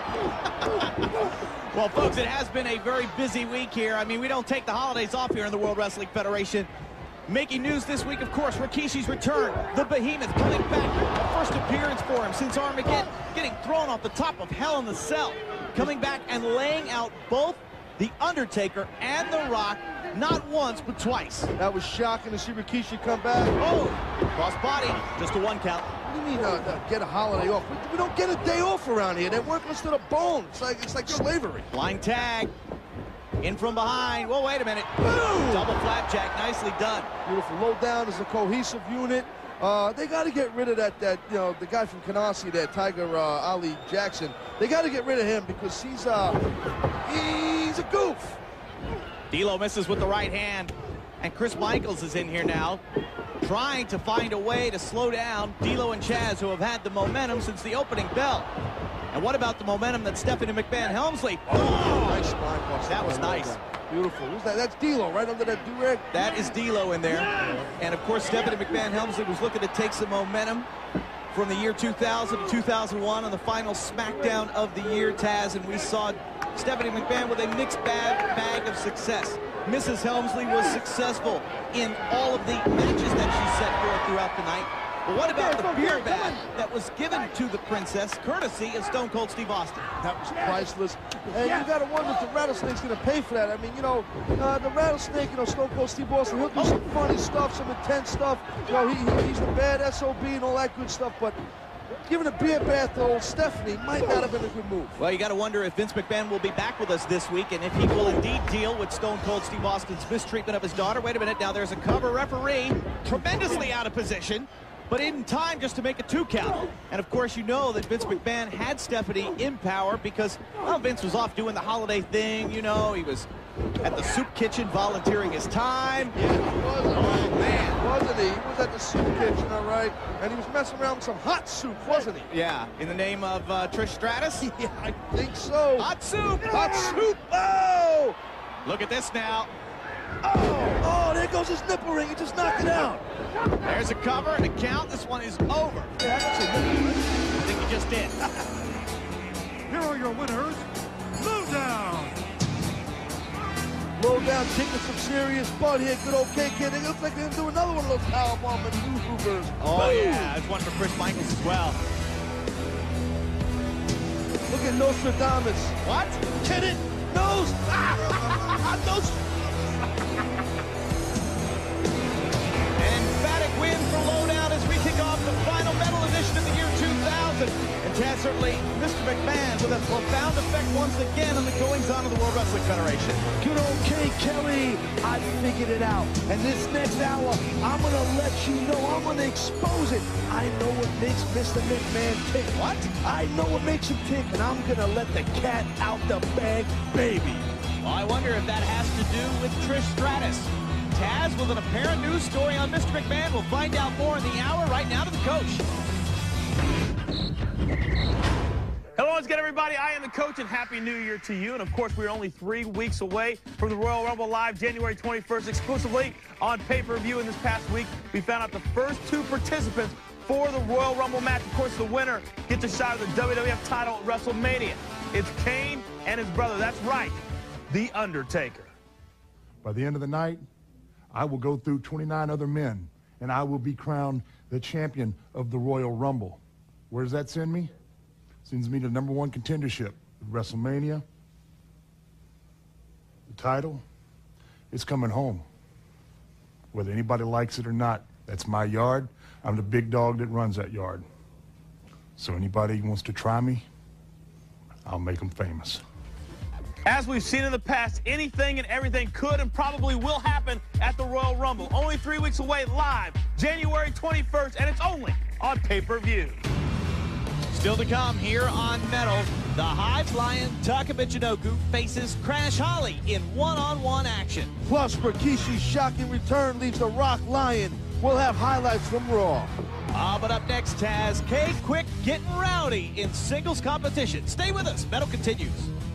just... Well, folks, it has been a very busy week here. I mean, we don't take the holidays off here in the World Wrestling Federation. Making news this week, of course, Rikishi's return. The Behemoth coming back. First appearance for him since Armageddon. Getting thrown off the top of Hell in the Cell. Coming back and laying out both The Undertaker and The Rock, not once, but twice. That was shocking to see Rikishi come back. Oh, cross body, just a one count. What do you mean uh, uh, get a holiday off? We, we don't get a day off around here. They work us to the bone. It's like, it's like slavery. Blind tag. In from behind. Whoa, wait a minute. Double flapjack, nicely done. Beautiful. Low down is a cohesive unit. Uh, they got to get rid of that, that, you know, the guy from Canarsie, that Tiger uh, Ali Jackson. They got to get rid of him because he's, uh, he's a goof. D'Lo misses with the right hand. And Chris Michaels is in here now, trying to find a way to slow down D'Lo and Chaz, who have had the momentum since the opening bell. And what about the momentum that Stephanie McMahon Helmsley? Oh, nice spine buster. That was nice. Beautiful. Who's that? That's D'Lo right under that do-rag. That is D'Lo in there. And of course, Stephanie McMahon Helmsley was looking to take some momentum from the year two thousand to two thousand one on the final SmackDown of the year, Taz, and we saw Stephanie McMahon with a mixed bag, bag of success. Missus Helmsley was successful in all of the matches that she set forth throughout the night. But what about the beer bag that was given to the princess, courtesy of Stone Cold Steve Austin? That was priceless. And you got to wonder if the Rattlesnake's going to pay for that. I mean, you know, uh, the Rattlesnake, you know, Stone Cold Steve Austin, he'll do some funny stuff, some intense stuff. You know, he, he, he's the bad S O B and all that good stuff, but giving a beer bath to old Stephanie might not have been a good move. Well, you got to wonder if Vince McMahon will be back with us this week, and if he will indeed deal with Stone Cold Steve Austin's mistreatment of his daughter. Wait a minute, now there's a cover referee, tremendously out of position, but in time just to make a two count. And of course, you know that Vince McMahon had Stephanie in power because, well, Vince was off doing the holiday thing, you know, he was at the soup kitchen volunteering his time. Yeah, he was, all right. Man, wasn't he? He was at the soup kitchen, all right, and he was messing around with some hot soup, wasn't he? Yeah, in the name of uh, Trish Stratus. Yeah, I think so. Hot soup! Hot soup! Oh! Look at this now. Oh! Oh, there goes his nipple ring. He just knocked it out. There's a cover and a count. This one is over. Yeah, that's a nipple ring. I think he just did. Here are your winners, Lowdown. Low down, taking some serious butt here. Good old K K. They look like they're going to do another one of those powerbomb maneuvers. Oh, Boom. yeah. There's one for Chris Michaels as well. Look at Nostradamus. What? Get it? Nose. Nose. An emphatic win for Lowdown as we kick off the final medal edition of the year two thousand. And Taz, certainly, Mister McMahon with a profound effect once again on the goings-on of the World Wrestling Federation. Good old K. Kelly, I figured it out. And this next hour, I'm going to let you know, I'm going to expose it. I know what makes Mister McMahon tick. What? I know what makes him tick, and I'm going to let the cat out the bag, baby. Well, I wonder if that has to do with Trish Stratus. Taz with an apparent news story on Mister McMahon. We'll find out more in the hour. Right now to the coach. Hello once again, everybody. I am the coach, and Happy New Year to you. And, of course, we're only three weeks away from the Royal Rumble Live, January twenty-first, exclusively on pay-per-view. In this past week, we found out the first two participants for the Royal Rumble match. Of course, the winner gets a shot at the W W F title at WrestleMania. It's Kane and his brother. That's right, The Undertaker. By the end of the night, I will go through twenty-nine other men, and I will be crowned the champion of the Royal Rumble. Where does that send me? Sends me to number one contendership at WrestleMania. The title, it's coming home. Whether anybody likes it or not, that's my yard. I'm the big dog that runs that yard. So anybody who wants to try me, I'll make them famous. As we've seen in the past, anything and everything could and probably will happen at the Royal Rumble. Only three weeks away, live, January twenty-first, and it's only on pay-per-view. Still to come here on Metal, the high-flying Taka Michinoku faces Crash Holly in one-on-one action. Plus, Rikishi's shocking return leaves the Rock lying. We'll have highlights from Raw. Ah, but up next, Taz, K-Quick getting rowdy in singles competition. Stay with us. Metal continues.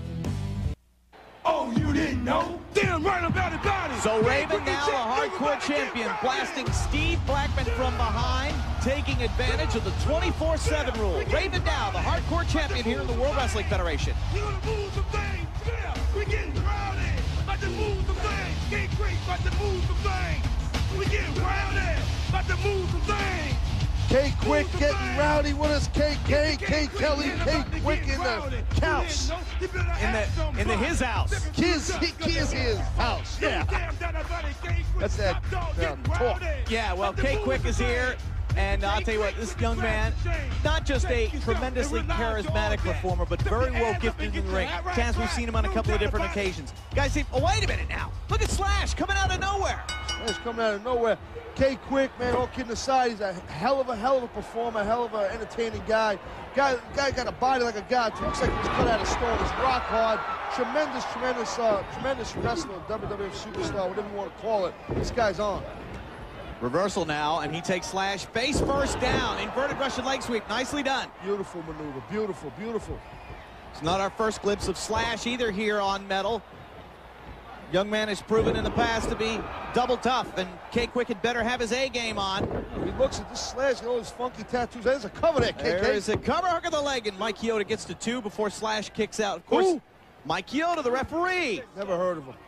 Oh, you didn't know? Damn right about it, about it. So Raven, now a hardcore champion, blasting Steve Blackman from behind, taking advantage of the twenty-four seven rule. Raven now, the hardcore champion here in the World Wrestling Federation. You're gonna move the thing. Yeah, we're getting rowdy. About to move the thing. Get great, about to move the thing. We're getting rowdy. About to move the thing. K-Quick getting rowdy with us. K K, K Kelly, K-Quick in the couch. In the in the his house. Kiss, kiss his house. Yeah. That's that uh, talk. Yeah, well, K-Quick is here. And I'll tell you what, this young man, not just a tremendously charismatic performer, but very well gifted in the ring. Taz, we've seen him on a couple of different occasions. Guys say, oh, wait a minute now. Look at Slash coming out of nowhere. Slash coming out of nowhere. K-Quick, man, all kidding aside, he's a hell of a, hell of a performer, hell of an entertaining guy. Guy, guy got a body like a god. Looks like he's cut out of stone. He's rock hard. Tremendous, tremendous, uh, tremendous wrestler, W W F superstar, whatever you want to call it. This guy's on. Reversal now, and he takes Slash face first down. Inverted Russian leg sweep. Nicely done. Beautiful maneuver. Beautiful, beautiful. It's not our first glimpse of Slash either here on Metal. Young man has proven in the past to be double tough, and K-Quick had better have his A game on. He looks at this Slash, all his funky tattoos. There's a cover there, K K. There is a cover hook of the leg, and Mike Chioda gets to two before Slash kicks out. Of course, Ooh. Mike Chioda, the referee. Never heard of him.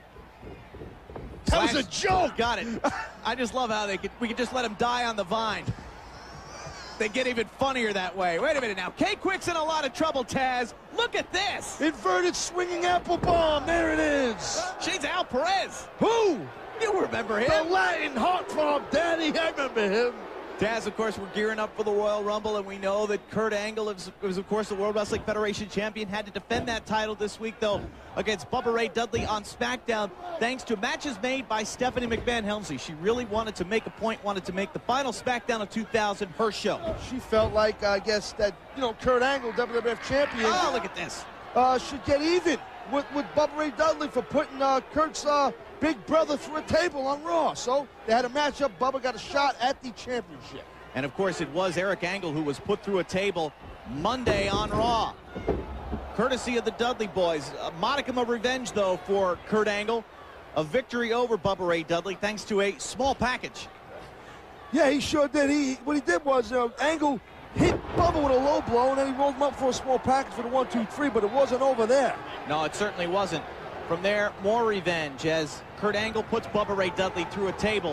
That Slash, was a joke. Got it. I just love how they could, we could just let him die on the vine. They get even funnier that way. Wait a minute now. K-Quick's in a lot of trouble, Taz. Look at this. Inverted swinging apple bomb. There it is. She's Al Perez. Who? You remember him. The Latin heartthrob daddy. I remember him. Taz, of course, we're gearing up for the Royal Rumble, and we know that Kurt Angle is, is, of course, the World Wrestling Federation champion. Had to defend that title this week, though, against Bubba Ray Dudley on SmackDown, thanks to matches made by Stephanie McMahon Helmsley. She really wanted to make a point, wanted to make the final SmackDown of two thousand her show. She felt like, I guess, that, you know, Kurt Angle, W W F champion. Oh, look at this. Uh, should get even with, with Bubba Ray Dudley for putting uh, Kurt's uh, big brother through a table on Raw. So they had a matchup. Bubba got a shot at the championship. And, of course, it was Eric Angle who was put through a table Monday on Raw. Courtesy of the Dudley boys. A modicum of revenge, though, for Kurt Angle. A victory over Bubba Ray Dudley thanks to a small package. Yeah, he sure did. He What he did was uh, Angle hit Bubba with a low blow, and then he rolled him up for a small package for the one, two, three, but it wasn't over there. No, it certainly wasn't. From there, more revenge as Kurt Angle puts Bubba Ray Dudley through a table.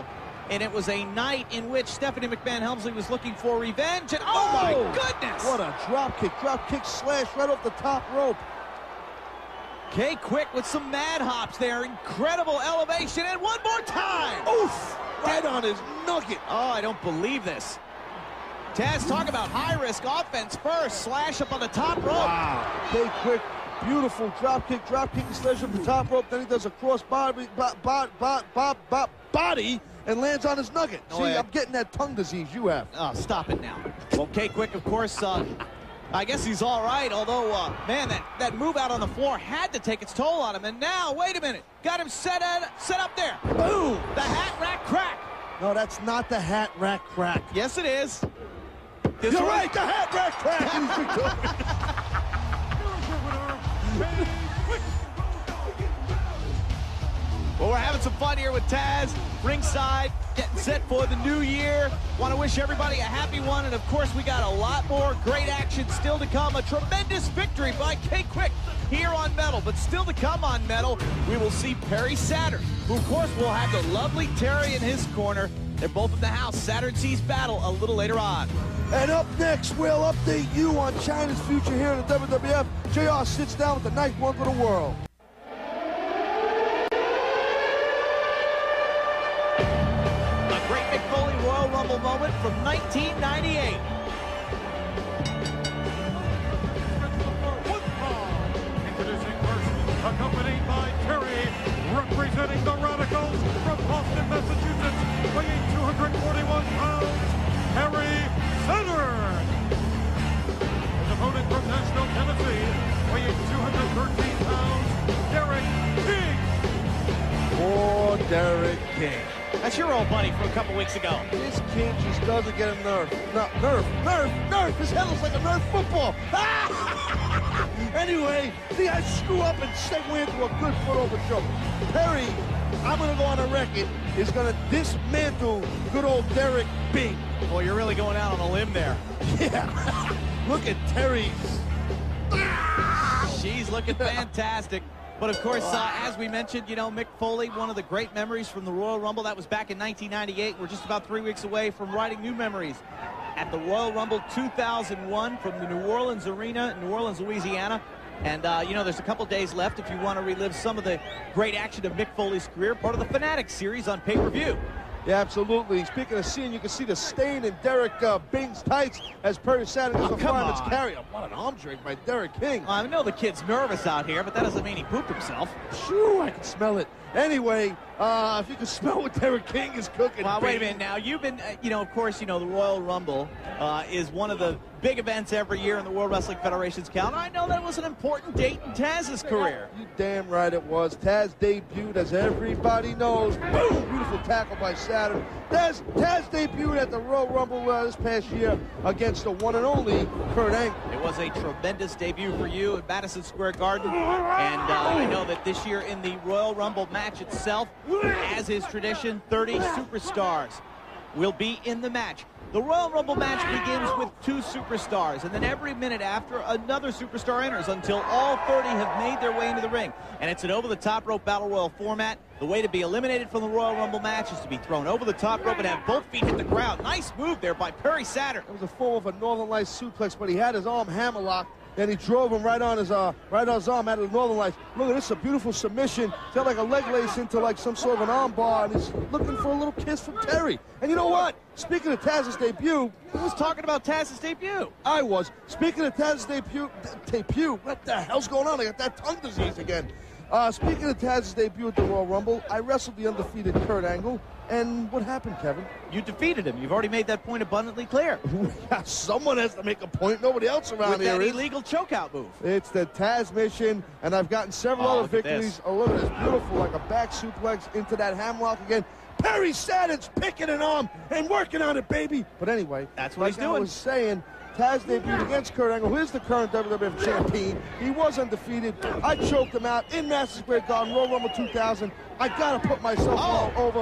and it was a night in which Stephanie McMahon Helmsley was looking for revenge, and oh, oh my goodness! What a drop kick, drop kick slash right off the top rope. Kay Quick with some mad hops there, incredible elevation, and one more time! Oof! Right on his nugget. Oh, I don't believe this. Taz, talk about high-risk offense first, slash up on the top rope. Wow. Kay Quick, beautiful drop kick, drop kick, slash up the top rope, then he does a cross body, bot, bot, bot, bot, bot, body, and lands on his nugget. Oh, See, yeah. I'm getting that tongue disease you have. Oh, stop it now. Well, Kay Quick, of course, uh, I guess he's all right, although, uh, man, that, that move out on the floor had to take its toll on him. And now, wait a minute, got him set, at, set up there. Boom! The hat rack crack. No, that's not the hat rack crack. Yes, it is. This You're one? right, the hat rack crack. Well, we're having some fun here with Taz, ringside, getting set for the new year. Want to wish everybody a happy one, and of course, we got a lot more great action still to come. A tremendous victory by Kay Quick here on Metal, but still to come on Metal, we will see Perry Saturn, who of course will have the lovely Terry in his corner. They're both in the house. Saturn sees battle a little later on. And up next, we'll update you on China's future here in the W W F. J R sits down with the ninth wonder of the world. Royal Rumble moment from nineteen ninety-eight. Introducing first, accompanied by Terry, representing the Radicals from Boston, Massachusetts, weighing two hundred forty-one pounds, Perry Saturn. His opponent from Nashville, Tennessee, weighing two hundred thirteen pounds, Derek King. Poor Derek King. That's your old buddy from a couple weeks ago. This kid just doesn't get a nerf. No, nerf, nerf, nerf. His head looks like a nerf football. Anyway, see, I screw up and segue into a good foot over show. Perry, I'm going to go on a record, is going to dismantle good old Derek Bing. Boy, you're really going out on a limb there. Yeah. Look at Terry. She's looking fantastic. But, of course, uh, as we mentioned, you know, Mick Foley, one of the great memories from the Royal Rumble. That was back in nineteen ninety-eight. We're just about three weeks away from writing new memories at the Royal Rumble two thousand one from the New Orleans Arena, New Orleans, Louisiana. And, uh, you know, there's a couple days left if you want to relive some of the great action of Mick Foley's career, part of the Fanatics series on pay-per-view. Yeah, absolutely. Speaking of seeing, you can see the stain in Derek uh, Bing's tights as Perry Saturn is oh, a fireman's carry. What an arm drag by Derek King. Well, I know the kid's nervous out here, but that doesn't mean he pooped himself. Shoo, I can smell it. Anyway, uh, if you can smell what Derek King is cooking. Well, wait a minute now. You've been, uh, you know, of course, you know, the Royal Rumble uh, is one of the big events every year in the World Wrestling Federation's calendar. I know that was an important date in Taz's career. You damn right it was. Taz debuted, as everybody knows. Boom! Beautiful tackle by Saturn. Taz, Taz debuted at the Royal Rumble uh, this past year against the one and only Kurt Angle. It was a tremendous debut for you at Madison Square Garden. And uh, I know that this year in the Royal Rumble match itself, as is tradition, thirty superstars will be in the match. The Royal Rumble match begins with two superstars, and then every minute after, another superstar enters until all thirty have made their way into the ring. And it's an over-the-top rope battle royal format. The way to be eliminated from the Royal Rumble match is to be thrown over the top rope and have both feet hit the ground. Nice move there by Perry Saturn. It was a form of a Northern Lights suplex, but he had his arm hammerlocked. And he drove him right on his uh, right on his arm out of the Northern Lights. Look at this, a beautiful submission. Felt like a leg lace into like some sort of an arm bar, and he's looking for a little kiss from Terry. And you know what? Speaking of Taz's debut, who was talking about Taz's debut? I was. Speaking of Taz's debut, debut, what the hell's going on? I got that tongue disease again. Uh, speaking of Taz's debut at the Royal Rumble, I wrestled the undefeated Kurt Angle. And what happened, Kevin? You defeated him. You've already made that point abundantly clear. Yeah, someone has to make a point. Nobody else around With here that is. illegal chokeout move. It's the Taz mission, and I've gotten several Oh, other look at victories. this. Oh, look at this. Beautiful, like a back suplex into that hamlock again. Perry Saturn's picking an arm and working on it, baby. But anyway, that's what like he's doing. I was saying, Taz debuted against Kurt Angle, who is the current W W F champion. He was undefeated. I choked him out in Madison Square Garden, Royal Rumble two thousand. I got to put myself oh. all over.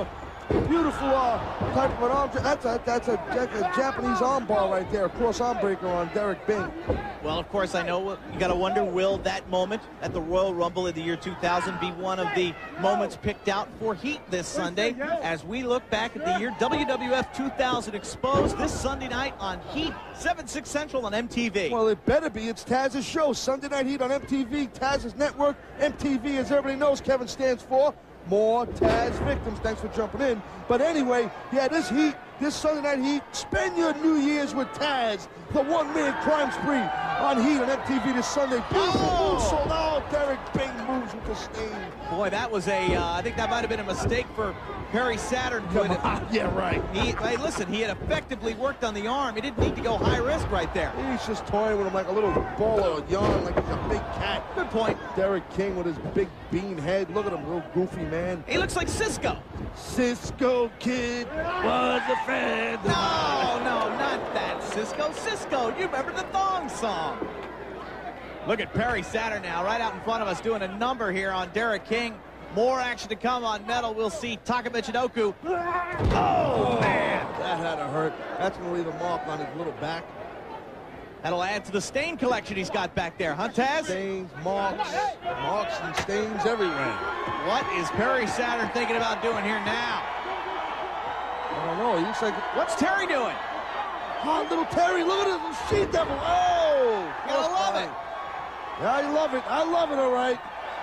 Beautiful uh, type of an arm. That's a, that's a, that's a Japanese arm bar right there. Cross arm breaker on Derek Bing. Well, of course, I know you got to wonder, will that moment at the Royal Rumble in the year two thousand be one of the moments picked out for Heat this Sunday as we look back at the year W W F two thousand Exposed this Sunday night on Heat, seven, six Central on M T V. Well, it better be. It's Taz's show. Sunday Night Heat on M T V, Taz's network. M T V, as everybody knows, Kevin stands for More Taz Victims. Thanks for jumping in. But anyway, yeah, this Heat, this Sunday Night Heat, spend your New Year's with Taz, the one-man crime spree on Heat on M T V this Sunday. Beautiful Oh! moonsault. Oh, Derek Bing moves with the stain. Boy, that was a, uh, I think that might have been a mistake for Perry Saturn. Come on. Yeah, right. He, hey, listen, he had effectively worked on the arm. He didn't need to go high risk right there. He's just toying with him like a little ball of yarn, like he's a big cat. Good point. Derek King with his big bean head. Look at him, little goofy man. He looks like Cisco. Cisco Kid was a friend. No, no, not that Cisco. Cisco, you remember the thong song. Look at Perry Saturn now, right out in front of us, doing a number here on Derek King. More action to come on metal. We'll see Taka Michinoku. Oh, man. That had to hurt. That's going to leave a mark on his little back. That'll add to the stain collection he's got back there, huh, Taz? Stains, marks, marks and stains everywhere. What is Perry Saturn thinking about doing here now? I don't know. He looks like... What's Terry doing? Oh, little Terry. Look at this she devil. Oh! You gotta love it. Yeah, I love it. I love it, all right.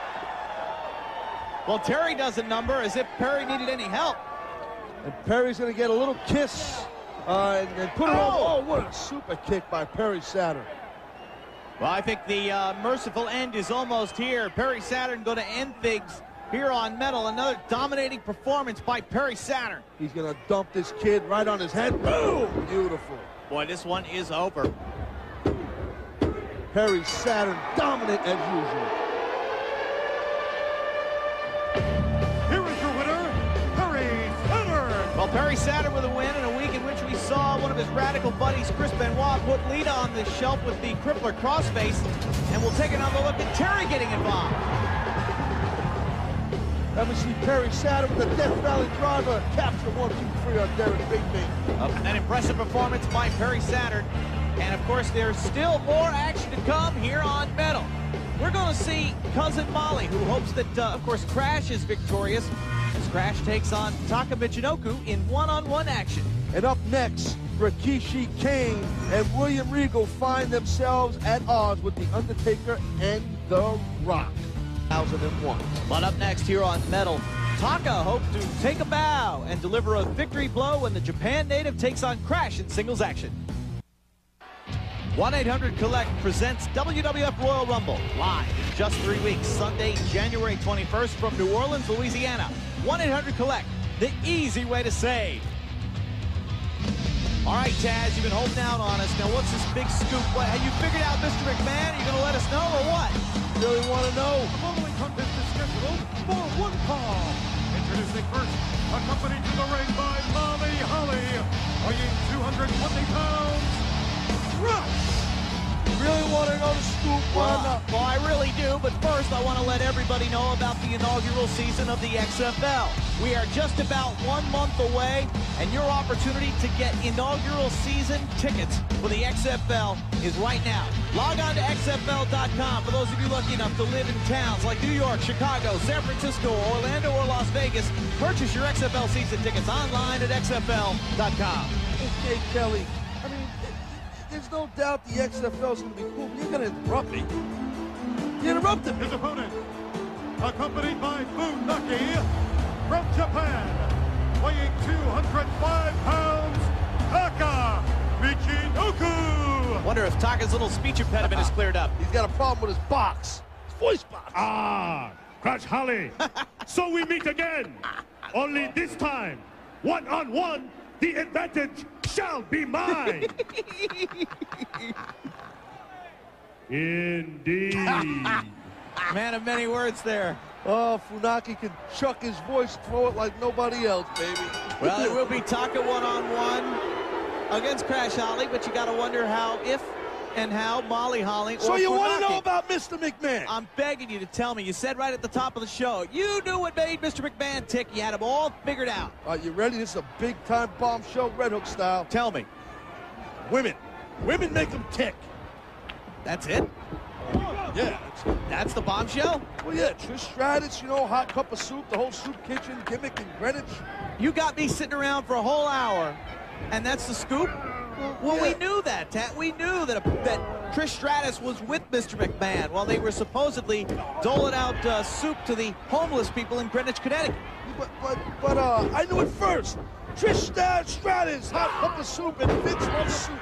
Well, Terry does a number as if Perry needed any help. And Perry's going to get a little kiss uh, and, and put it Oh! on. Oh, what a super kick by Perry Saturn. Well, I think the uh, merciful end is almost here. Perry Saturn going to end things here on metal. Another dominating performance by Perry Saturn. He's going to dump this kid right on his head. Boom! Beautiful. Boy, this one is over. Perry Saturn dominant as usual. Here is your winner, Perry Saturn. Well, Perry Saturn with a win in a week in which we saw one of his radical buddies, Chris Benoit, put Lita on the shelf with the crippler crossface. And we'll take another look at Terry getting involved. Let me see Perry Saturn with the Death Valley driver. Capture one, two, three on Derek Big Bing. An impressive performance by Perry Saturn. And, of course, there's still more action to come here on Metal. We're going to see Cousin Molly, who hopes that, uh, of course, Crash is victorious as Crash takes on Taka Michinoku in one-on-one action. And up next, Rikishi Kane and William Regal find themselves at odds with The Undertaker and The Rock. two thousand one. But up next here on Metal, Taka hopes to take a bow and deliver a victory blow when the Japan native takes on Crash in singles action. one eight hundred collect presents W W F Royal Rumble live in just three weeks, Sunday, January twenty-first from New Orleans, Louisiana. one eight hundred collect, the easy way to save. All right, Taz, you've been holding out on us. Now, what's this big scoop? What, have you figured out Mister McMahon? Are you going to let us know or what? Really want to know? The following contest is scheduled for one fall. Introducing first, accompanied to the ring by Molly Holly, weighing two hundred twenty pounds, Rush. Really want to know the scoop? Well, Well, well, I really do, but first I want to let everybody know about the inaugural season of the X F L. We are just about one month away, and your opportunity to get inaugural season tickets for the X F L is right now. Log on to X F L dot com for those of you lucky enough to live in towns like New York, Chicago, San Francisco, Orlando, or Las Vegas. Purchase your X F L season tickets online at X F L dot com. okay, Kelly. I mean, there's no doubt the X F L is going to be cool, but you're going to interrupt me. You interrupted me. His opponent, accompanied by Funaki from Japan, weighing two hundred five pounds, Taka Michinoku. Wonder if Taka's little speech impediment is cleared up. He's got a problem with his box, his voice box. Ah, Crash Holly. So we meet again. Only this time, one-on-one, the advantage shall be mine. Indeed. Man of many words there. Oh, Funaki can chuck his voice, throw it like nobody else, baby. Well, it will be Taka one-on-one against Crash Holly, but you got to wonder how, if and how Molly Holly So or you want to know Funaki. about Mister McMahon? I'm begging you to tell me. You said right at the top of the show, you knew what made Mister McMahon tick. You had him all figured out. Are you ready? This is a big-time bombshell, Red Hook style. Tell me. Women. Women make them tick. That's it? Yeah. That's the bombshell? Well, yeah, Trish Stratus, you know, hot cup of soup, the whole soup kitchen gimmick in Greenwich. You got me sitting around for a whole hour, and that's the scoop? Well, yeah. we knew that, Tat. We knew that, that Trish Stratus was with Mister McMahon while they were supposedly doling out uh, soup to the homeless people in Greenwich, Connecticut. But, but, but uh, I knew it first. Trish Stratus, hot cup of soup, and Vince loves soup.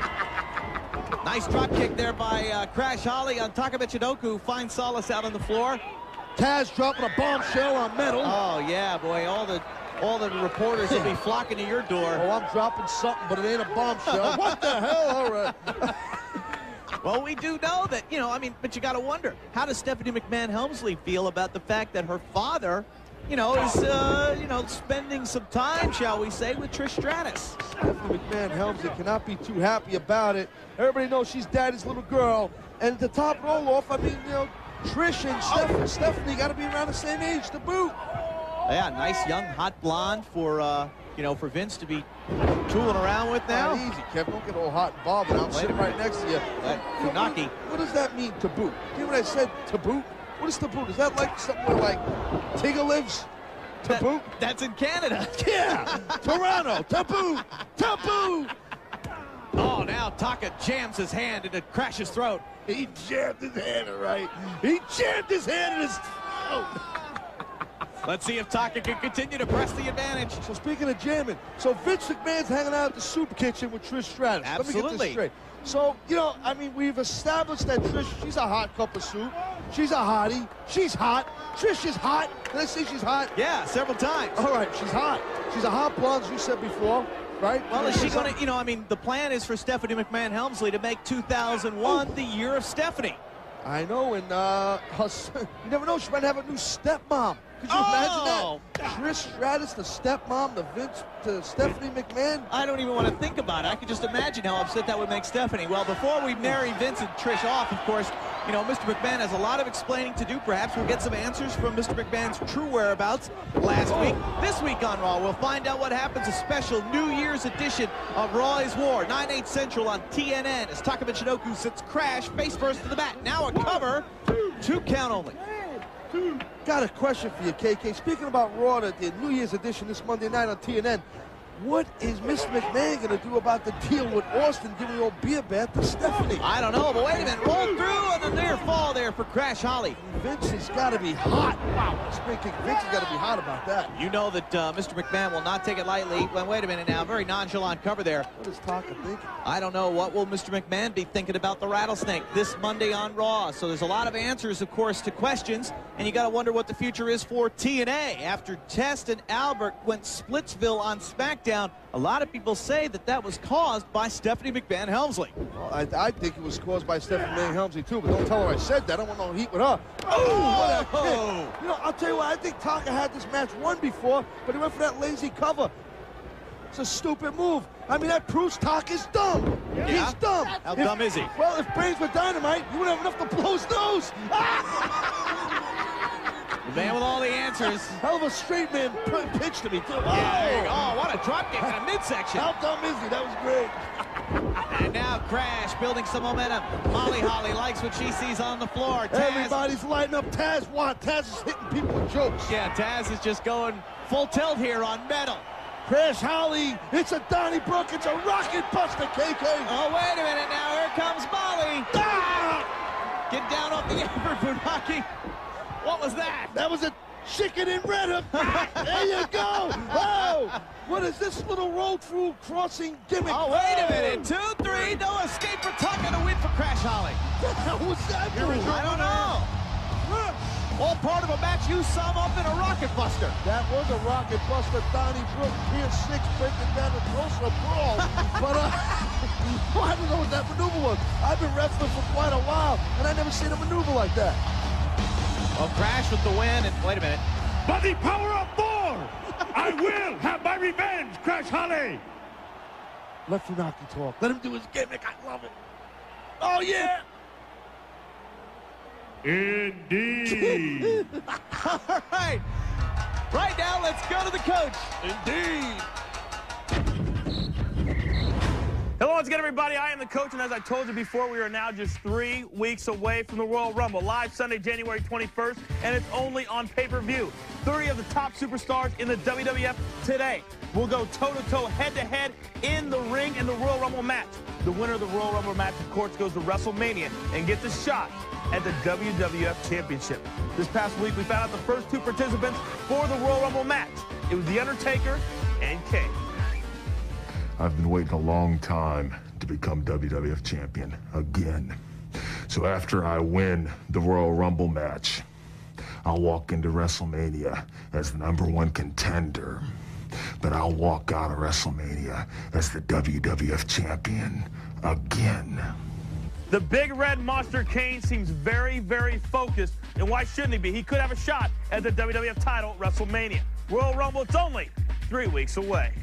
Nice drop kick there by uh, Crash Holly on Taka Michinoku. Finds solace out on the floor. Taz dropping a bombshell on metal. Oh, yeah, boy. All the all the reporters will be flocking to your door. Oh, I'm dropping something, but it ain't a bombshell. What the hell? All right. Well, we do know that, you know, I mean, but you got to wonder, how does Stephanie McMahon Helmsley feel about the fact that her father, you know, is, uh, you know, spending some time, shall we say, with Trish Stratus? Stephanie McMahon Helmsley cannot be too happy about it. Everybody knows she's daddy's little girl. And to top it all off, I mean, you know, Trish and Steph Stephanie got to be around the same age to boot. Yeah, nice young hot blonde for, uh, you know, for Vince to be tooling around with now. Not easy, Kevin. Don't get all hot and bothered. I'm sitting right next to you. That Funaki. What does that mean, to boot? You know what I said, to boot? What is to boot? Is that like something where, like, Tigger lives? To That, boot? that's in Canada. Yeah! Toronto! To boot! To boot! Oh, now Taka jams his hand into Crash's throat. He jammed his hand, all right. He jammed his hand in his throat. Let's see if Taka can continue to press the advantage. So speaking of jamming, so Vince McMahon's hanging out at the soup kitchen with Trish Stratus. Let me get Absolutely. this straight. So, you know, I mean, we've established that Trish, she's a hot cup of soup. She's a hottie. She's hot. Trish is hot. Did I say she's hot? Yeah, several times. All right, she's hot. She's a hot blonde, as you said before, right? Well, is she She's going to, you know, I mean, the plan is for Stephanie McMahon Helmsley to make two thousand one the year of Stephanie. I know, and uh, her, you never know, she might have a new stepmom. Could you Oh. imagine that? Trish Stratus, the stepmom, the Vince, to Stephanie McMahon. I don't even want to think about it. I could just imagine how upset that would make Stephanie. Well, before we marry Vince and Trish off, of course, you know, Mister McMahon has a lot of explaining to do. Perhaps we'll get some answers from Mister McMahon's true whereabouts last week. This week on Raw, we'll find out what happens. A special New Year's edition of Raw is War, nine eight Central on T N N, as Taka Michinoku sits Crash face first to the mat. Now a cover, two count only. Got a question for you, K K. Speaking about Raw, the the New Year's edition this Monday night on T N N, what is Mister McMahon going to do about the deal with Austin giving the old beer bath to Stephanie? I don't know, but wait a minute. Roll through on the near fall there for Crash Holly. Vince has got to be hot. Wow, speaking, Vince has got to be hot about that. You know that uh, Mister McMahon will not take it lightly. Well, wait a minute now. Very nonchalant cover there. What is Taka thinking? I don't know. What will Mister McMahon be thinking about the rattlesnake this Monday on Raw? So there's a lot of answers, of course, to questions, and you got to wonder what the future is for T N A. After Test and Albert went Splitsville on SmackDown, a lot of people say that that was caused by Stephanie McMahon Helmsley. Well, I, I think it was caused by Stephanie McMahon Helmsley, too, but don't tell her I said that. I don't want no heat with her. Oh, what a kick. You know, I'll tell you what, I think Taka had this match won before, but he went for that lazy cover. It's a stupid move. I mean, that proves Taka's dumb. Yeah. He's dumb. How If- dumb is he? Well, if brains were dynamite, you wouldn't have enough to blow his nose. The man with all the answers. Hell of a straight man p- pitch to me, too. Yeah, there you go. Oh, what a drop kick in the midsection. How dumb is he? That was great. And now Crash building some momentum. Molly Holly likes what she sees on the floor. Taz, Everybody's lighting up Taz. What? Taz is hitting people with jokes. yeah, Taz is just going full tilt here on metal. Crash Holly, it's a Donnybrook, it's a rocket buster, K K. Oh, wait a minute now. Here comes Molly. Ah! Get down off the apron, Funaki. What was that? That was a chicken and red hook. There you go. Oh, what is this little roll through crossing gimmick? Oh, wait a minute. Two, three, no escape for Tucker to win for Crash Holly. What the hell was that? I don't know. All part of a match you sum up in a rocket buster. That was a rocket buster, Donnybrook, Pier six, breaking down the Tulsa Brawl. But uh, I don't know what that maneuver was. I've been wrestling for quite a while, and I never seen a maneuver like that. Well, Crash with the win, and wait a minute. By the power of four, I will have my revenge, Crash Holly. Let Funaki talk. Let him do his gimmick. I love it. Oh, yeah. Indeed. All right. Right now, let's go to the coach. Indeed. Hello once again, everybody. I am the coach, and as I told you before, we are now just three weeks away from the Royal Rumble, live Sunday, January twenty-first, and it's only on pay-per-view. Three of the top superstars in the W W F today will go toe-to-toe, head-to-head in the ring in the Royal Rumble match. The winner of the Royal Rumble match, of course, goes to WrestleMania and gets a shot at the W W F Championship. This past week, we found out the first two participants for the Royal Rumble match. It was The Undertaker and Kane. I've been waiting a long time to become W W F champion again. So after I win the Royal Rumble match, I'll walk into WrestleMania as the number one contender. But I'll walk out of WrestleMania as the W W F champion again. The big red monster Kane seems very, very focused, and why shouldn't he be? He could have a shot at the W W F title at WrestleMania. Royal Rumble, it's only three weeks away.